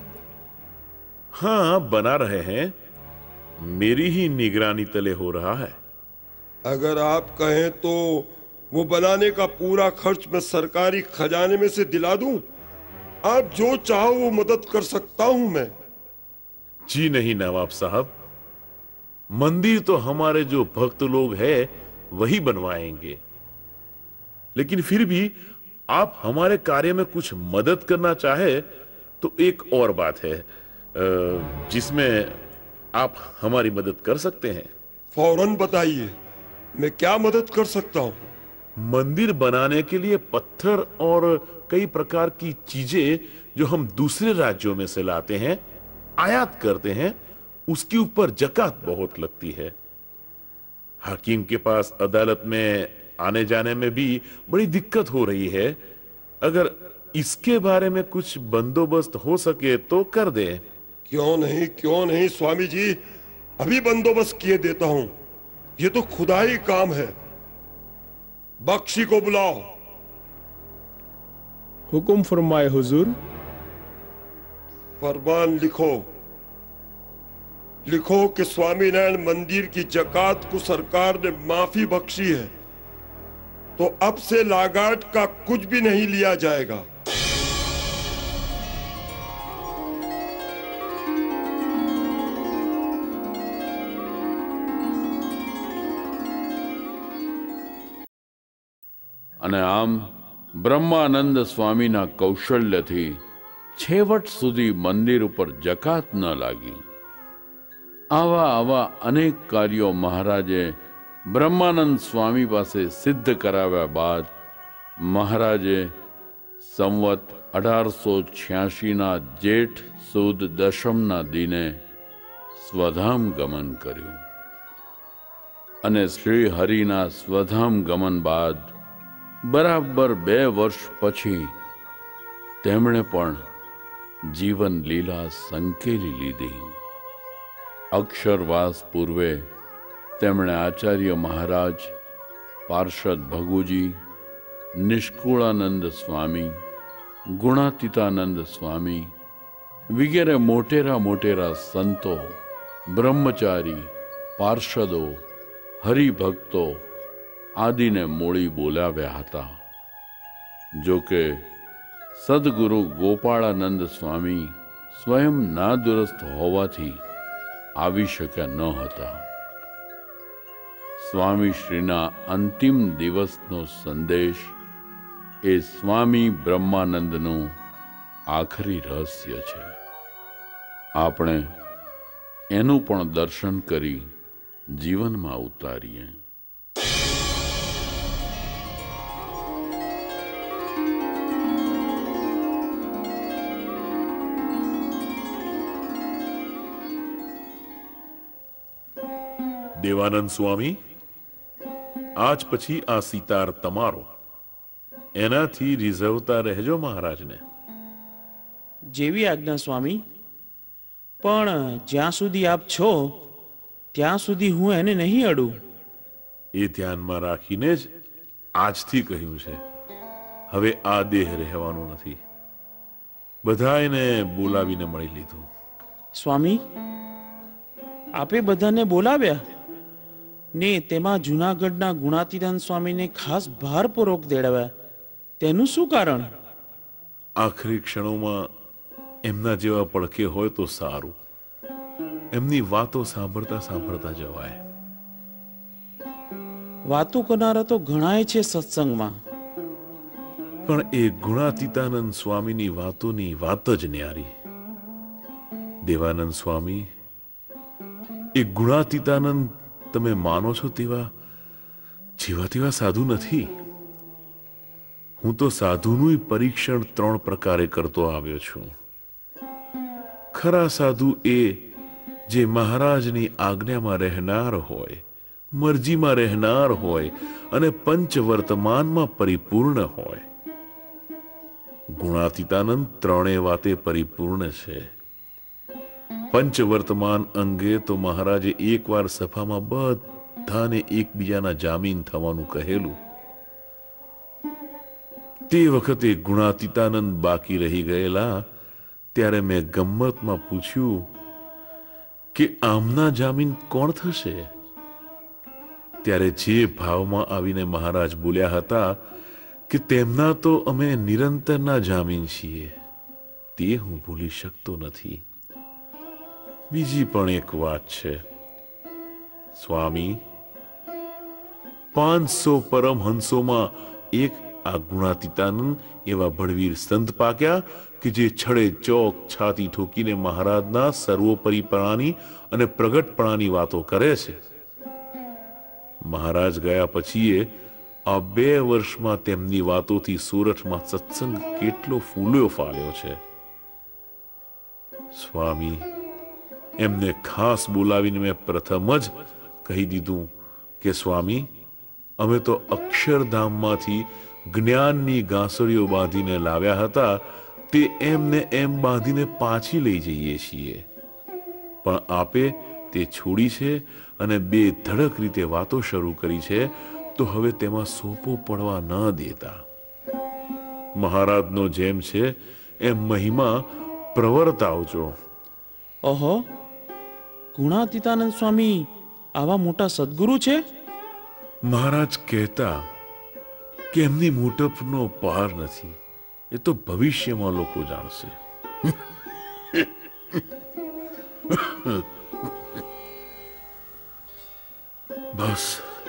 हाँ, बना रहे हैं। मेरी ही निगरानी तले हो रहा है।
अगर आप कहें तो वो बनाने का पूरा खर्च मैं सरकारी खजाने में से दिला दूं। आप जो चाहो वो मदद कर सकता हूं मैं।
जी नहीं नवाब साहब, मंदिर तो हमारे जो भक्त लोग हैं वही बनवाएंगे, लेकिन फिर भी आप हमारे कार्य में कुछ मदद करना चाहे तो एक और बात है जिसमें आप हमारी मदद कर सकते हैं।
फौरन बताइए, मैं क्या मदद कर सकता हूं?
मंदिर बनाने के लिए पत्थर और कई प्रकार की चीजें जो हम दूसरे राज्यों में से लाते हैं, आयात करते हैं, उसके ऊपर जकात बहुत लगती है। हाकिम के पास अदालत में आने जाने में भी बड़ी दिक्कत हो रही है। अगर इसके बारे में कुछ बंदोबस्त हो सके तो कर दे।
क्यों नहीं, क्यों नहीं स्वामी जी, अभी बंदोबस्त किए देता हूं। ये तो खुदाई काम है। बख्शी को बुलाओ।
हुक्म फरमाए हुजूर।
फरमान लिखो। लिखो कि स्वामीनारायण मंदिर की जकात को सरकार ने माफी बख्शी है, तो अब से लागाट का कुछ भी नहीं लिया जाएगा।
અને આમ બ્રહ્માનંદ સ્વામીના કૌશલ્યથી છેવટ સુધી મંદિર ઉપર જકાત ન લાગી। આવા આવા અનેક કાર્યો મહારાજે બ્રહ્માનંદ સ્વામી પાસે સિદ્ધ કરાવ્યા બાદ મહારાજે સંવત અઢારસો છ્યાસીના જેઠ સુદ દશમના દિને સ્વધામ ગમન કર્યું અને શ્રી હરિના સ્વધામ ગમન બાદ બરાબર બે વર્ષ પછી તેમણે પણ જીવન લીલા સંકેલી લીધી। અક્ષરવાસ પૂર્વે તેમણે આચાર્ય મહારાજ, પાર્ષદ ભગુજી, નિષ્કુળાનંદ સ્વામી, ગુણાતીતાનંદ સ્વામી વગેરે મોટેરા મોટેરા સંતો, બ્રહ્મચારી, પાર્ષદો, હરિભક્તો આદિને મોડી બોલાવ્યા હતા। જો કે સદગુરુ ગોપાળાનંદ સ્વામી સ્વયં નાદુરસ્ત હોવાથી આવી શક્યા ન હતા। સ્વામી શ્રીના અંતિમ દિવસનો સંદેશ એ સ્વામી બ્રહ્માનંદનું આખરી રહસ્ય છે। આપણે એનું પણ દર્શન કરી જીવનમાં ઉતારીએ।
દેવાનંદ સ્વામી, આજ પછી આ સિતાર તમારો, એનાથી રીઝવતા રહેજો મહારાજને।
જેવી આજ્ઞા સ્વામી, પણ જ્યાં સુધી આપ છો ત્યાં સુધી હું એને નહીં અડું।
એ ધ્યાનમાં રાખીને જ આજથી કહ્યું છે। હવે આ દેહ રહેવાનો નથી। બધાને બોલાવીને મળી લીધું।
સ્વામી, આપે બધાને બોલાવ્યા ને તેમાં જૂનાગઢના ગુણાતીતાનંદ સ્વામીને ખાસ ભારપૂર્વક તેડાવ્યા, તેનું શું કારણ?
આખરી ક્ષણોમાં એમના જેવા પડખે હોય તો સારું। એમની વાતો સાંભળતા સાંભળતા જવાય।
વાતો કરનારા તો ઘણાય છે સત્સંગમાં,
પણ એ ગુણાતીતાનંદ સ્વામીની વાતોની વાત જ ન્યારી। દેવાનંદ સ્વામી, એ ગુણાતીતાનંદ તમે માનો છો તેવા જેવા તેવા સાધુ નથી। હું તો સાધુનું પરીક્ષણ ત્રણ પ્રકારે કરતો આવ્યો છું। ખરા સાધુ એ જે મહારાજની આજ્ઞામાં રહેનાર હોય, મરજીમાં રહેનાર હોય અને પંચવર્તમાનમાં પરિપૂર્ણ હોય। ગુણાતીતાનંદ ત્રણેય વાતે પરિપૂર્ણ છે। પંચવર્તમાન અંગે તો મહારાજે એકવાર સભામાં બધાને એકબીજાના જામીન થવાનું કહેલું। તે વખતે ગુણાતીતાનંદ બાકી રહી ગયેલા ત્યારે મેં ગમ્મતમાં પૂછ્યું કે આમના જામીન કોણ થશે? ત્યારે જે ભાવમાં આવીને મહારાજ બોલ્યા હતા કે તેમના તો અમે નિરંતરના જામીન છીએ, તે હું ભૂલી શકતો નથી। બીજી પણ એક વાત છે, સ્વામી, પાંચસો પરમહંસોમાં એક આ ગુણાતીતાનંદ એવા બળવીર સંત પાક્યા કે જે છડે ચોક છાતી ઠોકીને મહારાજના સર્વોપરીપણાની અને પ્રગટપણાની વાતો કરે છે. મહારાજ ગયા પછી આ બે વર્ષમાં તેમની વાતોથી સુરતમાં સત્સંગ કેટલો ફૂલ્યો ફાલ્યો છે. સ્વામી, એમને ખાસ બોલાવીને મેં પ્રથમ જ કહી દીધું કે સ્વામી, અમે તો અક્ષરધામમાંથી જ્ઞાનની ગાંસડીઓ બાંધીને લાવ્યા હતા, તે એમને એમ બાંધીને પાછી લઈ જઈએ છીએ. પણ આપે તે છોડી છે અને બે ધડક રીતે વાતો શરૂ કરી છે, તો હવે તેમાં સોપો પડવા ન દેતા. મહારાજનો જેમ છે એમ મહિમા પ્રવર્તાવજો.
ઓહો, ગુણાતીતાનંદ સ્વામી આવા મોટા સદગુરુ છે?
મહારાજ કહેતા કે એમની મોટપનો પાર નથી, એ તો ભવિષ્યમાં લોકો જાણશે. બસ,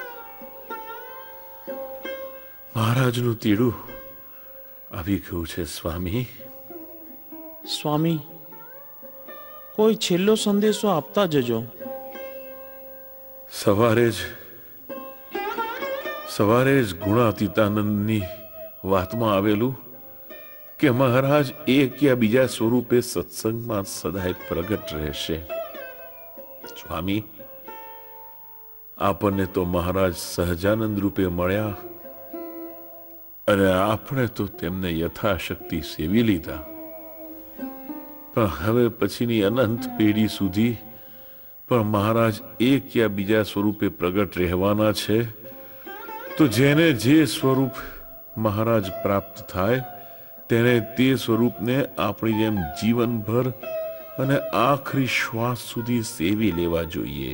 મહારાજનું તીડું આવી ગયું છે. સ્વામી
સ્વામી, કોઈ છેલ્લો સંદેશો આપતા જજો.
સવારે જ સવારે જ ગુણાતીતાનંદની વાતમાં આવેલું કે મહારાજ એક યા બીજા સ્વરૂપે સત્સંગમાં સદાય પ્રગટ રહેશે. સ્વામી, આપણને તો મહારાજ સહજાનંદ રૂપે મળ્યા અને આપણે તો તેમને યથાશક્તિ સેવી લીધા, પણ હવે પછીની અનંત પેઢી સુધી પણ મહારાજ એક યા બીજા સ્વરૂપે પ્રગટ રહેવાના છે. તો જેને જે સ્વરૂપ મહારાજ પ્રાપ્ત થાય તેને તે સ્વરૂપને આપણી જેમ જીવનભર અને આખરી શ્વાસ સુધી સેવી લેવા જોઈએ.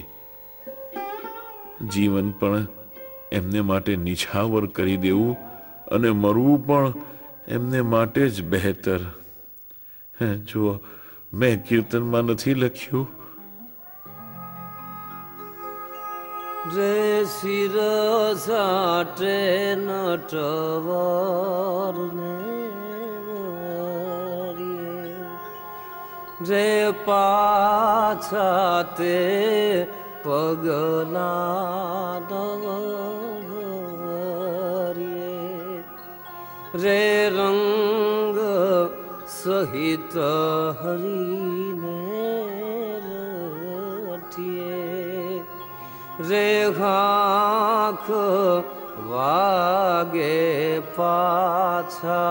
જીવન પણ એમને માટે નિછાવર કરી દેવું અને મરવું પણ એમને માટે જ બહેતર. જો મેં કીર્તનમાં નથી લખ્યું,
રે શિર સાટે નટવર ને રે પાછા તે પગલા રે રંગ સહિત હરીને રઠીએ રે ખાખ વાગે પાછા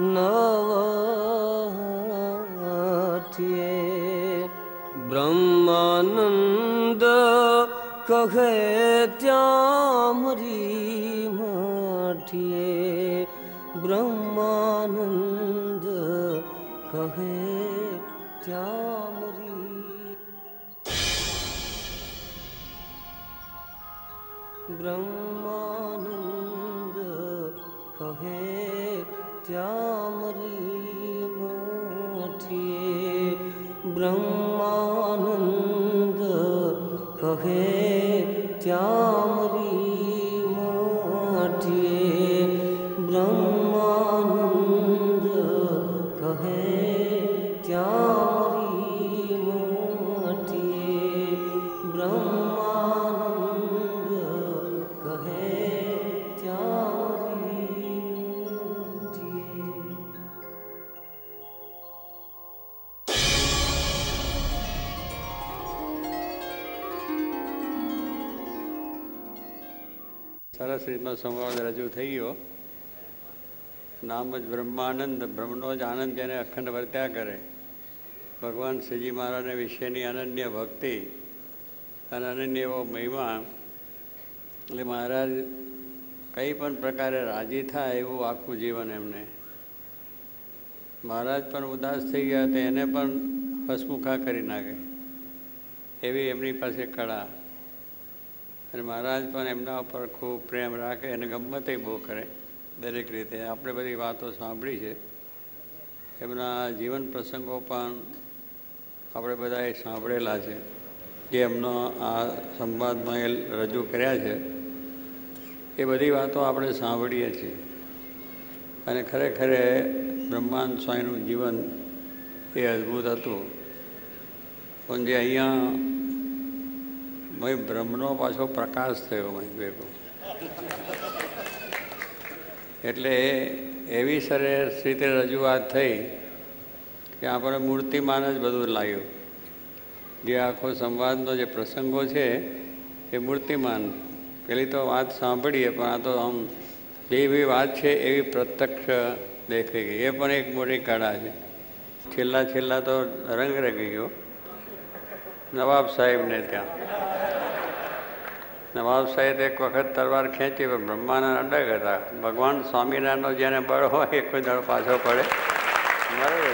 નવઠીએ બ્રહ્માનંદ કહે ત્યાં મરી મઠીએ બ્રહ્માનંદ કહે ત્યાં મરી બ્રહ્માનંદ કહે ત્યાં મરી મઠીએ બ્રહ્માનંદ કહે ત્યાં મરી મઠીએ બ્રહ્માનંદ કહે ત્યાં મરી મઠીએ બ્રહ્માનંદ કહે ત્યાં મરી મઠીએ.
સરસ રીતનો સંવાદ રજૂ થઈ ગયો. નામ જ બ્રહ્માનંદ, બ્રહ્મનો જ આનંદ જેને અખંડ વર્ત્યા કરે. ભગવાન શ્રીજી મહારાજને વિશેની અનન્ય ભક્તિ અને અનન્ય એવો મહિમા. એટલે મહારાજ કંઈ પણ પ્રકારે રાજી થાય એવું આખું જીવન એમને. મહારાજ પણ ઉદાસ થઈ ગયા તો એને પણ હસમુખા કરી નાખે એવી એમની પાસે કળા. અને મહારાજ પણ એમના ઉપર ખૂબ પ્રેમ રાખે અને ગમ્મતે બહુ કરે દરેક રીતે. આપણે બધી વાતો સાંભળી છે, એમના જીવન પ્રસંગો પણ આપણે બધાએ સાંભળેલા છે. જે એમનો આ સંવાદમાં એ રજૂ કર્યા છે એ બધી વાતો આપણે સાંભળીએ છીએ અને ખરેખર બ્રહ્માનંદ સ્વામીનું જીવન એ અદ્ભુત હતું. પણ જે અહીંયા ભાઈ બ્રહ્મનો પાછો પ્રકાશ થયો ભાઈ ભેગો, એટલે એવી સરસ રીતે રજૂઆત થઈ કે આપણે મૂર્તિમાન જ બધું લાવ્યું. જે આખો સંવાદનો જે પ્રસંગો છે એ મૂર્તિમાન. પેલી તો વાત સાંભળીએ પણ આ તો આમ જે બી વાત છે એવી પ્રત્યક્ષ દેખાઈ ગઈ. એ પણ એક મોટી કળા છે. છેલ્લા છેલ્લા તો રંગ રંગી ગયો નવાબ સાહેબને ત્યાં. નવાબ સાહેબ એક વખત તલવાર ખેંચી પણ બ્રહ્માનંદ અડગ હતા. ભગવાન સ્વામિનારાયણનો જેને બળ હોય એ કોઈ દળ પાછો પડે બરાબર.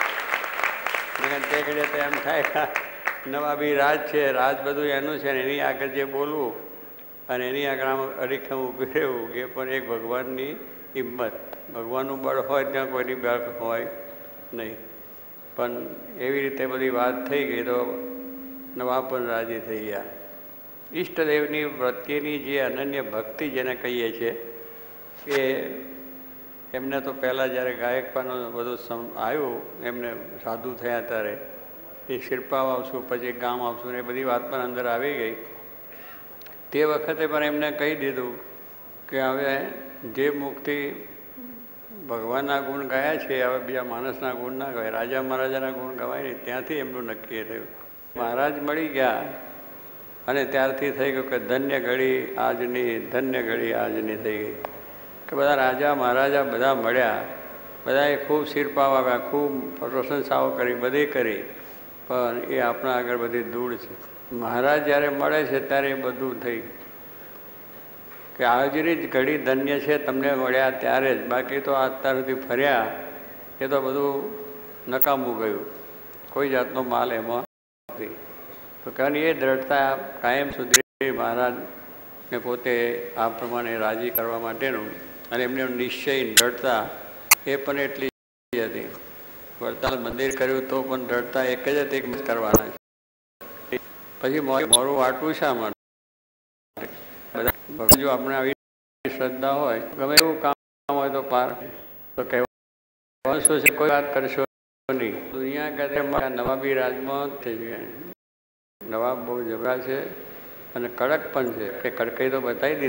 તે ઘડીએ તો એમ થાય નવાબી રાજ છે, રાજ બધું એનું છે ને એની આગળ જે બોલવું અને એની આગળ આમ અડીખમ ઊભી રહેવું એ પણ એક ભગવાનની હિંમત. ભગવાનનું બળ હોય ત્યાં કોઈની બળ હોય નહીં. પણ એવી રીતે બધી વાત થઈ ગઈ તો નવાબ પણ રાજી થઈ ગયા. ઈષ્ટદેવની પ્રત્યેની જે અનન્ય ભક્તિ જેને કહીએ છીએ કે એમને તો પહેલાં જ્યારે ગાયકવાનું બધું સમ આવ્યું એમને સાધુ થયા ત્યારે એ શિરપાવ આવશું પછી ગામ આવશું ને એ બધી વાત પણ અંદર આવી ગઈ. તે વખતે પણ એમને કહી દીધું કે હવે જે મુખથી ભગવાનના ગુણ ગાયા છે હવે બીજા માણસના ગુણ ના ગવાય, રાજા મહારાજાના ગુણ ગવાય નહીં. ત્યાંથી એમનું નક્કી થયું. મહારાજ મળી ગયા અને ત્યારથી થઈ ગયું કે ધન્ય ઘડી આજની, ધન્ય ઘડી આજની થઈ ગઈ કે બધા રાજા મહારાજા બધા મળ્યા. બધાએ ખૂબ શિરપાવ આવ્યા, ખૂબ પ્રશંસાઓ કરી, બધી કરી, પણ એ આપણા આગળ બધી ધૂળ છે. મહારાજ જ્યારે મળે છે ત્યારે એ બધું થઈ કે આજની જ ઘડી ધન્ય છે તમને મળ્યા ત્યારે જ, બાકી તો અત્યાર સુધી ફર્યા એ તો બધું નકામું ગયું, કોઈ જાતનો માલ એમાં નથી. તો કારણ એ દ્રઢતા કાયમ સુધી મહારાજને પોતે આ પ્રમાણે રાજી કરવા માટેનું અને એમને નિશ્ચય દ્રઢતા એ પણ એટલી જ હતી. વડતાલ મંદિર કર્યું તો પણ દ્રઢતા એક જ હતી કે કરવાના છે. પછી મોરું વાટવું શા માટે? બધા જો આપણે આવી શ્રદ્ધા હોય ગમે એવું કામ હોય તો પાર તો કહેવાનું શું છે, કોઈ વાત કરશો નહીં. દુનિયા કરતા નવાબી રાજમાં થઈ ગયા. નવાબ બહુ જબરા છે અને કડક પણ છે કે કડકાઈ તો બતાવી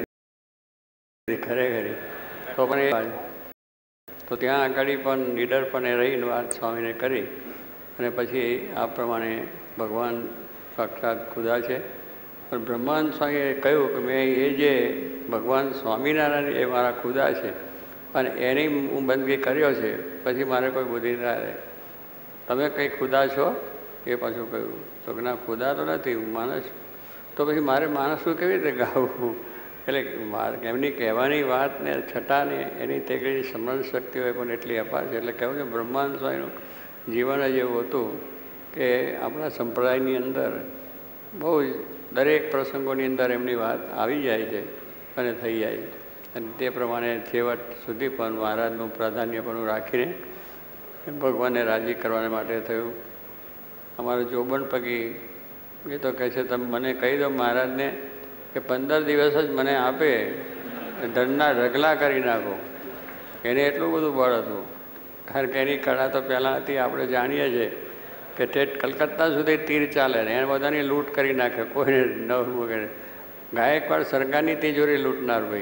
દીધી ખરેખર. તો પણ એ તો ત્યાં આગળ પણ નીડર પણ રહીને વાત સ્વામીને કરી અને પછી આ પ્રમાણે ભગવાન સાક્ષાત ખુદા છે. પણ બ્રહ્માનંદ સ્વામીએ કહ્યું કે મેં એ જે ભગવાન સ્વામિનારાયણ એ મારા ખુદા છે અને એની હું બંદગી કર્યો છે, પછી મારે કોઈ બુદ્ધિ ના રહે. તમે કંઈ ખુદા છો? એ પાછું કહ્યું તો કે ના ખુદા તો નથી, હું માણસ. તો પછી મારે માણસનું કેવી રીતે ગાવું? એટલે મારે એમની કહેવાની વાત ને છટા ને એની તે ઘડી સમરણ શક્તિ હોય પણ એટલી અપાર છે. એટલે કહેવું છે બ્રહ્માનંદ સ્વામીનું જીવન જ એવું હતું કે આપણા સંપ્રદાયની અંદર બહુ દરેક પ્રસંગોની અંદર એમની વાત આવી જાય છે અને થઈ જાય છે. અને તે પ્રમાણે છેવટ સુધી પણ મહારાજનું પ્રાધાન્યપણું રાખીને ભગવાનને રાજી કરવા માટે થયું. અમારો જોબન પગી એ તો કહે છે તમે મને કહી દો મહારાજને કે પંદર દિવસ જ મને આપે, ધનના ઢગલા કરી નાખો. એને એટલું બધું બળ હતું કારણ કે એની કળા તો પહેલાં હતી આપણે જાણીએ છીએ કે ઠેઠ કલકત્તા સુધી તીર ચાલે ને એને બધાની લૂંટ કરી નાખે, કોઈને નવ વગેરે. ગાયકવાડ સરકારની તિજોરી લૂંટનાર ભાઈ.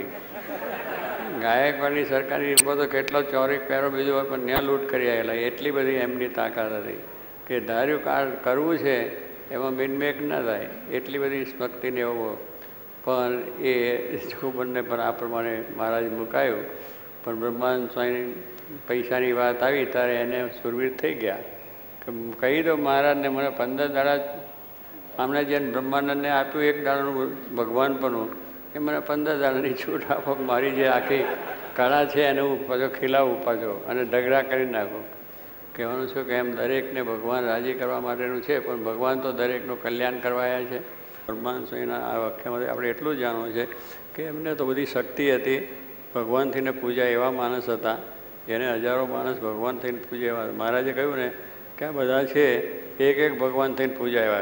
ગાયકવાડની સરકારની તો કેટલો ચોરીક પહેરો બીજો હોય પણ ત્યાં લૂંટ કરી આવેલા. એટલી બધી એમની તાકાત હતી કે ધાર્યું કાર કરવું છે એમાં મિનમેક ના થાય, એટલી બધી સ્મક્તિને એવો. પણ એ છોકરને પણ આ પ્રમાણે મહારાજ મુકાયું. પણ બ્રહ્માનંદ સ્વામી પૈસાની વાત આવી ત્યારે એને સુરવીર થઈ ગયા કે કહી દો મહારાજને મને પંદર દાડા આમને જેને બ્રહ્માનંદને આપ્યું એક દાડાનું ભગવાન પણ એ મને પંદર દાડાની છૂટ આપો, મારી જે આખી કળા છે એને હું પાછો ખીલાવું પાછો અને ઢગલા કરી નાખું. કહેવાનું છું કે એમ દરેકને ભગવાન રાજી કરવા માટેનું છે પણ ભગવાન તો દરેકનું કલ્યાણ કરવાયા છે. બ્રહ્માનંદ સ્વામીના આ વાક્યમાંથી આપણે એટલું જ જાણવું છે કે એમને તો બધી શક્તિ હતી. ભગવાન થઈને પૂજા એવા માણસ હતા, એને હજારો માણસ ભગવાન થઈને પૂજા એવા. મહારાજે કહ્યું ને કે આ બધા છે એક એક ભગવાન થઈને પૂજા એવા.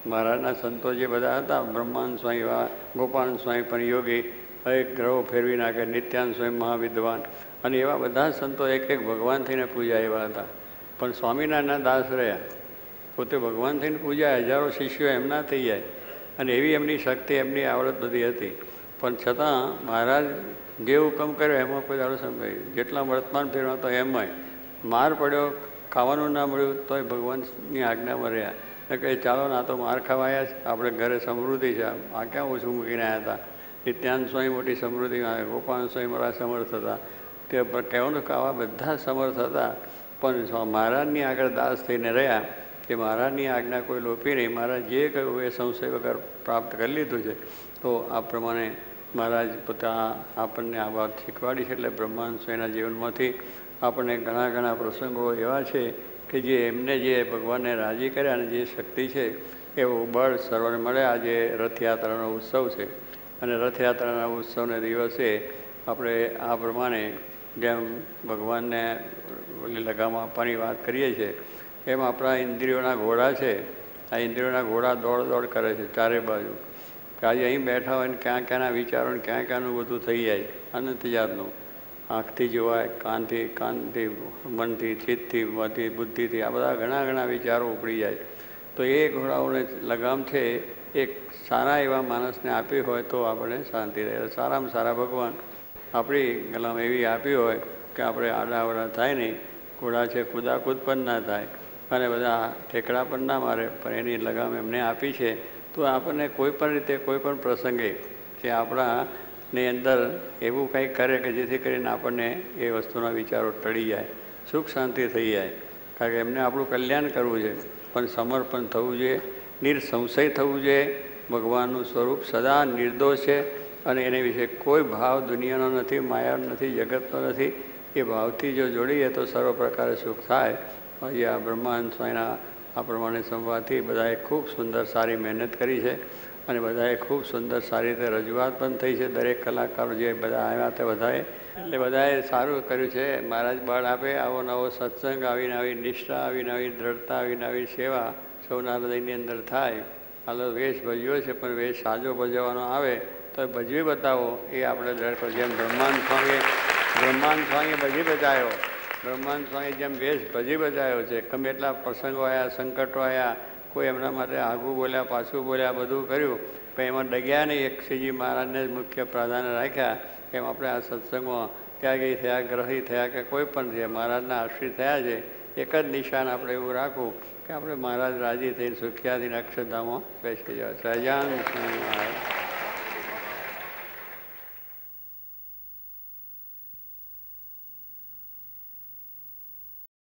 મહારાજના સંતો જે બધા હતા, બ્રહ્માનંદ સ્વામી એવા, ગોપાલ સ્વામી પણ યોગી, એક ગ્રહો ફેરવી નાખે, નિત્યાનંદ સ્વામી મહાવિદ્વાન, અને એવા બધા સંતો એક એક ભગવાન થઈને પૂજા એવા હતા. પણ સ્વામિનારાયણના દાસ રહ્યા, પોતે ભગવાન થઈને પૂજા, હજારો શિષ્યો એમના થઈ જાય, અને એવી એમની શક્તિ, એમની આવડત બધી હતી. પણ છતાં મહારાજ જે હુકમ કર્યો એમાં કોઈ દાડો સમજાય, જેટલા વર્તમાન ફેરવા તો એમાંય માર પડ્યો, ખાવાનું ના મળ્યું તોય ભગવાનની આજ્ઞામાં રહ્યા. ને કહે ચાલો ના તો માર ખવાયા છે, આપણે ઘરે સમૃદ્ધિ છે, આ ક્યાં ઓછું મૂકીને આવ્યા હતા. નિત્યાનંદ સ્વામી મોટી સમૃદ્ધિ, ગોપાલ સ્વામી મારા સમર્થ હતા, તે કહેવાનું કે આવા બધા સમર્થ હતા. પણ મહારાજની આગળ દાસ થઈને રહ્યા કે મહારાજની આજ્ઞા કોઈ લોપી નહીં, મહારાજ જે કહ્યું એ સંશય વગર પ્રાપ્ત કરી લીધું છે. તો આ પ્રમાણે મહારાજ પોતા આપણને આ વાત શીખવાડી છે. એટલે બ્રહ્માંડ સ્વામીના જીવનમાંથી આપણને ઘણા ઘણા પ્રસંગો એવા છે કે જે એમને જે ભગવાનને રાજી કર્યા અને જે શક્તિ છે એવું બળ સર્વને મળે. આજે રથયાત્રાનો ઉત્સવ છે અને રથયાત્રાના ઉત્સવને દિવસે આપણે આ પ્રમાણે જેમ ભગવાનને લગામ આપવાની વાત કરીએ છીએ એમ આપણા ઇન્દ્રિયોના ઘોડા છે. આ ઇન્દ્રિયોના ઘોડા દોડ દોડ કરે છે ચારે બાજુ, કે આજે અહીં બેઠા હોય ને ક્યાં ક્યાંના વિચારો ને ક્યાં ક્યાંનું બધું થઈ જાય અનંત જાતનું. આંખથી જોવાય, કાનથી કાનથી મનથી, ચિત્તથી, મનથી, બુદ્ધિથી, આ બધા ઘણા ઘણા વિચારો ઉપડી જાય. તો એ ઘોડાઓને લગામ છે એક સારા એવા માણસને આપી હોય તો આપણે શાંતિ રહે. સારામાં સારા ભગવાન આપણી ગલામ એવી આપી હોય કે આપણે આડાવડા થાય નહીં, ઘોડા છે કુદાકૂદ પણ ના થાય અને બધા ઠેકડા પણ ના મારે, પણ એની લગામ એમને આપી છે. તો આપણને કોઈ પણ રીતે કોઈ પણ પ્રસંગે જે આપણાની અંદર એવું કંઈક કરે કે જેથી કરીને આપણને એ વસ્તુના વિચારો ટળી જાય, સુખ શાંતિ થઈ જાય. કારણ કે એમને આપણું કલ્યાણ કરવું છે, પણ સમર્પણ થવું જોઈએ, નિર્સંશય થવું જોઈએ. ભગવાનનું સ્વરૂપ સદા નિર્દોષ છે અને એને વિશે કોઈ ભાવ દુનિયાનો નથી, માયાનો નથી, જગતનો નથી. એ ભાવથી જો જોડીએ તો સર્વ પ્રકારે સુખ થાય. આજે આ બ્રહ્માંડ સ્વામીના આ પ્રમાણે સંવાદથી બધાએ ખૂબ સુંદર સારી મહેનત કરી છે અને બધાએ ખૂબ સુંદર સારી રીતે રજૂઆત પણ થઈ છે. દરેક કલાકારો જે બધા આવ્યા તે બધાએ એટલે બધાએ સારું કર્યું છે. મહારાજ બળ આપે, આવો નવો સત્સંગ, આવીને આવી નિષ્ઠા, આવીને આવી દ્રઢતા, આવીને આવી સેવા સૌના હૃદયની અંદર થાય. હાલો વેશ ભજ્યો છે પણ વેશ સાજો ભજવવાનો આવે તો ભજવી બતાવો, એ આપણે દ્રઢ કરો. જેમ બ્રહ્માંડ સ્વામીએ બ્રહ્માંડ સ્વામીએ ભજી બતાવ્યો, બ્રહ્માંડ સ્વામી જેમ વેશ ભજી બતાવ્યો છે. ગમે એટલા પ્રસંગો આવ્યા, સંકટો આવ્યા, કોઈ એમના માટે આગું બોલ્યા, પાછું બોલ્યા, બધું કર્યું, પણ એમાં ડગ્યા નહીં. એક શ્રીજી મહારાજને જ મુખ્ય પ્રાધાન્ય રાખ્યા. એમ આપણે આ સત્સંગમાં ત્યાગી થયા, ગ્રહી થયા કે કોઈ પણ છે, મહારાજના આશ્રિત થયા છે. એક જ નિશાન આપણે એવું રાખવું કે આપણે મહારાજ રાજી થઈને સુખિયાથી અક્ષરધામમાં બેસી જાય. સહજાન સ્વામી મહારાજ.